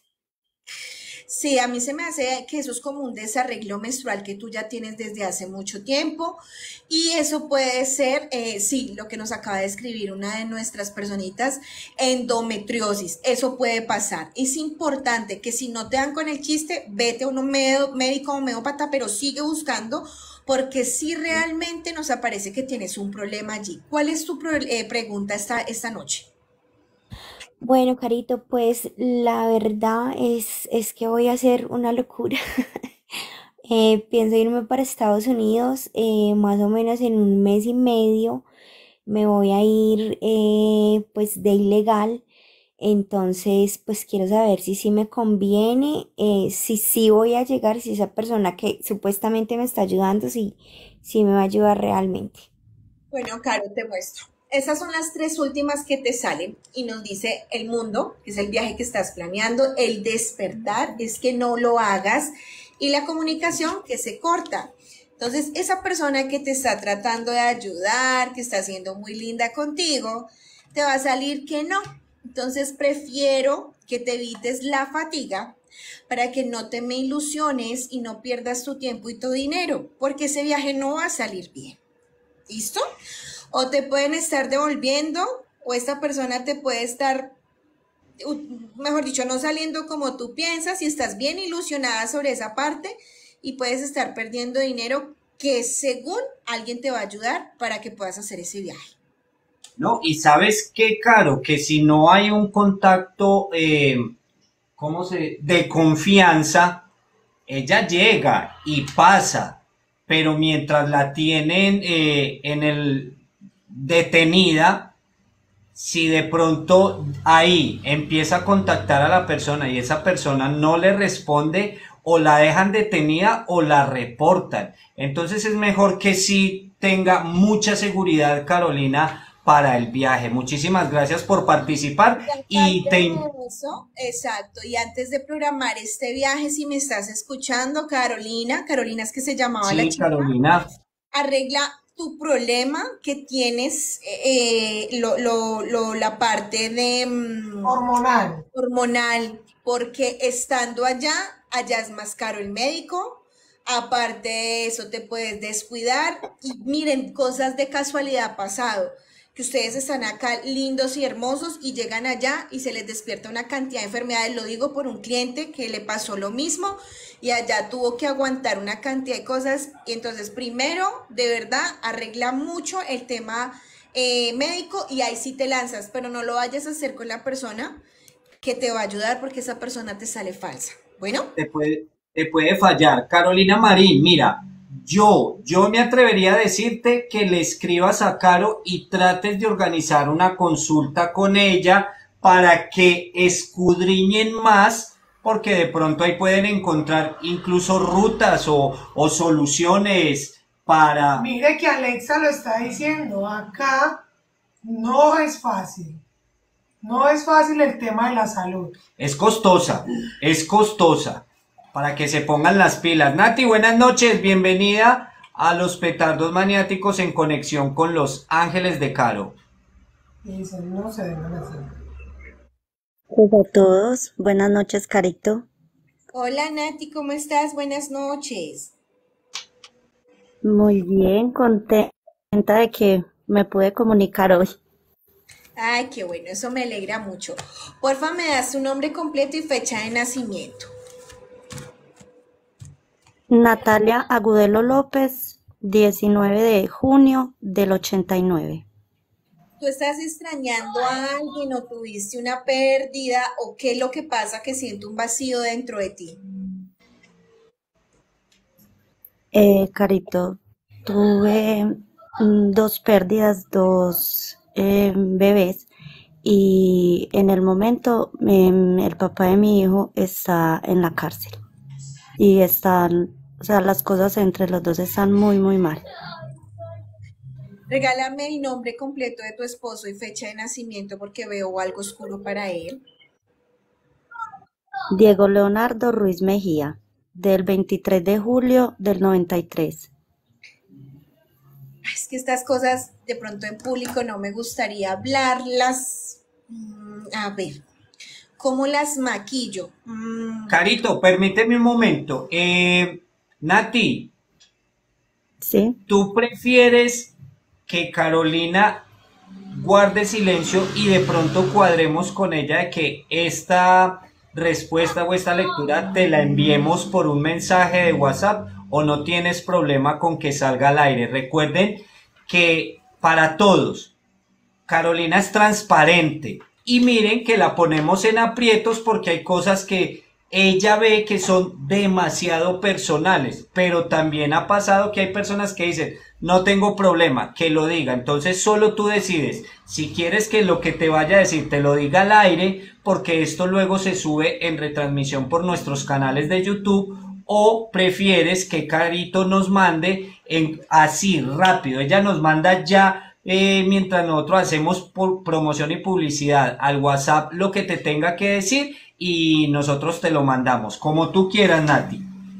S9: Sí, a mí se me hace que eso es como un desarreglo menstrual que tú ya tienes desde hace mucho tiempo y eso puede ser, eh, sí, lo que nos acaba de escribir una de nuestras personitas, endometriosis, eso puede pasar. Es importante que si no te dan con el quiste, vete a un médico o homeópata, pero sigue buscando porque si realmente nos aparece que tienes un problema allí. ¿Cuál es tu pro- eh, pregunta esta, esta noche?
S11: Bueno, Carito, pues la verdad es, es que voy a hacer una locura. Eh, pienso irme para Estados Unidos, eh, más o menos en un mes y medio. Me voy a ir eh, pues de ilegal. Entonces, pues quiero saber si sí me conviene, eh, si sí voy a llegar, si esa persona que supuestamente me está ayudando, si, si me va a ayudar realmente.
S9: Bueno, Caro, te muestro. Esas son las tres últimas que te salen y nos dice el mundo, que es el viaje que estás planeando, el despertar es que no lo hagas y la comunicación que se corta. Entonces, esa persona que te está tratando de ayudar, que está siendo muy linda contigo, te va a salir que no. Entonces, prefiero que te evites la fatiga para que no te me ilusiones y no pierdas tu tiempo y tu dinero, porque ese viaje no va a salir bien. ¿Listo? O te pueden estar devolviendo o esta persona te puede estar, mejor dicho, no saliendo como tú piensas y estás bien ilusionada sobre esa parte y puedes estar perdiendo dinero que según alguien te va a ayudar para que puedas hacer ese viaje.
S2: No, y sabes qué, Caro, que si no hay un contacto, eh, ¿cómo se? De confianza, ella llega y pasa, pero mientras la tienen eh, en el detenida, si de pronto ahí empieza a contactar a la persona y esa persona no le responde, o la dejan detenida o la reportan. Entonces es mejor que sí tenga mucha seguridad, Carolina, para el viaje. Muchísimas gracias por participar y te...
S9: Eso, exacto. Y antes de programar este viaje, si me estás escuchando, Carolina, Carolina es que se llamaba
S2: Sí,
S9: la chica,
S2: Carolina.
S9: arregla tu problema que tienes, eh, lo, lo, lo, la parte de mm,
S3: Hormonal.
S9: hormonal, porque estando allá, allá es más caro el médico, aparte de eso te puedes descuidar y miren, cosas de casualidad pasado, que ustedes están acá lindos y hermosos y llegan allá y se les despierta una cantidad de enfermedades, lo digo por un cliente que le pasó lo mismo y allá tuvo que aguantar una cantidad de cosas y entonces primero, de verdad, arregla mucho el tema eh, médico y ahí sí te lanzas, pero no lo vayas a hacer con la persona que te va a ayudar porque esa persona te sale falsa. Bueno.
S2: Te puede, te puede fallar. Carolina Marín, mira, yo, yo me atrevería a decirte que le escribas a Caro y trates de organizar una consulta con ella para que escudriñen más, porque de pronto ahí pueden encontrar incluso rutas o, o soluciones para...
S3: Mire que Alexa lo está diciendo, acá no es fácil. No es fácil el tema de la salud.
S2: Es costosa, es costosa, para que se pongan las pilas. Nati, buenas noches, bienvenida a los petardos maniáticos en conexión con los ángeles de Caro.
S3: Y dicen, no se deben hacer.
S12: Hola a todos, buenas noches, Carito.
S9: Hola Nati, ¿cómo estás? Buenas noches.
S12: Muy bien, contenta de que me pude comunicar hoy.
S9: Ay, qué bueno, eso me alegra mucho. Porfa, me das tu nombre completo y fecha de nacimiento.
S12: Natalia Agudelo López, diecinueve de junio del ochenta y nueve.
S9: ¿Tú estás extrañando a alguien o tuviste una pérdida o qué es lo que pasa que siento un vacío dentro de ti?
S12: Eh, Carito, tuve mm, dos pérdidas, dos eh, bebés y en el momento em, el papá de mi hijo está en la cárcel y están, o sea, las cosas entre los dos están muy, muy mal.
S9: Regálame el nombre completo de tu esposo y fecha de nacimiento porque veo algo oscuro para él.
S12: Diego Leonardo Ruiz Mejía, del veintitrés de julio del noventa y tres.
S9: es que estas cosas de pronto en público no me gustaría hablarlas. Mm, a ver, ¿cómo las maquillo? Mm,
S2: Carito, permíteme un momento. Eh, Nati,
S12: Sí.
S2: ¿tú prefieres que Carolina guarde silencio y de pronto cuadremos con ella de que esta respuesta o esta lectura te la enviemos por un mensaje de WhatsApp, o no tienes problema con que salga al aire? Recuerden que para todos Carolina es transparente, y miren que la ponemos en aprietos porque hay cosas que ella ve que son demasiado personales, pero también ha pasado que hay personas que dicen, no tengo problema, que lo diga. Entonces solo tú decides si quieres que lo que te vaya a decir te lo diga al aire, porque esto luego se sube en retransmisión por nuestros canales de YouTube, o prefieres que Carito nos mande en, así rápido. Ella nos manda ya, eh, mientras nosotros hacemos por promoción y publicidad, al WhatsApp lo que te tenga que decir, y nosotros te lo mandamos, como tú quieras, Nati.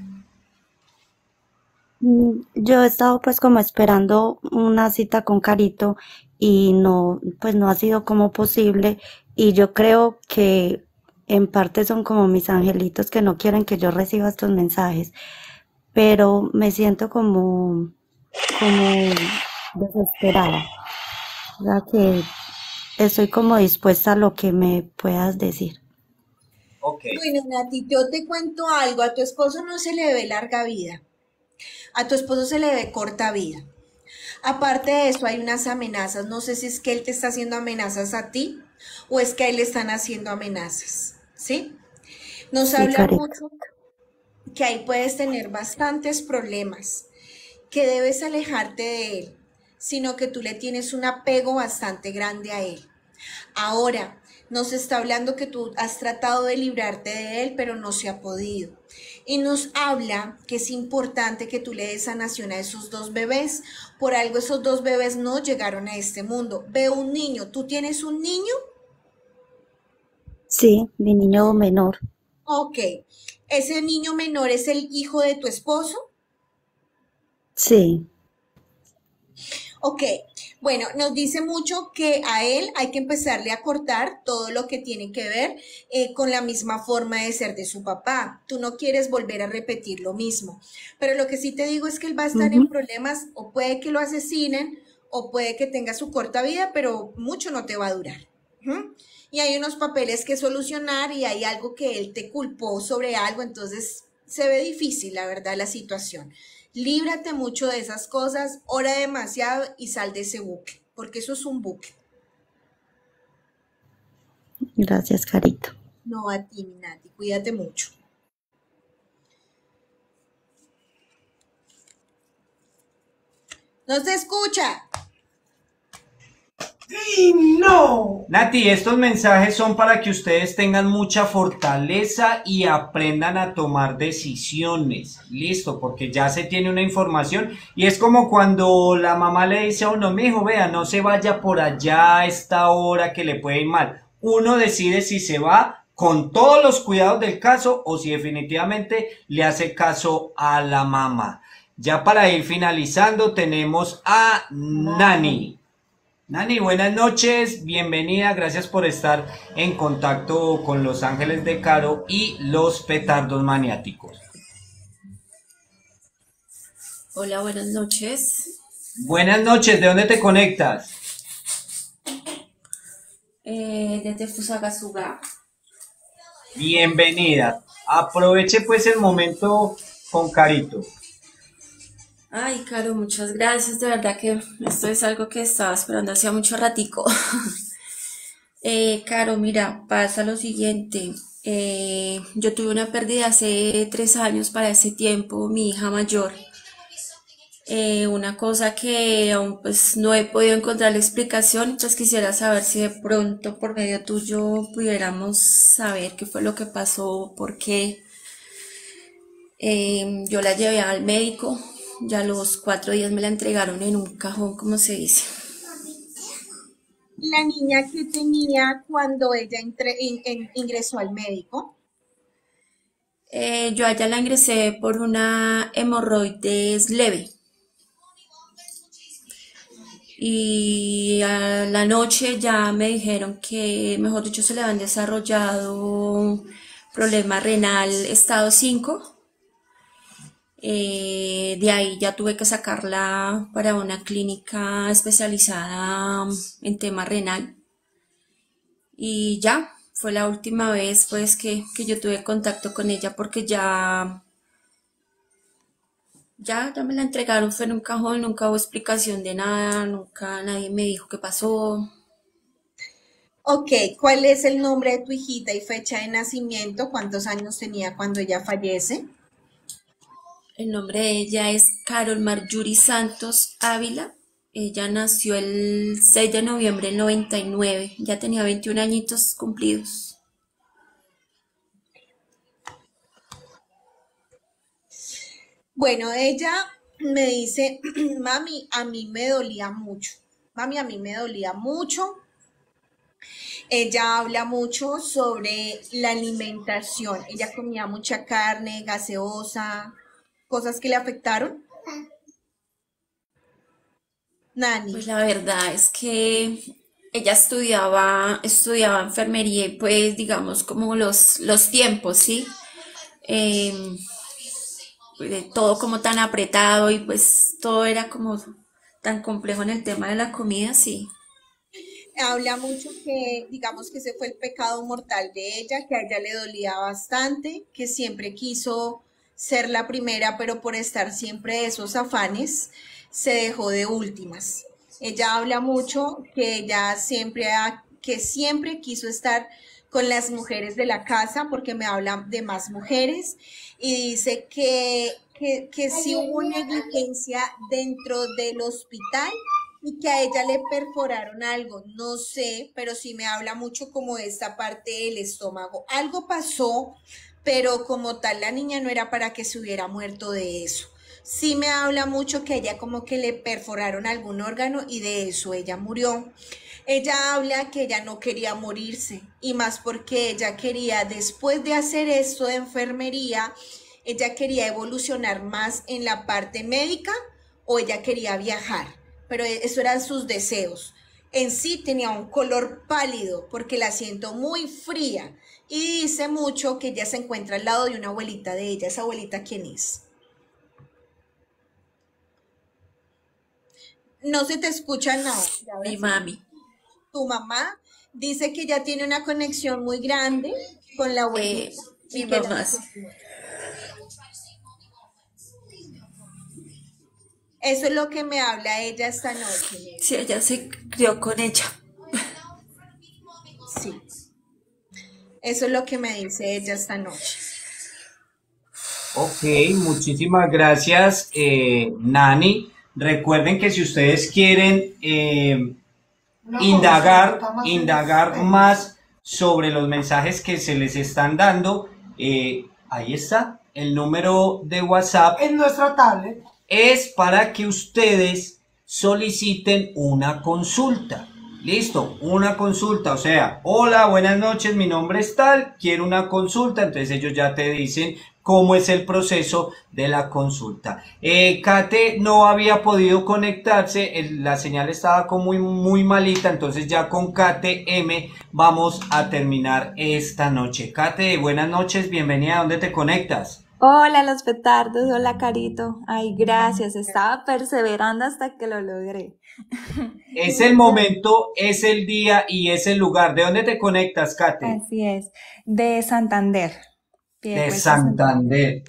S12: Mm, Yo he estado pues como esperando una cita con Carito y no, pues no ha sido como posible, y yo creo que en parte son como mis angelitos que no quieren que yo reciba estos mensajes, pero me siento como, como desesperada, o sea que estoy como dispuesta a lo que me puedas decir.
S2: Ok.
S9: Bueno, Nati, yo te cuento algo. A tu esposo no se le ve larga vida. A tu esposo se le ve corta vida. Aparte de eso, hay unas amenazas. No sé si es que él te está haciendo amenazas a ti o es que a él le están haciendo amenazas, ¿sí? Nos
S12: Sí,
S9: habla
S12: Carito.
S9: mucho que ahí puedes tener bastantes problemas, que debes alejarte de él, sino que tú le tienes un apego bastante grande a él. Ahora, nos está hablando que tú has tratado de librarte de él, pero no se ha podido. Y nos habla que es importante que tú le des sanación a esos dos bebés. Por algo esos dos bebés no llegaron a este mundo. Veo un niño. ¿Tú tienes un niño?
S12: Sí, mi niño menor.
S9: Ok. ¿Ese niño menor es el hijo de tu esposo?
S12: Sí,
S9: Ok, bueno, nos dice mucho que a él hay que empezarle a cortar todo lo que tiene que ver eh, con la misma forma de ser de su papá. Tú no quieres volver a repetir lo mismo, pero lo que sí te digo es que él va a estar en
S12: ujú,
S9: problemas, o puede que lo asesinen, o puede que tenga su corta vida, pero mucho no te va a durar. ¿Ujú? Y hay unos papeles que solucionar y hay algo que él te culpó sobre algo, entonces se ve difícil, la verdad, la situación. Líbrate mucho de esas cosas, ora demasiado y sal de ese bucle, porque eso es un bucle.
S12: gracias, Carito.
S9: No a ti, mi Nati, cuídate mucho. No se escucha.
S2: No. Nati, estos mensajes son para que ustedes tengan mucha fortaleza y aprendan a tomar decisiones. Listo, porque ya se tiene una información, y es como cuando la mamá le dice a uno, mijo, vea, no se vaya por allá a esta hora que le puede ir mal. Uno decide si se va con todos los cuidados del caso o si definitivamente le hace caso a la mamá. Ya para ir finalizando tenemos a Nani. Nani, buenas noches, bienvenida, gracias por estar en contacto con Los Ángeles de Caro y los petardos maniáticos.
S18: Hola, buenas noches.
S2: Buenas noches, ¿de dónde te conectas?
S18: Eh, desde Fusagasugá.
S2: Bienvenida, aproveche pues el momento con Carito.
S18: Ay, Caro, muchas gracias. De verdad que esto es algo que estaba esperando hacía mucho ratico. eh, Caro, mira, pasa lo siguiente. Eh, yo tuve una pérdida hace tres años para ese tiempo, mi hija mayor. Eh, una cosa que aún pues no he podido encontrar la explicación, pues quisiera saber si de pronto por medio tuyo pudiéramos saber qué fue lo que pasó, por qué. Eh, yo la llevé al médico, ya a los cuatro días me la entregaron en un cajón, como se dice.
S9: La niña que tenía cuando ella entre- in- in- ingresó al médico.
S18: Eh, yo allá la ingresé por una hemorroides leve. y a la noche ya me dijeron que, mejor dicho, se le habían desarrollado problema renal estado cinco. Eh, de ahí ya tuve que sacarla para una clínica especializada en tema renal. Y ya, fue la última vez pues que, que yo tuve contacto con ella porque ya, ya, ya me la entregaron, fue en un cajón, nunca hubo explicación de nada, nunca nadie me dijo qué pasó.
S9: Ok, ¿cuál es el nombre de tu hijita y fecha de nacimiento? ¿Cuántos años tenía cuando ella fallece?
S18: El nombre de ella es Carol Marjorie Santos Ávila. Ella nació el seis de noviembre del noventa y nueve. Ya tenía veintiún añitos cumplidos.
S9: Bueno, ella me dice, mami, a mí me dolía mucho. Mami, a mí me dolía mucho. Ella habla mucho sobre la alimentación. Ella comía mucha carne, gaseosa, cosas que le afectaron. Nani.
S18: Pues la verdad es que ella estudiaba, estudiaba enfermería y pues digamos como los, los tiempos, ¿sí? Eh, pues, todo como tan apretado y pues todo era como tan complejo en el tema de la comida, sí.
S9: Habla mucho que, digamos que ese fue el pecado mortal de ella, que a ella le dolía bastante, que siempre quiso ser la primera, pero por estar siempre esos afanes, se dejó de últimas. Ella habla mucho que ella siempre, ha, que siempre quiso estar con las mujeres de la casa, porque me habla de más mujeres, y dice que, que, que sí hubo negligencia dentro del hospital, y que a ella le perforaron algo, no sé, pero sí me habla mucho como de esta parte del estómago. Algo pasó, pero como tal la niña no era para que se hubiera muerto de eso. Sí me habla mucho que a ella como que le perforaron algún órgano y de eso ella murió. Ella habla que ella no quería morirse y más porque ella quería, después de hacer esto de enfermería, ella quería evolucionar más en la parte médica o ella quería viajar. Pero eso eran sus deseos. En sí tenía un color pálido porque la siento muy fría y dice mucho que ella se encuentra al lado de una abuelita de ella. ¿Esa abuelita quién es? No se te escucha nada.
S18: Mi mami.
S9: Tu mamá dice que ella tiene una conexión muy grande con la abuelita.
S18: Eh, mi mamá sí.
S9: Eso es lo que me habla ella esta noche.
S18: Sí, ella se crió con ella.
S9: Sí. Eso es lo que me dice ella esta noche.
S2: Ok, muchísimas gracias, eh, Nani. Recuerden que si ustedes quieren eh, indagar, indagar más sobre los mensajes que se les están dando, eh, ahí está el número de WhatsApp.
S3: En nuestra tablet.
S2: Es para que ustedes soliciten una consulta. Listo, una consulta, o sea, hola, buenas noches, mi nombre es tal, quiero una consulta, entonces ellos ya te dicen cómo es el proceso de la consulta. Eh, Kate no había podido conectarse, el, la señal estaba como muy, muy malita, entonces ya con Kate M vamos a terminar esta noche. Kate, buenas noches, bienvenida, ¿a dónde te conectas?
S19: Hola los petardos, hola Carito. Ay, gracias, estaba perseverando hasta que lo logré.
S2: Es el momento, es el día y es el lugar. ¿De dónde te conectas, Kate?
S19: Así es, de Santander.
S2: De Santander.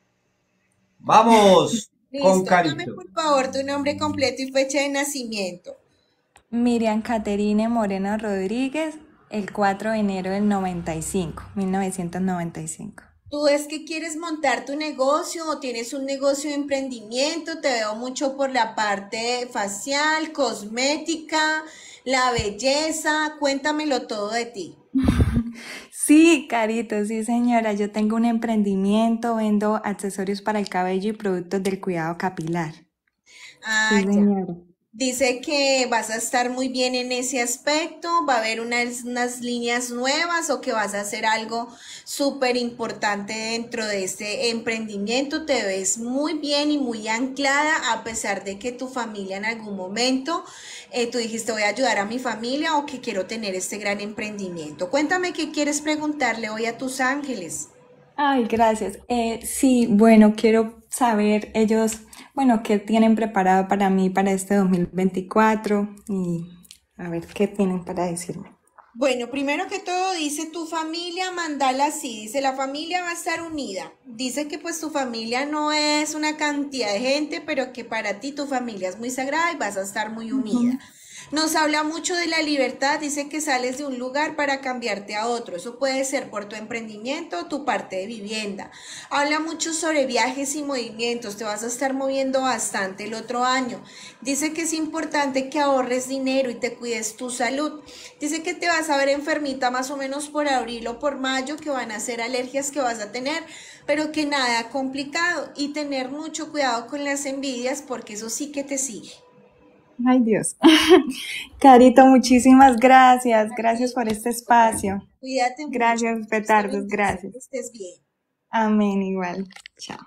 S2: Vamos con Carito.
S9: Dame por favor tu nombre completo y fecha de nacimiento.
S19: Miriam Caterine Moreno Rodríguez, el cuatro de enero del noventa y cinco, mil novecientos noventa y cinco.
S9: ¿Tú es que quieres montar tu negocio o tienes un negocio de emprendimiento? Te veo mucho por la parte facial, cosmética, la belleza. Cuéntamelo todo de ti.
S19: Sí, Carito, sí señora, yo tengo un emprendimiento, vendo accesorios para el cabello y productos del cuidado capilar.
S9: Ah,
S19: sí,
S9: ya.
S19: señora.
S9: Dice que vas a estar muy bien en ese aspecto, va a haber unas, unas líneas nuevas o que vas a hacer algo súper importante dentro de este emprendimiento. Te ves muy bien y muy anclada a pesar de que tu familia en algún momento, eh, tú dijiste voy a ayudar a mi familia o que quiero tener este gran emprendimiento. Cuéntame qué quieres preguntarle hoy a tus ángeles.
S19: Ay, gracias. Eh, sí, bueno, quiero saber ellos, bueno, qué tienen preparado para mí para este dos mil veinticuatro y a ver qué tienen para decirme.
S9: Bueno, primero que todo dice tu familia, mandala así, dice la familia va a estar unida, dice que pues tu familia no es una cantidad de gente, pero que para ti tu familia es muy sagrada y vas a estar muy unida. Uh-huh. Nos habla mucho de la libertad, dice que sales de un lugar para cambiarte a otro, eso puede ser por tu emprendimiento o tu parte de vivienda. Habla mucho sobre viajes y movimientos, te vas a estar moviendo bastante el otro año. Dice que es importante que ahorres dinero y te cuides tu salud. Dice que te vas a ver enfermita más o menos por abril o por mayo, que van a ser alergias que vas a tener, pero que nada complicado, y tener mucho cuidado con las envidias porque eso sí que te sigue.
S19: Ay, Dios. Carito, muchísimas gracias. Gracias por este espacio.
S9: Cuídate mucho.
S19: Gracias, petardos. Gracias.
S9: Que estés bien.
S19: Amén, igual. Chao.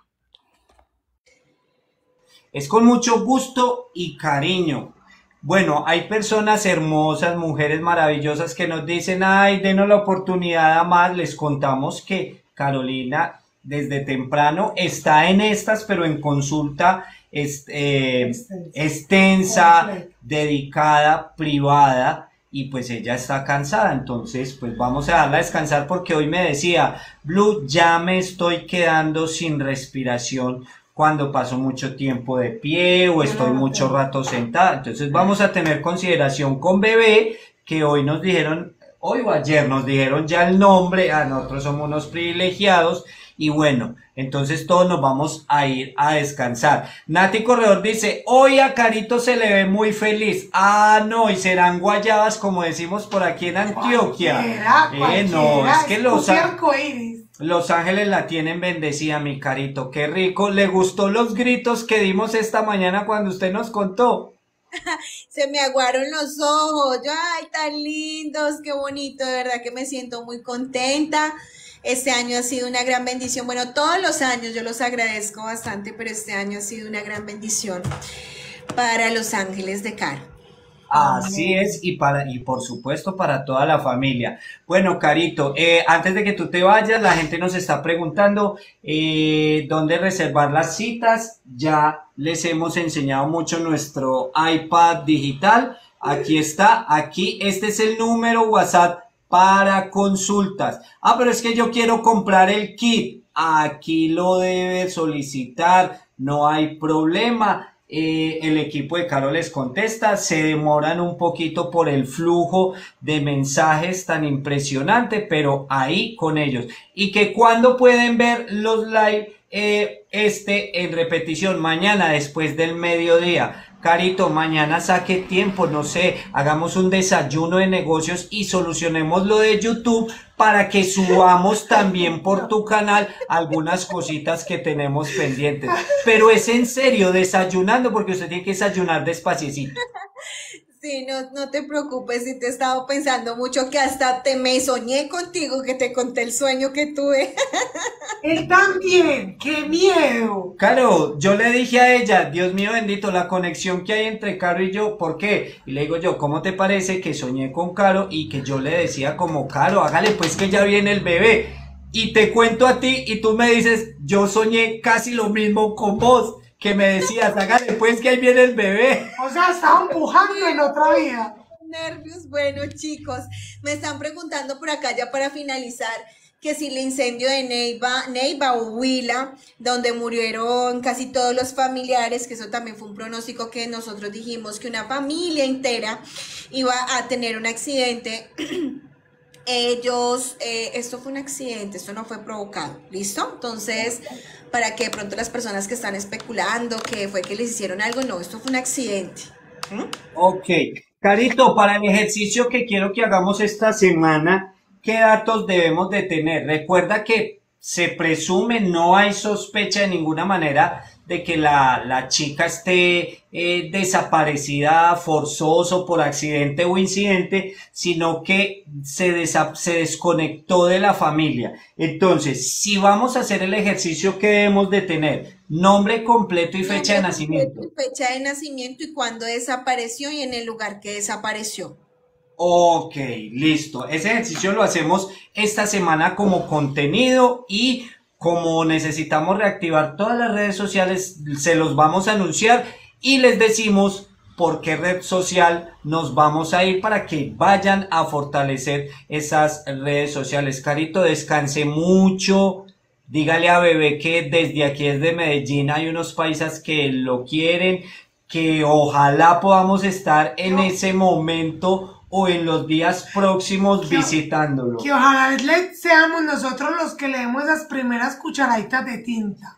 S2: Es con mucho gusto y cariño. Bueno, hay personas hermosas, mujeres maravillosas que nos dicen, ay, denos la oportunidad a más. Les contamos que Carolina desde temprano está en estas, pero en consulta es, eh, extensa, dedicada, privada, y pues ella está cansada. Entonces pues vamos a darla a descansar, porque hoy me decía, Blue, ya me estoy quedando sin respiración cuando paso mucho tiempo de pie o estoy mucho rato sentada. Entonces vamos a tener consideración con bebé, que hoy nos dijeron, hoy o ayer nos dijeron ya el nombre, a nosotros somos unos privilegiados. Y bueno, entonces todos nos vamos a ir a descansar. Nati Corredor dice, hoy a Carito se le ve muy feliz. Ah, no, y serán guayabas como decimos por aquí en Antioquia.
S3: Cualquiera,
S2: eh,
S3: cualquiera,
S2: no, es que los,
S3: arcoíris.
S2: Los Ángeles la tienen bendecida, mi Carito. Qué rico. ¿Le gustó los gritos que dimos esta mañana cuando usted nos contó?
S9: Se me aguaron los ojos. Yo, ay, tan lindos, qué bonito. De verdad que me siento muy contenta. Este año ha sido una gran bendición. Bueno, todos los años yo los agradezco bastante, pero este año ha sido una gran bendición para los ángeles de Caro.
S2: Así es, y para y por supuesto para toda la familia. Bueno, Carito, eh, antes de que tú te vayas, la gente nos está preguntando eh, dónde reservar las citas. Ya les hemos enseñado mucho nuestro iPad digital. Aquí está, aquí, este es el número WhatsApp para consultas. Ah, pero es que yo quiero comprar el kit. Aquí lo debe solicitar, no hay problema. Eh, el equipo de Caro les contesta. Se demoran un poquito por el flujo de mensajes tan impresionante, pero ahí con ellos. Y que cuando pueden ver los live, eh, este en repetición mañana después del mediodía. Carito, mañana saque tiempo, no sé, hagamos un desayuno de negocios y solucionemos lo de YouTube para que subamos también por tu canal algunas cositas que tenemos pendientes. Pero es en serio, desayunando, porque usted tiene que desayunar despacito.
S9: Sí, no, no te preocupes, si te he estado pensando mucho, que hasta te me soñé contigo, que te conté el sueño que tuve.
S3: Él también, qué miedo.
S2: Claro, yo le dije a ella, Dios mío bendito, la conexión que hay entre Caro y yo, ¿por qué? Y le digo yo, ¿cómo te parece que soñé con Caro y que yo le decía como, Caro, hágale pues que ya viene el bebé? Y te cuento a ti y tú me dices, yo soñé casi lo mismo con vos, que me decías, hágale pues que ahí viene el bebé.
S3: O sea, estaba empujando en otra vida.
S9: Nervios. Bueno, chicos, me están preguntando por acá ya para finalizar, que si el incendio de Neiva, Neiva o Huila, donde murieron casi todos los familiares, que eso también fue un pronóstico que nosotros dijimos que una familia entera iba a tener un accidente. Ellos, eh, esto fue un accidente, esto no fue provocado, ¿listo? Entonces, para que de pronto las personas que están especulando que fue que les hicieron algo, no, esto fue un accidente. ¿Mm?
S2: Ok, Carito, para el ejercicio que quiero que hagamos esta semana, ¿qué datos debemos de tener? Recuerda que se presume, no hay sospecha de ninguna manera de que la, la chica esté eh, desaparecida forzoso por accidente o incidente, sino que se, desa- se desconectó de la familia. Entonces, si vamos a hacer el ejercicio, ¿qué debemos de tener? Nombre completo y fecha de
S9: Nombre
S2: nacimiento.
S9: completo y fecha de nacimiento y cuándo desapareció y en el lugar que desapareció.
S2: Ok, listo. Ese ejercicio lo hacemos esta semana como contenido y como necesitamos reactivar todas las redes sociales, se los vamos a anunciar y les decimos por qué red social nos vamos a ir para que vayan a fortalecer esas redes sociales. Carito, descanse mucho. Dígale a Bebé que desde aquí, desde Medellín, hay unos paisas que lo quieren, que ojalá podamos estar en ese momento o en los días próximos visitándolo.
S3: Que ojalá le seamos nosotros los que le demos esas primeras cucharaditas de tinta.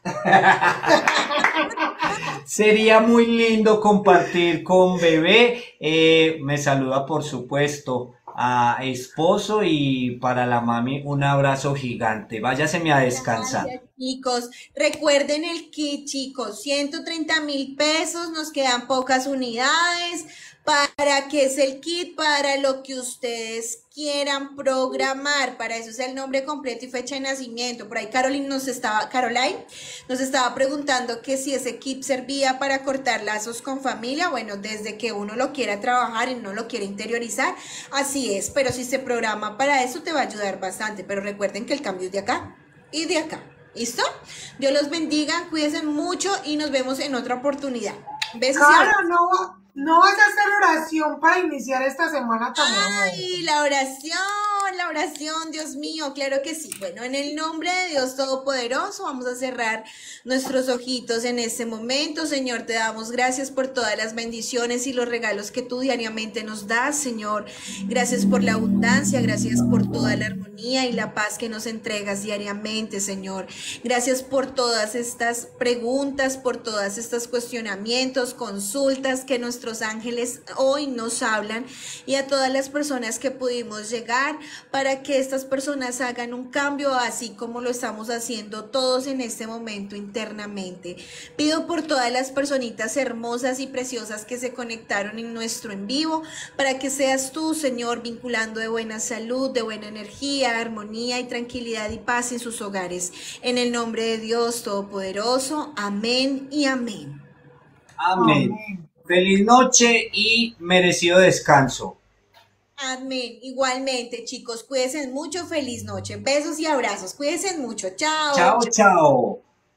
S2: Sería muy lindo compartir con Bebé. Eh, me saluda, por supuesto, a esposo, y para la mami un abrazo gigante. Váyaseme a descansar.
S9: Gracias, chicos. Recuerden el kit, chicos, ciento treinta mil pesos, nos quedan pocas unidades. ¿Para qué es el kit? Para lo que ustedes quieran programar. Para eso es el nombre completo y fecha de nacimiento. Por ahí Caroline nos estaba, Caroline nos estaba preguntando que si ese kit servía para cortar lazos con familia. Bueno, desde que uno lo quiera trabajar y no lo quiere interiorizar, así es. Pero si se programa para eso, te va a ayudar bastante. Pero recuerden que el cambio es de acá y de acá. ¿Listo? Dios los bendiga, cuídense mucho y nos vemos en otra oportunidad. Besos. y
S3: Claro,
S9: abrazos.
S3: no, va- no vas a hacer oración para iniciar esta semana también.
S9: Ay, la oración, la oración, Dios mío, claro que sí. Bueno, en el nombre de Dios Todopoderoso, vamos a cerrar nuestros ojitos en este momento. Señor, te damos gracias por todas las bendiciones y los regalos que tú diariamente nos das, Señor. Gracias por la abundancia, gracias por toda la armonía y la paz que nos entregas diariamente, Señor. Gracias por todas estas preguntas, por todas estos cuestionamientos, consultas que nuestros ángeles hoy nos hablan, y a todas las personas que pudimos llegar para que estas personas hagan un cambio así como lo estamos haciendo todos en este momento internamente. Pido por todas las personitas hermosas y preciosas que se conectaron en nuestro en vivo, para que seas tú, Señor, vinculando de buena salud, de buena energía, armonía y tranquilidad y paz en sus hogares. En el nombre de Dios Todopoderoso, amén y amén.
S2: Amén. Feliz noche y merecido descanso.
S9: Amén. Igualmente, chicos, cuídense mucho. Feliz noche. Besos y abrazos. Cuídense mucho. Chao.
S2: Chao, chao.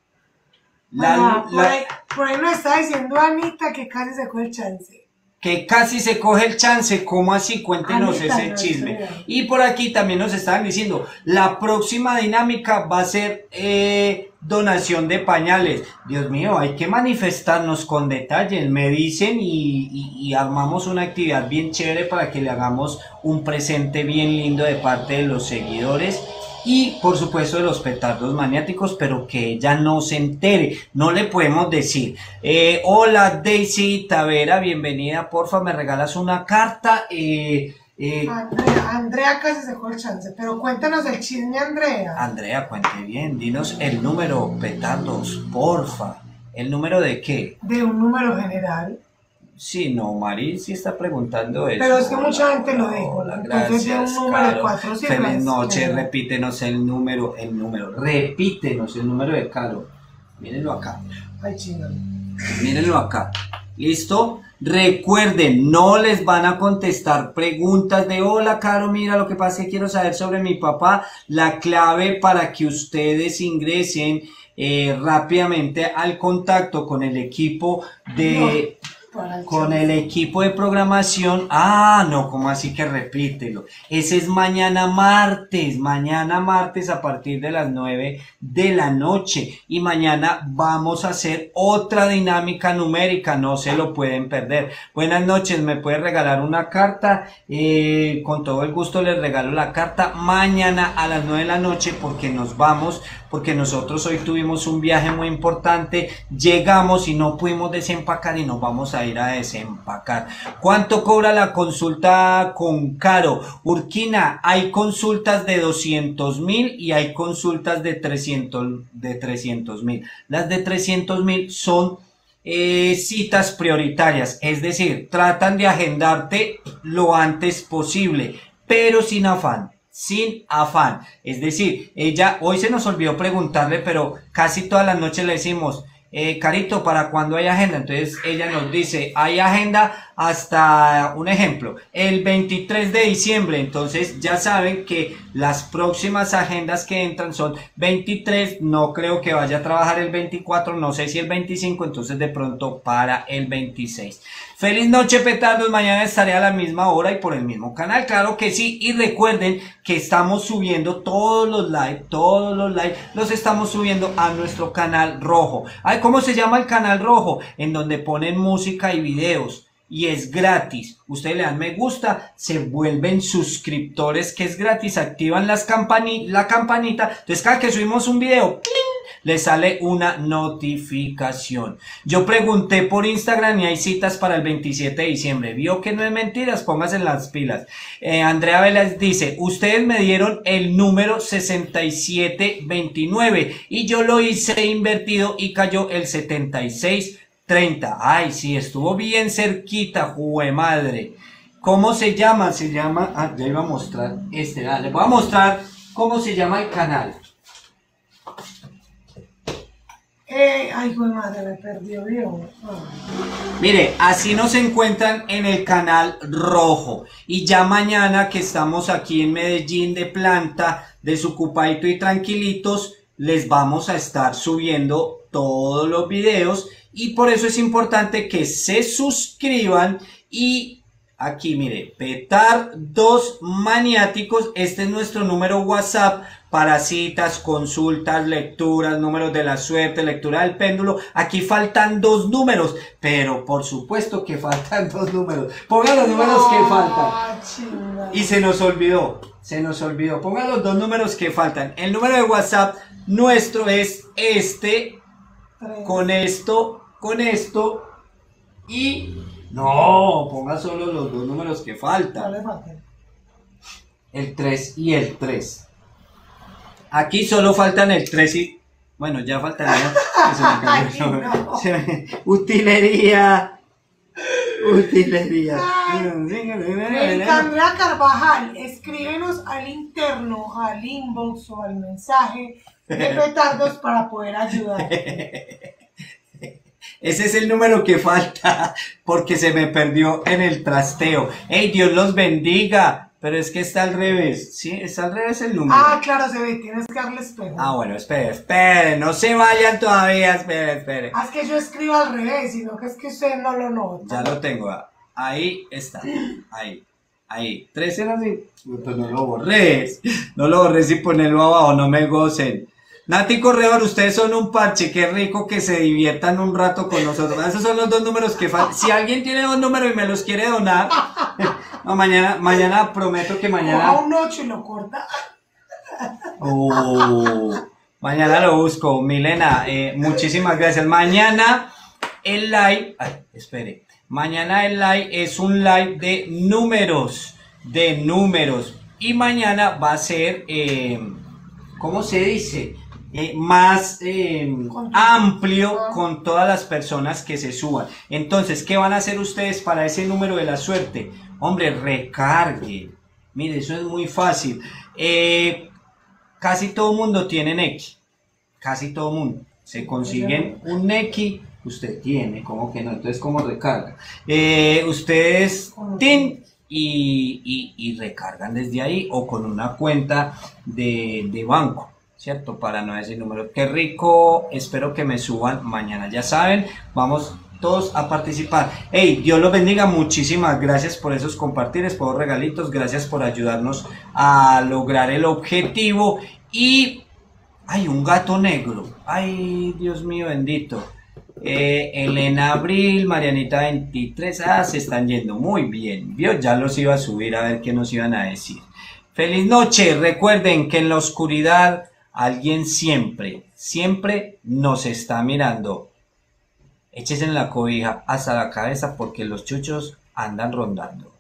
S2: La-
S3: Ah, por,
S2: la-
S3: ahí, por ahí nos está diciendo Anita que casi se coge el chance.
S2: que casi se coge el chance. ¿Cómo así? Cuéntenos
S3: Anita,
S2: ese
S3: no,
S2: chisme.
S3: espera.
S2: Y por aquí también nos estaban diciendo, la próxima dinámica va a ser eh, donación de pañales. Dios mío, hay que manifestarnos con detalles. Me dicen y, y- y armamos una actividad bien chévere para que le hagamos un presente bien lindo de parte de los seguidores. Y por supuesto de los petardos maniáticos, pero que ella no se entere, no le podemos decir. Eh, hola Daisy Tavera, bienvenida, porfa, me regalas una carta. Eh, eh,
S3: Andrea, Andrea casi se coge el chance, pero cuéntanos el chisme, Andrea.
S2: Andrea, cuente bien, dinos el número, petardos, porfa. ¿El número de qué?
S3: De un número general.
S2: Sí, no, Mari sí está preguntando eso.
S3: Pero es que
S2: Hola,
S3: mucha gente lo dijo.
S2: hola,
S3: Entonces de un
S2: gracias,
S3: número de
S2: Caro.
S3: cuatro cifras.
S2: Feliz noche,
S3: Claro.
S2: repítenos el número, el número, repítenos el número de Caro. Mírenlo acá.
S3: Ay, chinga.
S2: Mírenlo acá. ¿Listo? Recuerden, no les van a contestar preguntas de hola, Caro, mira, lo que pasa es que quiero saber sobre mi papá. La clave para que ustedes ingresen eh, rápidamente al contacto con el equipo de... Con el equipo de programación. Ah, no, ¿cómo así que repítelo? Ese es mañana martes, mañana martes a partir de las nueve de la noche. Y mañana vamos a hacer otra dinámica numérica, no se lo pueden perder. Buenas noches, ¿me puede regalar una carta? Eh, con todo el gusto les regalo la carta mañana a las nueve de la noche, porque nos vamos, porque nosotros hoy tuvimos un viaje muy importante, llegamos y no pudimos desempacar y nos vamos a a ir a desempacar. ¿Cuánto cobra la consulta con Caro? Urquina, hay consultas de doscientos mil y hay consultas de trescientos de trescientos mil. Las de trescientos mil son eh, citas prioritarias, es decir, tratan de agendarte lo antes posible, pero sin afán. Sin afán, es decir, ella, hoy se nos olvidó preguntarle, pero casi todas las noches le decimos, eh, Carito, ¿para cuándo hay agenda? Entonces ella nos dice, hay agenda hasta, un ejemplo, el veintitrés de diciembre, entonces ya saben que las próximas agendas que entran son veintitrés, no creo que vaya a trabajar el veinticuatro, no sé si el veinticinco, entonces de pronto para el veintiséis. Feliz noche, petardos, mañana estaré a la misma hora y por el mismo canal, claro que sí, y recuerden que estamos subiendo todos los live, todos los live, los estamos subiendo a nuestro canal rojo. Ay, ¿cómo se llama el canal rojo? En donde ponen música y videos, y es gratis. Ustedes le dan me gusta, se vuelven suscriptores, que es gratis, activan las campani la campanita, entonces cada que subimos un video, ¡pling!, le sale una notificación. Yo pregunté por Instagram y hay citas para el veintisiete de diciembre. Vio que no es mentiras, póngase en las pilas. Eh, Andrea Vélez dice, ustedes me dieron el número sesenta y siete veintinueve y yo lo hice invertido y cayó el setenta y seis treinta. Ay, sí, estuvo bien cerquita, jue madre. ¿Cómo se llama? Se llama, ah, ya iba a mostrar este, ah, les voy a mostrar cómo se llama el canal.
S3: Eh, ay, güey, madre, me perdió, vio. Ah.
S2: Mire, así nos encuentran en el canal rojo. Y ya mañana que estamos aquí en Medellín de planta, desocupadito y tranquilitos, les vamos a estar subiendo todos los videos. Y por eso es importante que se suscriban y... Aquí, mire, Petardos Maniáticos, este es nuestro número WhatsApp para citas, consultas, lecturas, números de la suerte, lectura del péndulo. Aquí faltan dos números, pero por supuesto que faltan dos números. Pongan los números que faltan. Y se nos olvidó, se nos olvidó. Pongan los dos números que faltan. El número de WhatsApp nuestro es este, con esto, con esto y... No, ponga solo los dos números que faltan. El tres y el tres. Aquí solo faltan el tres y... Bueno, ya faltaría... no. Utilería. Utilería.
S3: Andrea Carvajal, escríbenos al interno, al inbox o al mensaje de Petardos para poder ayudar.
S2: Ese es el número que falta porque se me perdió en el trasteo. ¡Ey, Dios los bendiga! Pero es que está al revés. ¿Sí? Está al revés el número.
S3: Ah, claro, se ve. Tienes que darle espejo.
S2: Ah, bueno, espere, espere. No se vayan todavía. Espere, espere.
S3: Ah, es que yo escribo al revés, sino que es que usted no lo nota.
S2: Ya lo tengo. Ahí está. Ahí. Ahí. ¿Tres eran así? Pues no lo borres. No lo borres y ponerlo abajo. No me gocen. Nati Corredor, ustedes son un parche, qué rico que se diviertan un rato con nosotros. Esos son los dos números que faltan. Si alguien tiene dos números y me los quiere donar, no, mañana, mañana prometo que mañana...
S3: O a un ocho y lo corta.
S2: Oh, mañana lo busco, Milena, eh, muchísimas gracias. Mañana el live, ay, espere, mañana el live es un live de números, de números. Y mañana va a ser, eh, ¿cómo se dice? Eh, más eh, amplio con todas las personas que se suban. Entonces, ¿qué van a hacer ustedes para ese número de la suerte? Hombre, recarguen. Mire, eso es muy fácil. Eh, casi todo mundo tiene Nequi. Casi todo mundo. Se consiguen un Nequi. Usted tiene, ¿cómo que no? Entonces, ¿cómo recarga? Eh, ustedes, ¡tin! Y, y, y recargan desde ahí o con una cuenta de, de banco. ¿Cierto? Para no decir número. Qué rico, espero que me suban mañana. Ya saben, vamos todos a participar. Hey, Dios los bendiga, muchísimas gracias por esos compartires, por los regalitos, gracias por ayudarnos a lograr el objetivo. Y hay un gato negro, ay, Dios mío bendito. Eh, Elena Abril, Marianita veintitrés, ah, se están yendo muy bien. Yo ya los iba a subir a ver qué nos iban a decir. Feliz noche, recuerden que en la oscuridad alguien siempre, siempre nos está mirando. Échese en la cobija hasta la cabeza porque los chuchos andan rondando.